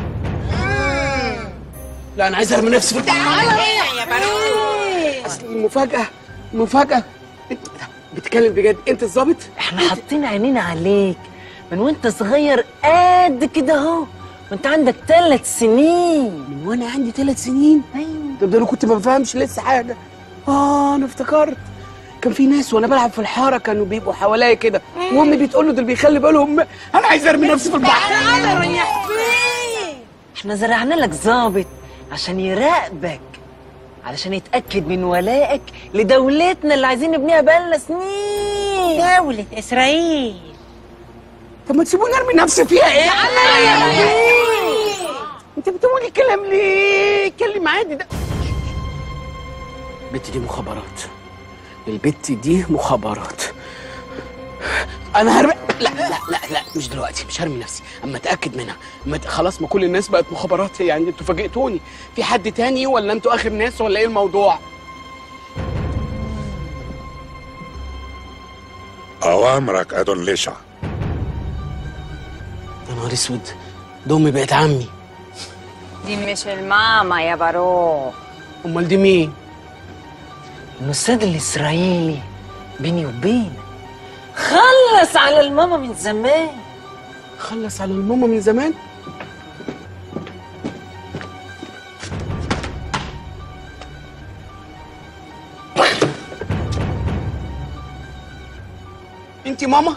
لا، انا عايز ارمي نفسي في تعالى يا باروخ. اصل المفاجاه انت بتتكلم بجد؟ انت الظابط؟ احنا حاطين عينينا عليك من وانت صغير قد كده اهو، وانت عندك 3 سنين. من وانا عندي 3 سنين؟ ايوه. طب ده انا كنت ما بفهمش لسه حاجه. انا افتكرت كان في ناس وانا بلعب في الحاره كانوا بيبقوا حواليا كده، وامي بتقول له دول بيخلي بالهم. انا عايز ارمي نفسي في البحر. تعالى ريح فيه. احنا زرعنا لك ظابط عشان يراقبك، علشان يتاكد من ولائك لدولتنا اللي عايزين نبنيها بقالنا سنين، دولة اسرائيل. طب ما تسيبوني ارمي نفسي فيها. ايه انت بتقولي كلام ليه؟ اتكلم عادي. ده البت دي مخابرات، البت دي مخابرات. انا هرمي. لا لا لا لا، مش دلوقتي، مش هرمي نفسي اما اتاكد منها. خلاص، ما كل الناس بقت مخابرات. يعني انتوا فاجئتوني. في حد تاني ولا انتوا اخر ناس ولا ايه الموضوع؟ اوامرك ادون ليشع. يا نهار اسود، ده امي بقت عمي. دي مش الماما يا باروخ. امال دي مين؟ الموساد الاسرائيلي بيني وبينك. خلص على الماما من زمان. خلص على الماما من زمان؟ انتي ماما؟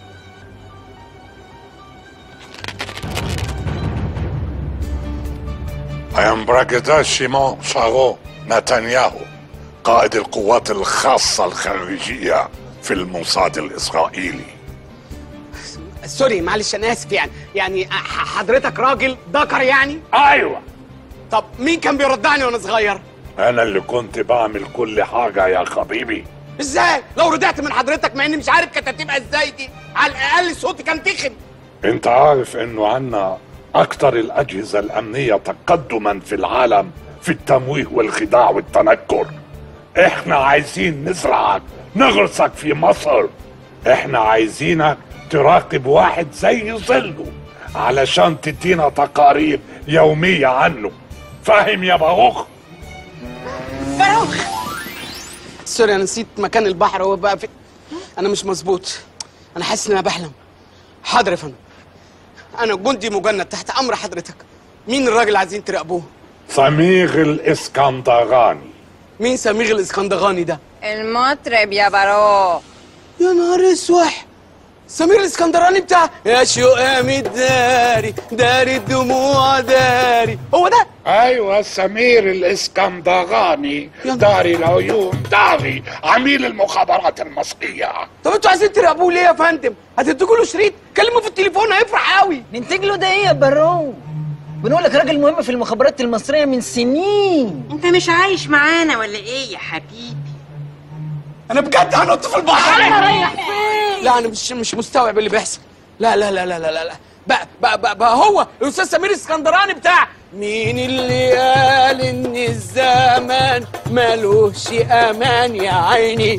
I am براجدا شيمون شارون نتنياهو، قائد القوات الخاصة الخارجية في الموساد الإسرائيلي. سوري معلش، انا اسف. يعني حضرتك راجل ذكر يعني؟ أيوة. طب مين كان بيرضعني وانا صغير؟ أنا اللي كنت بعمل كل حاجة يا حبيبي. ازاي؟ لو رضعت من حضرتك مع اني مش عارف كانت هتبقى ازاي دي، على الاقل صوتي كان تخن. أنت عارف إنه عنا أكثر الأجهزة الأمنية تقدما في العالم في التمويه والخداع والتنكر. إحنا عايزين نزرعك، نغرسك في مصر. إحنا عايزينك تراقب واحد زي ظله علشان تدينا تقارير يومية عنه. فاهم يا باروخ؟ باروخ، سوري انا نسيت مكان البحر. هو بقى في، انا مش مظبوط، انا حاسس ان انا بحلم. حاضر يا فندم، انا جندي مجند تحت امر حضرتك. مين الراجل اللي عايزين تراقبوه؟ سميغ الاسكندراني. مين سميغ الاسكندراني ده؟ المطرب يا باروخ. يا نهار اسوح، سمير الاسكندراني بتاع يا شقامي داري داري الدموع داري، هو ده؟ ايوه سمير الاسكندراني، داري العيون داري، عميل المخابرات المصرية. طب انتوا عايزين تراقبوه ليه يا فندم؟ هتدوا له شريط؟ كلمه في التليفون هيفرح قوي. ننتج له ده ايه يا باروخ؟ بنقول لك راجل مهم في المخابرات المصرية من سنين. انت مش عايش معانا ولا ايه يا حبيبي؟ انا بجد هنط في البحر. لا انا مش مستوعب اللي بيحصل. لا لا لا لا لا لا بقى هو الاستاذ سمير الاسكندراني بتاع مين اللي قال ان الزمان ملوش امان يا عيني.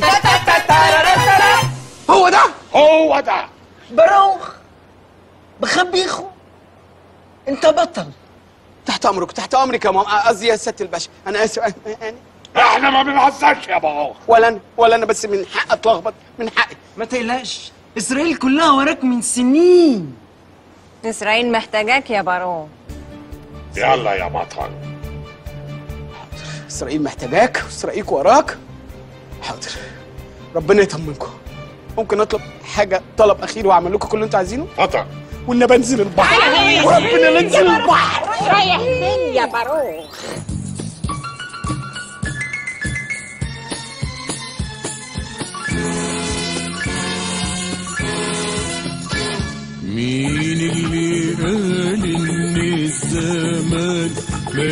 هو ده باروخ بخبيخو، انت بطل. تحت امرك تحت امرك يا ماما، قصدي يا سياده الباشا، انا اسف. احنا ما بنهزرش يا باروخ. ولا انا بس من حق اتلخبط، من حقي. ما تقلقش، اسرائيل كلها وراك من سنين. اسرائيل محتاجاك يا باروخ. يلا يا بطل. اسرائيل محتاجاك واسرائيل وراك. حاضر، ربنا يطمنكم. ممكن اطلب حاجه، طلب اخير واعمل لكم كل اللي انتوا عايزينه؟ اتفضل. وإن بنزل البحر وربنا ننزل البحر. رايح فين يا باروخ؟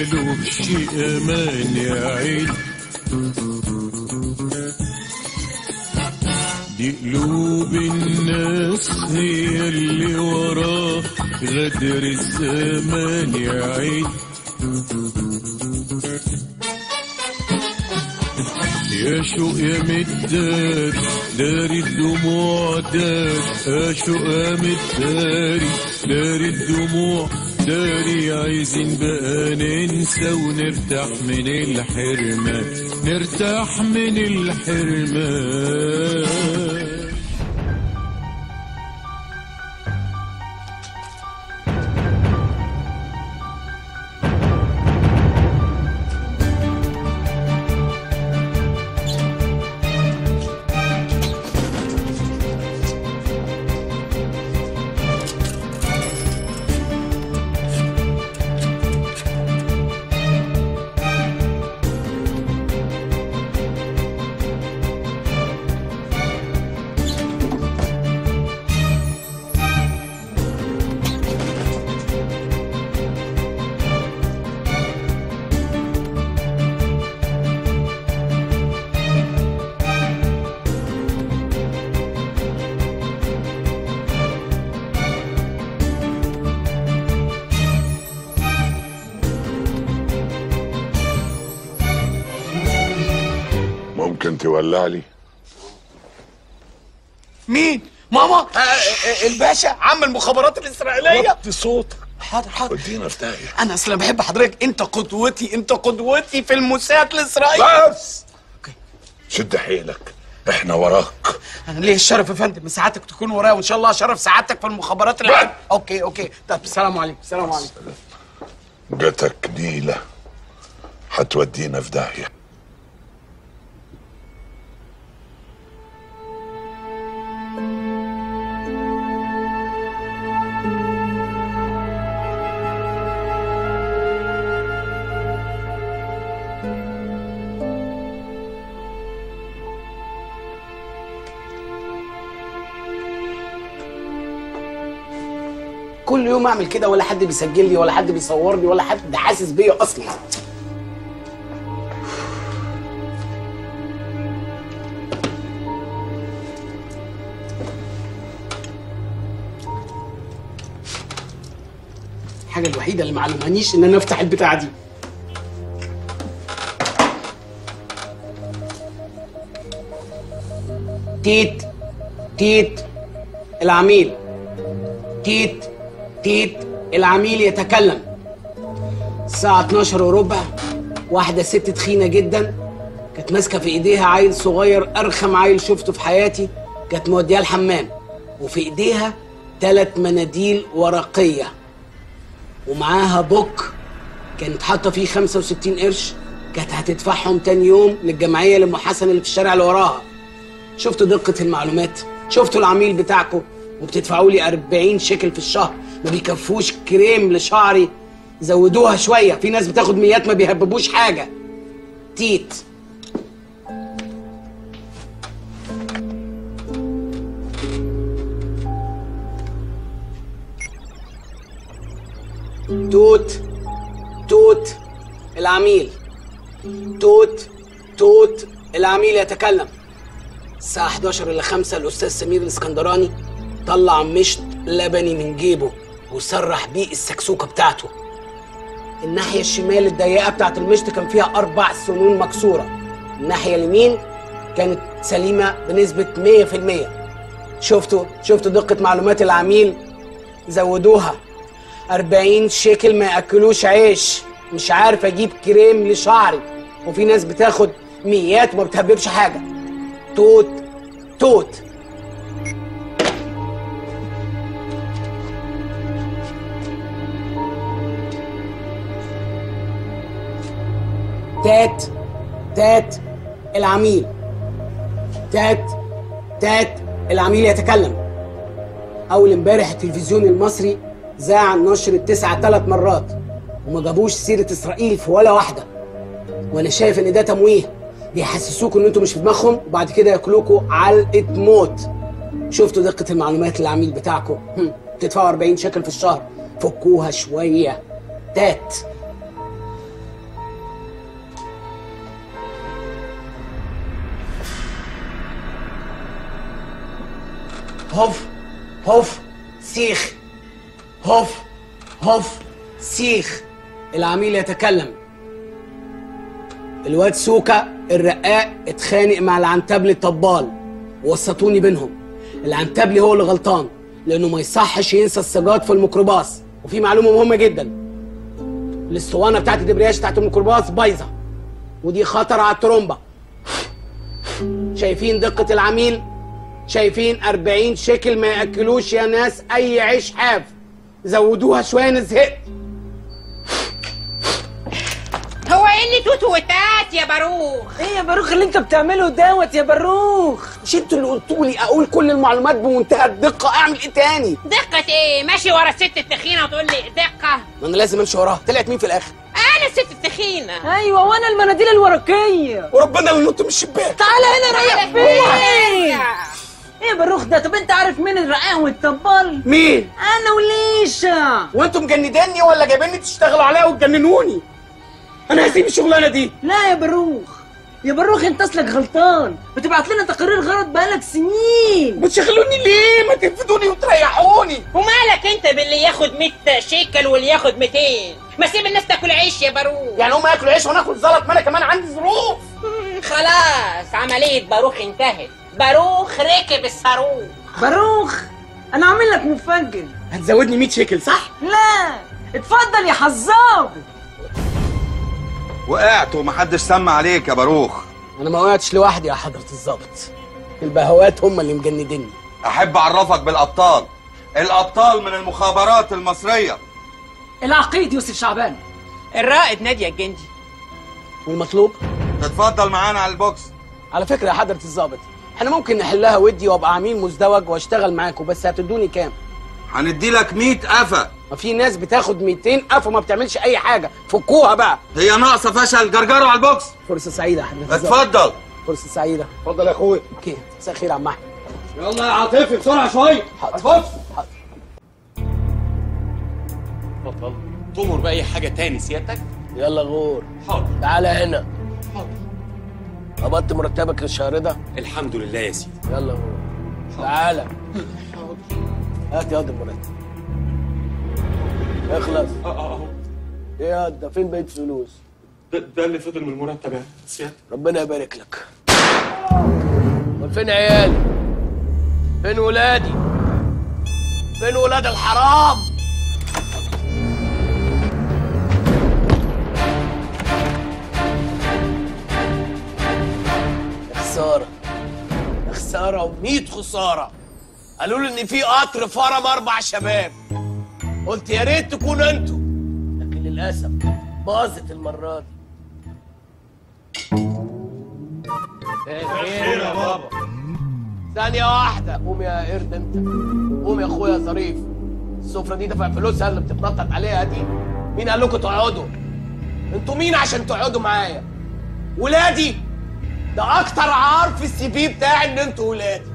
مالوش امان يا عين، دي قلوب الناس هي اللي وراه غدر الزمان يا عين. يا شوق يا مداري داري الدموع داري، يا شوق يا مداري داري الدموع داري. عايزين بقى ننسى ونرتاح من الحرمان، نرتاح من الحرمان. ممكن تولع لي؟ مين؟ ماما؟ الباشا عم المخابرات الإسرائيلية. وطي صوتك. حاضر حاضر. ودينا في داهية. أنا أصلا بحب حضرتك، أنت قدوتي، أنت قدوتي في الموساد الإسرائيلي. بس شد حيلك، احنا وراك. أنا ليه الشرف يا فندم، سعادتك تكون ورايا، وإن شاء الله شرف سعادتك في المخابرات أوكي. طب السلام عليكم. السلام عليكم. جاتك نيلة هتودينا في داهية. كل يوم اعمل كده، ولا حد بيسجل لي ولا حد بيصورني ولا حد حاسس بيا اصلا. الحاجه الوحيده اللي معلومانيش ان انا افتح البتاعه دي. تيت العميل. تيت العميل يتكلم. الساعة 12:15 واحدة ست تخينة جدا كانت ماسكة في ايديها عيل صغير، ارخم عيل شفته في حياتي، كانت مودياه الحمام، وفي ايديها 3 مناديل ورقية، ومعاها بوك كانت حاطة فيه 65 قرش كانت هتدفعهم تاني يوم للجمعية لأم حسن اللي في الشارع اللي وراها. شفتوا دقة المعلومات؟ شفتوا العميل بتاعكم وبتدفعوا لي 40 شيكل في الشهر، ما بيكفوش كريم لشعري، زودوها شويه، في ناس بتاخد ميات ما بيهببوش حاجه. تيت توت العميل. توت العميل يتكلم. الساعة 11:05 الأستاذ سمير الاسكندراني طلع مشط لبني من جيبه وسرح بيه السكسوكة بتاعته. الناحية الشمال الضيقة بتاعت المشط كان فيها 4 سنون مكسورة، الناحية اليمين كانت سليمة بنسبة 100%. شفتوا دقة معلومات العميل؟ زودوها 40 شيكل ما ياكلوش عيش، مش عارف اجيب كريم لشعري، وفي ناس بتاخد ميات وما بتهببش حاجة. توت تات العميل. تات العميل يتكلم. اول امبارح التلفزيون المصري ذاع نشر التسعة 3 مرات وما جابوش سيرة اسرائيل في ولا واحدة، وانا شايف ان ده تمويه، بيحسسوكوا ان انتوا مش في دماغهم وبعد كده ياكلوكوا علقة موت. شفتوا دقة المعلومات للعميل بتاعكم؟ تدفعوا 40 شيكل في الشهر، فكوها شوية. تات هوف هوف سيخ. هوف هوف سيخ. العميل يتكلم. الواد سوكا الرقاق اتخانق مع العنتبلي الطبال ووسطوني بينهم. العنتبلي هو اللي غلطان لانه ما يصحش ينسى السجاد في الميكروباص. وفي معلومه مهمه جدا، الاسطوانه بتاعت الدبرياج بتاعت الميكروباص بايظه ودي خطر على الترومبه. شايفين دقه العميل؟ شايفين 40 شكل ما ياكلوش يا ناس اي عيش حاف. زودوها شويه انا زهقت. هو ايه اللي توتوتات يا باروخ؟ ايه يا باروخ اللي انت بتعمله دوت يا باروخ؟ مش انتوا اللي قلتوا لي اقول كل المعلومات بمنتهى الدقه؟ اعمل ايه تاني؟ دقة ايه؟ ماشي ورا الست التخينه وتقول لي دقة؟ ما انا لازم امشي وراها. طلعت مين في الاخر؟ انا الست التخينه. ايوه وانا المناديل الورقيه. وربنا اللي نط من الشباك. تعالى هنا ريح فين؟ ايه يا باروخ ده؟ طب انت عارف مين الرقاق والطبال؟ مين؟ انا وليشا. وانتوا مجندني ولا جايبيني تشتغلوا عليا وتجننوني؟ انا هسيب الشغلانه دي. لا يا باروخ، يا باروخ انت اصلك غلطان. بتبعت لنا تقارير غلط بقالك سنين. بتشغلوني ليه؟ ما تنفذوني وتريحوني. ومالك انت باللي ياخد 100 شيكل واللي ياخد 200؟ ما سيب الناس تاكل عيش يا باروخ. يعني هم ياكلوا عيش وانا اكل زلط؟ ما انا كمان عندي ظروف. خلاص عمليه باروخ انتهت. باروخ ركب الصاروخ. باروخ انا عامل لك مفاجئ. هتزودني 100 شيكل صح؟ لا اتفضل يا حزاب. وقعت ومحدش سمع عليك يا باروخ. انا ما وقعتش لوحدي يا حضره الظابط، البهوات هم اللي مجندني. احب اعرفك بالابطال، الابطال من المخابرات المصريه. العقيد يوسف شعبان، الرائد ناديه الجندي. والمطلوب؟ تتفضل معانا على البوكس. على فكره يا حضره الظابط، احنا ممكن نحلها ودي وابقى عميل مزدوج واشتغل معاكم، بس هتدوني كام؟ هندي لك 100 قفا. ما في ناس بتاخد 200 قفا وما بتعملش اي حاجه، فكوها بقى. هي ناقصه فشل، جرجروا على البوكس. فرصه سعيده يا حضره الظابط. اتفضل. فرصه سعيده. اتفضل يا اخويا. اوكي، مساء الخير يا عم احمد. يلا يا عاطفي بسرعه شويه. حاضر. البوكس. حاضر. اتفضل. تؤمر باي حاجه تاني سيادتك؟ يلا غور. حاضر. تعالى هنا. حاضر. قبضت مرتبك الشهر ده؟ الحمد لله يا سيدي. يلا غور. تعالى. هات ياض المرتب. اخلص. ايه يا ده فين بقيت فلوس؟ ده اللي فضل من المرتب يا سيادتك. ربنا يبارك لك. فين عيالي؟ فين ولادي؟ فين ولاد الحرام؟ خسارة خسارة و100 خسارة. قالوا لي إن في قطر فرم 4 شباب، قلت يا ريت تكونوا انتوا، لكن للأسف باظت المرة دي. خير يا بابا. ثانية واحدة. قوم يا قرد انت، قوم يا اخويا ظريف. السفرة دي دافع فلوسها اللي بتتنطط عليها دي. مين قال لكم تقعدوا؟ انتوا مين عشان تقعدوا معايا؟ ولادي؟ ده أكتر عار في السي في بتاعي إن انتوا ولادي.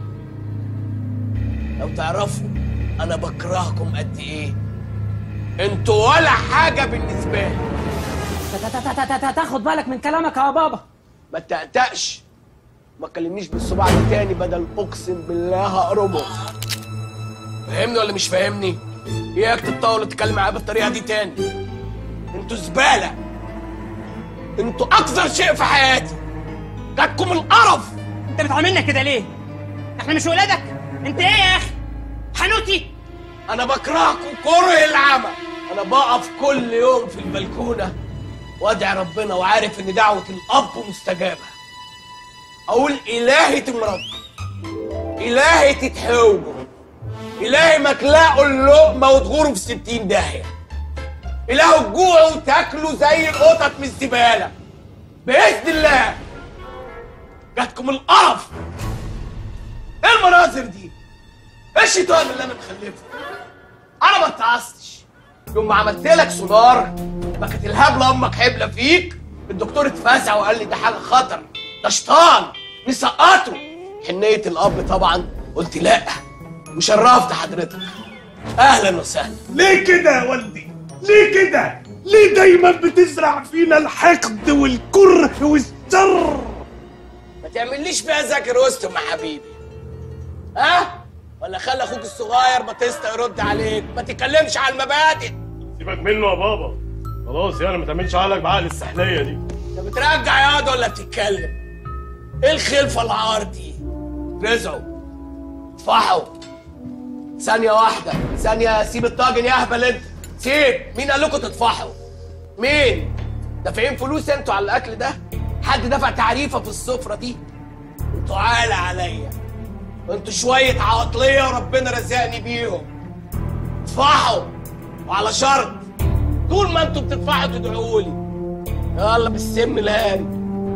لو تعرفوا أنا بكرهكم قد إيه. انتوا ولا حاجة بالنسبة لي. تاخد بالك من كلامك يا بابا. ما تقتقش، ما تكلمنيش بالصباع ده تاني، بدل اقسم بالله هقربه. فاهمني ولا مش فاهمني؟ اياك تتطاول وتتكلم معايا بالطريقه دي تاني. انتوا زباله، انتوا اكثر شيء في حياتي. جاتكم القرف. انت بتعاملنا كده ليه؟ احنا مش ولادك؟ انت ايه يا اخي؟ حنوتي؟ انا بكرهكم كره العمى. انا بقف كل يوم في البلكونه وادعي ربنا وعارف ان دعوه الاب مستجابه. اقول الهي تمرض، الهي تتحوجوا، الهي ما تلاقوا اللقمه وتغوروا في 60 داهيه، الهي تجوعوا وتاكلوا زي القطط من الزباله باذن الله. جاتكم القرف. ايه المناظر دي؟ ايه الشيطان اللي انا مخلفه؟ انا ما اتعصتش يوم ما عملت لك سونار، ما كانت الهبله امك حبله فيك. الدكتور اتفزع وقال لي ده حاجه خطر، ده شيطان نسقطه. حنيه الاب طبعا قلت لا وشرفت حضرتك. اهلا وسهلا. ليه كده يا والدي؟ ليه كده؟ ليه دايما بتزرع فينا الحقد والكره والشر؟ ما تعمليش فيها ذاكر وسطهم يا حبيبي. ها؟ ولا خلي اخوك الصغير باتيستا يرد عليك. ما تتكلمش على المبادئ. سيبك منه يا بابا، خلاص يعني ما تعملش عقلك بعقل السحليه دي. انت بترجع ياض ولا بتتكلم؟ ايه الخلفه العار دي؟ رزعوا اطفحوا. ثانيه واحده، ثانيه. سيب الطاجن يا اهبل انت، سيب. مين قال لكم تطفحوا؟ مين؟ دافعين فلوس انتوا على الاكل ده؟ حد دفع تعريفه في السفره دي؟ انتوا عالة عليا، انتوا شويه عواطليه وربنا رزقني بيهم. اطفحوا، وعلى شرط طول ما انتوا بتدفعوا تدعوا لي. يلا بالسم الهاري.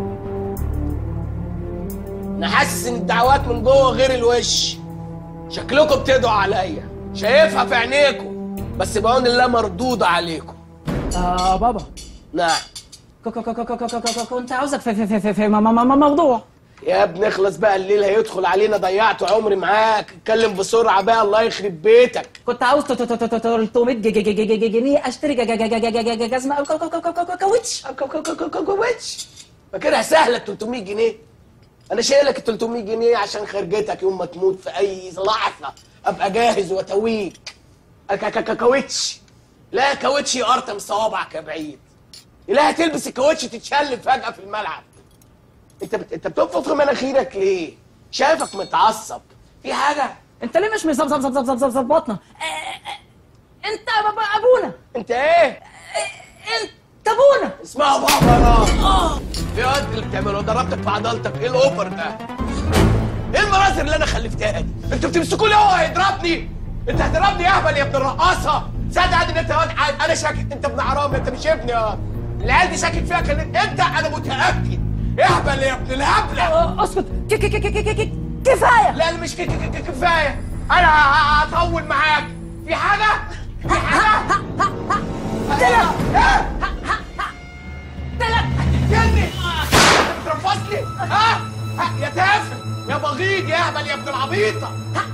انا حاسس ان الدعوات من جوه غير الوش. شكلكم بتدعوا عليا، شايفها في عينيكم، بس بعون الله مردوده عليكم. بابا. نعم. كنت عاوزك في موضوع. يا ابني اخلص بقى، الليل هيدخل علينا، ضيعت عمري معاك. اتكلم بسرعه بقى، الله يخرب بيتك. كنت عاوز 300 جنيه اشتري جزمه او كاوتش. كاوتش فاكرها سهله 300 جنيه؟ انا شايلك ال 300 جنيه عشان خرجتك يوم ما تموت في اي لحظه ابقى جاهز واتويك. كاوتش؟ لا كاوتش يقرطم صوابعك يا بعيد. لا هتلبس الكاوتش تتشل فجاه في الملعب. انت بتنفخ في مناخيرك ليه؟ شايفك متعصب. في حاجه؟ انت ليه مش مظبطنا؟ انت ابونا. انت ايه؟ انت ابونا. اسمها بابا. ايه قد اللي بتعمله؟ ضربتك في عضلتك. ايه الاوفر ده؟ ايه المناظر اللي انا خلفتها دي؟ انتوا بتمسكوا ليه؟ هو هيضربني؟ انت هتضربني يا اهبل يا ابن الرقاصه. صدق ان انت انا شاكك انت ابن حرام، انت مش ابني يا العيال دي شاكك فيها. كان انت انا متاكد. اهبل يا ابن الهبله. اسكت. كفايه. لا مش كفايه. انا هطول معاك. في حاجه؟ في حاجه؟ هتقتلني. بترفصني؟ ها؟ يا تافه يا بغيض يا اهبل يا ابن العبيطه.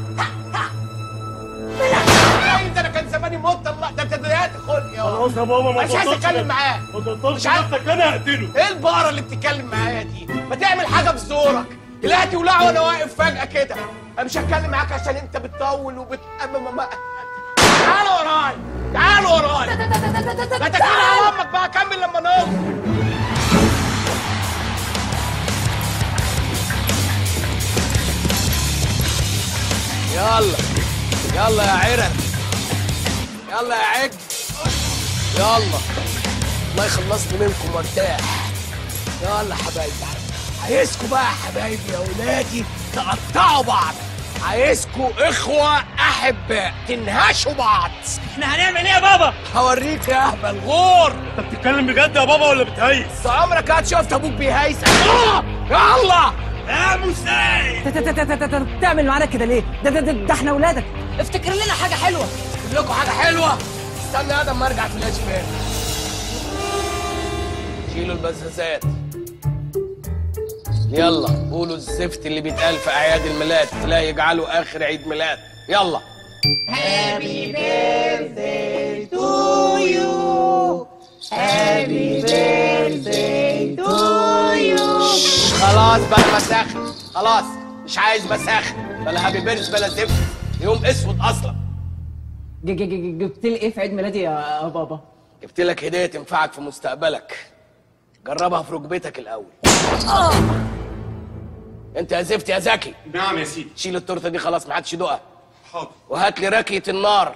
ده انا كان زماني مت. الله ده انت ضيعت خلقي. خلاص يا بابا ما مش عايز اتكلم معاه. ما تقطعش نفسك، انا هقتله. ايه البقره اللي بتتكلم معايا دي؟ ما تعمل حاجه في زورك. طلعت ولع وانا واقف فجاه كده. انا مش هتكلم معاك عشان انت بتطول تعالوا ورايا، تعالوا ورايا. ما تكلم على امك بقى، كمل لما نوصل. يلا يا عرق، يلا يا عج، يلا. الله يخلصني منكم وارتاح. يلا حبايبي، عايزكوا بقى يا حبايبي يا ولادي تقطعوا بعض. عايزكوا اخوة احباء تنهشوا بعض. احنا هنعمل ايه يا بابا؟ هوريك يا اهبل غور. انت بتتكلم بجد يا بابا ولا بتهيس؟ عمرك هتشوف ابوك بيهيس. يلا يا مساعد. تعمل معانا كده ليه؟ ده احنا ولادك. افتكر لنا حاجه حلوه. اجيب لكم حاجه حلوه. استنى يا ادم ما ارجع في الاشبال. شيلوا البزازات. يلا قولوا الزفت اللي بيتقال في اعياد الميلاد، لا يجعلوا اخر عيد ميلاد. يلا. Happy birthday to you. Happy birthday to you. خلاص بلا مساخن، خلاص مش عايز مساخن، بلا هابي بيرث بلا زفت. يوم اسود اصلا. جبت لي ايه في عيد ميلادي يا بابا؟ جبت لك هديه تنفعك في مستقبلك. جربها في ركبتك الاول. انت يا زفت يا زكي. نعم يا سيدي. شيل التورته دي خلاص، ما حدش يدوقها. حاضر. وهات لي راكيه النار.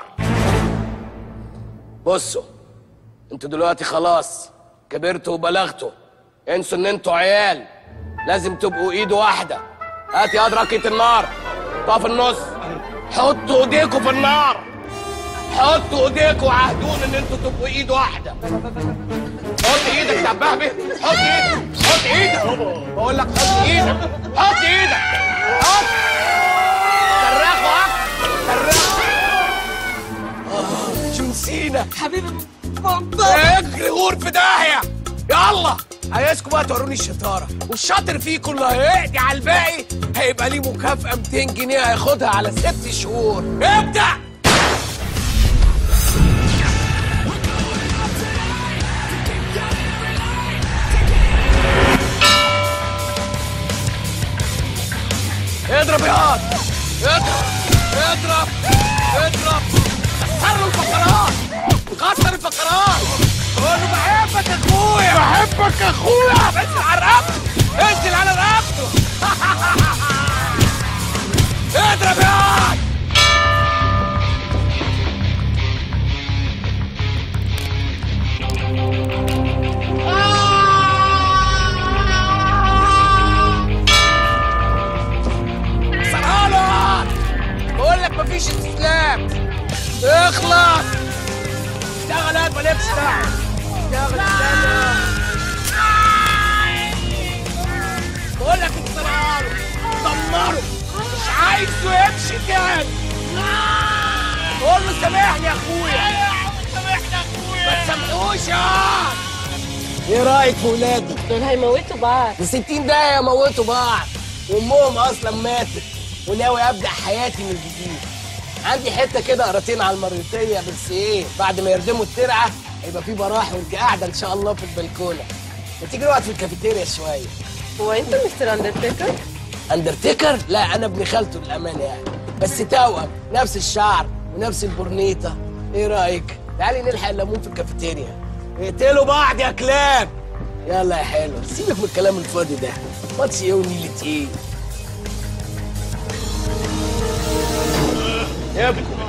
بصوا انتوا دلوقتي خلاص كبرتوا وبلغتوا. انسوا ان انتوا عيال، لازم تبقوا ايد واحده. هات يا راكيه النار، طاف في النص. حطوا ايديكوا في النار، حطوا ايديكوا وعهدون ان انتوا تبقوا ايد واحده. حط ايدك يا بهبه، حط ايدك، حط ايدك. بقول لك حط ايدك، حط ايدك، حط. صرخوا صرخوا. شو نسينا حبيبي بابا. اجري غور في داهيه. يلا عايزكم بقى توروني الشطاره، والشاطر فيكم اللي هيقضي على الباقي هيبقى ليه مكافاه 200 جنيه هياخدها على 6 شهور. ابدأ. اضرب يا هاد، اضرب اضرب اضرب اضرب، كسر له الفقرات، كسر الفقرات، قول له بحبك يا اخويا، بحبك يا اخويا، انزل على رقبته، انزل على رقبته. اضرب يا صرالة، بقول لك مفيش استسلام، اخلص، اشتغل يا مالكش دعوة، اشتغل استنى، بقول لك انتصراله، دمره، مش عايزه يمشي تاني، قول له سامحني يا اخويا، سامحني يا اخويا، ما تسامحوش يا. ايه رايك في ولادي؟ دول هيموتوا بعض. في 60 دقيقة يموتوا بعض، وامهم اصلا ماتت، وناوي ابدا حياتي من جديد. عندي حته كده قراطين على المريوطيه، بس ايه بعد ما يردموا الترعه هيبقى في براح وانت قاعده ان شاء الله في البلكونه. ما تيجي نقعد في الكافيتيريا شويه. هو انت مستر اندرتيكر؟ اندرتيكر؟ لا انا ابن خالته للامانه يعني، بس توأم، نفس الشعر ونفس البورنيطه. ايه رايك؟ تعالي نلحق الليمون في الكافيتيريا. اقتلوا بعض يا كلاب. يلا يا حلو، سيبك من الكلام الفاضي ده، ماتش ايه ونيلة ايه؟ ابكوا.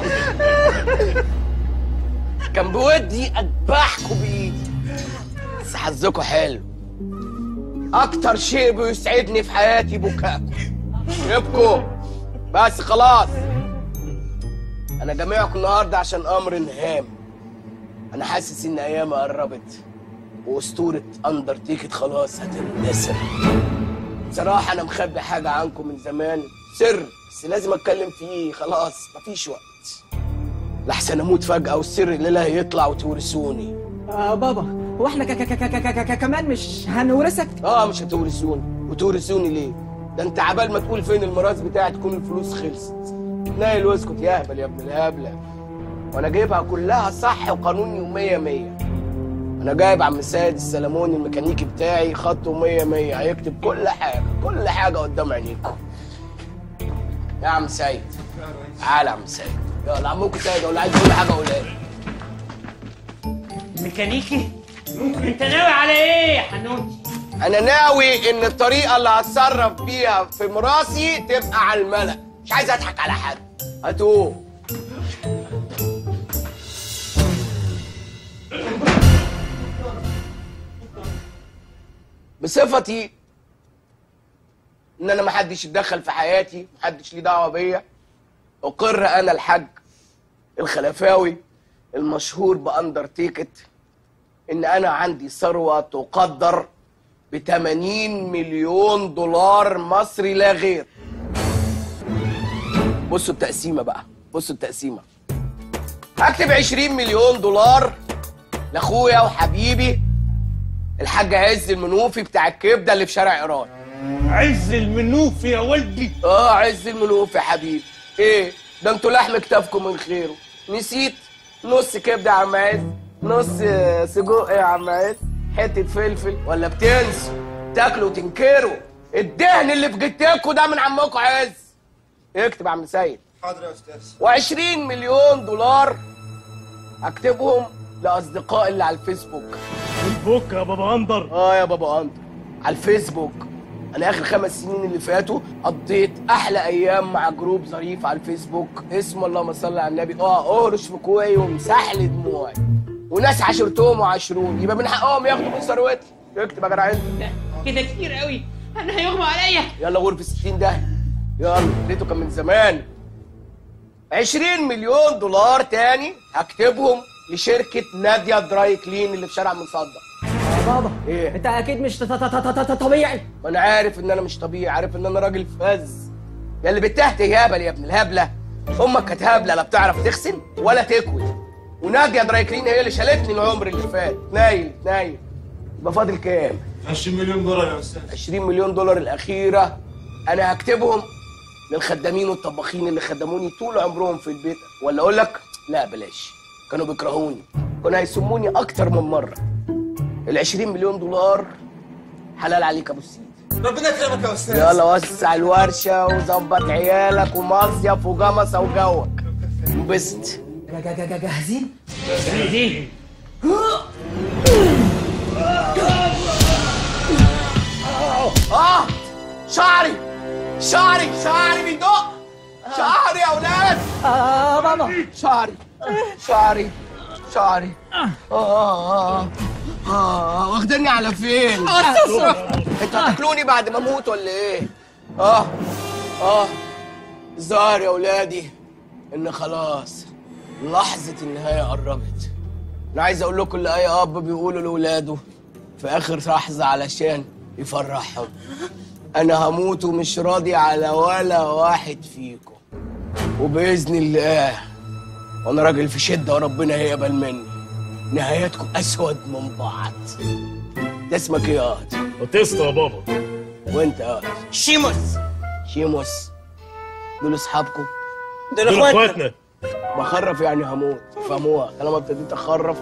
كان بودي اذبحكوا بايدي، بس حظكوا حلو. اكتر شيء بيسعدني في حياتي بكاءكم. ابكوا بس خلاص. انا جامعكم النهارده عشان امر هام. انا حاسس ان ايامي قربت واسطوره اندرتيكر خلاص هتنكسر. بصراحه انا مخبي حاجه عنكم من زمان، سر بس لازم اتكلم فيه، خلاص مفيش وقت لحسن اموت فجاه والسر الليله هيطلع وتورثوني. بابا هو احنا كمان مش هنورثك؟ مش هتورثوني. وتورثوني ليه؟ ده انت عبال ما تقول فين الميراث بتاعي تكون الفلوس خلصت. نايل واسكت يا اهبل يا ابن الهبله، وانا جايبها كلها صح وقانوني ومية مية. انا جايب عم سيد السلموني الميكانيكي بتاعي خطه 100 100، هيكتب كل حاجه كل حاجه قدام عينيكم. يا عم سيد تعالى يا عم سيد، يلا عمكم سيد ولا عايز كل حاجه قولها لي. ميكانيكي؟ انت ناوي على ايه يا حنوتي؟ انا ناوي ان الطريقه اللي هتصرف بيها في مراسي تبقى على الملأ، مش عايز اضحك على حد. هاتوه. بصفتي ان انا محدش يتدخل في حياتي، محدش ليه دعوه بيا، اقر انا الحاج الخلفاوي المشهور باندرتيكت ان انا عندي ثروه تقدر ب80 مليون دولار مصري لا غير. بصوا التقسيمه بقى، بصوا التقسيمه. هكتب 20 مليون دولار لاخويا وحبيبي الحاج عز المنوفي بتاع الكبده اللي في شارع ايران. عز المنوفي يا ولدي؟ عز المنوفي يا حبيبي. ايه ده انتوا لحم كتافكم من خيره. نسيت؟ نص كبده يا عم عز، نص سجق يا عم عز، حته فلفل، ولا بتنسوا تاكلوا وتنكروا الدهن اللي في جتكوا ده من عمكم عز. اكتب يا عم سيد. حاضر يا استاذ. و20 مليون دولار هكتبهم لاصدقائي اللي على الفيسبوك. فيسبوك يا بابا اندر؟ يا بابا اندر على الفيسبوك. انا اخر 5 سنين اللي فاتوا قضيت احلى ايام مع جروب ظريف على الفيسبوك اسمه اللهم صل على النبي اقرش في كوعي ومسح لي دموعي، وناس عاشرتهم وعاشروني، يبقى من حقهم ياخدوا من ثروتي. اكتب يا جدع انت. كده كتير قوي، انا هيغمى عليا. يلا غرفه 60 ده، يلا لقيته كان من زمان. 20 مليون دولار تاني هكتبهم لشركه ناديه دراي كلين اللي في شارع مصدق. بابا ايه؟ انت اكيد مش طبيعي. ما انا عارف ان انا مش طبيعي، عارف ان انا راجل فز. يا اللي بتهته يابل يا ابن الهبله، امك كانت هبله لا بتعرف تغسل ولا تكوي، وناديه دراي كلين هي اللي شالتني العمر اللي فات. نايل يبقى فاضل كام؟ 20 مليون دولار يا استاذ. 20 مليون دولار الاخيره انا هكتبهم للخدامين والطباخين اللي خدموني طول عمرهم في البيت، ولا اقول لك لا بلاش، كانوا بيكرهوني، كانوا هيسموني اكتر من مره. ال20 مليون دولار حلال عليك يا ابو السيد. ربنا يكرمك يا استاذ. يلا وسع الورشه وظبط عيالك ومصيف وجمصه وجوك. انبسط. جاهزين؟ جاهزين. شعري شعري بيدق. شعري يا اولاد. بابا شعري واخدني على فين؟ انتوا هتاكلوني بعد ما اموت ولا ايه؟ الظاهر يا اولادي ان خلاص لحظة النهاية قربت. انا عايز اقول لكم اللي اي اب بيقوله لاولاده في اخر لحظة علشان يفرحهم. انا هموت ومش راضي على ولا واحد فيكم، وباذن الله وانا راجل في شدة وربنا هيقبل مني نهايتكم اسود من بعض. ده اسمك ايه يا قاضي؟ باتيستا يا بابا. وانت يا قاضي؟ شيموس. دول اصحابكم؟ دول اخواتنا. بخرف يعني هموت، فهموها. طالما ابتديت اخرف.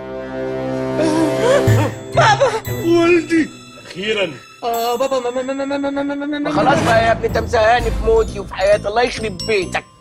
بابا ولدي اخيرا. بابا خلاص بقى يا ابني، انت مزهقني في موتي وفي حياتي. الله يخرب بيتك.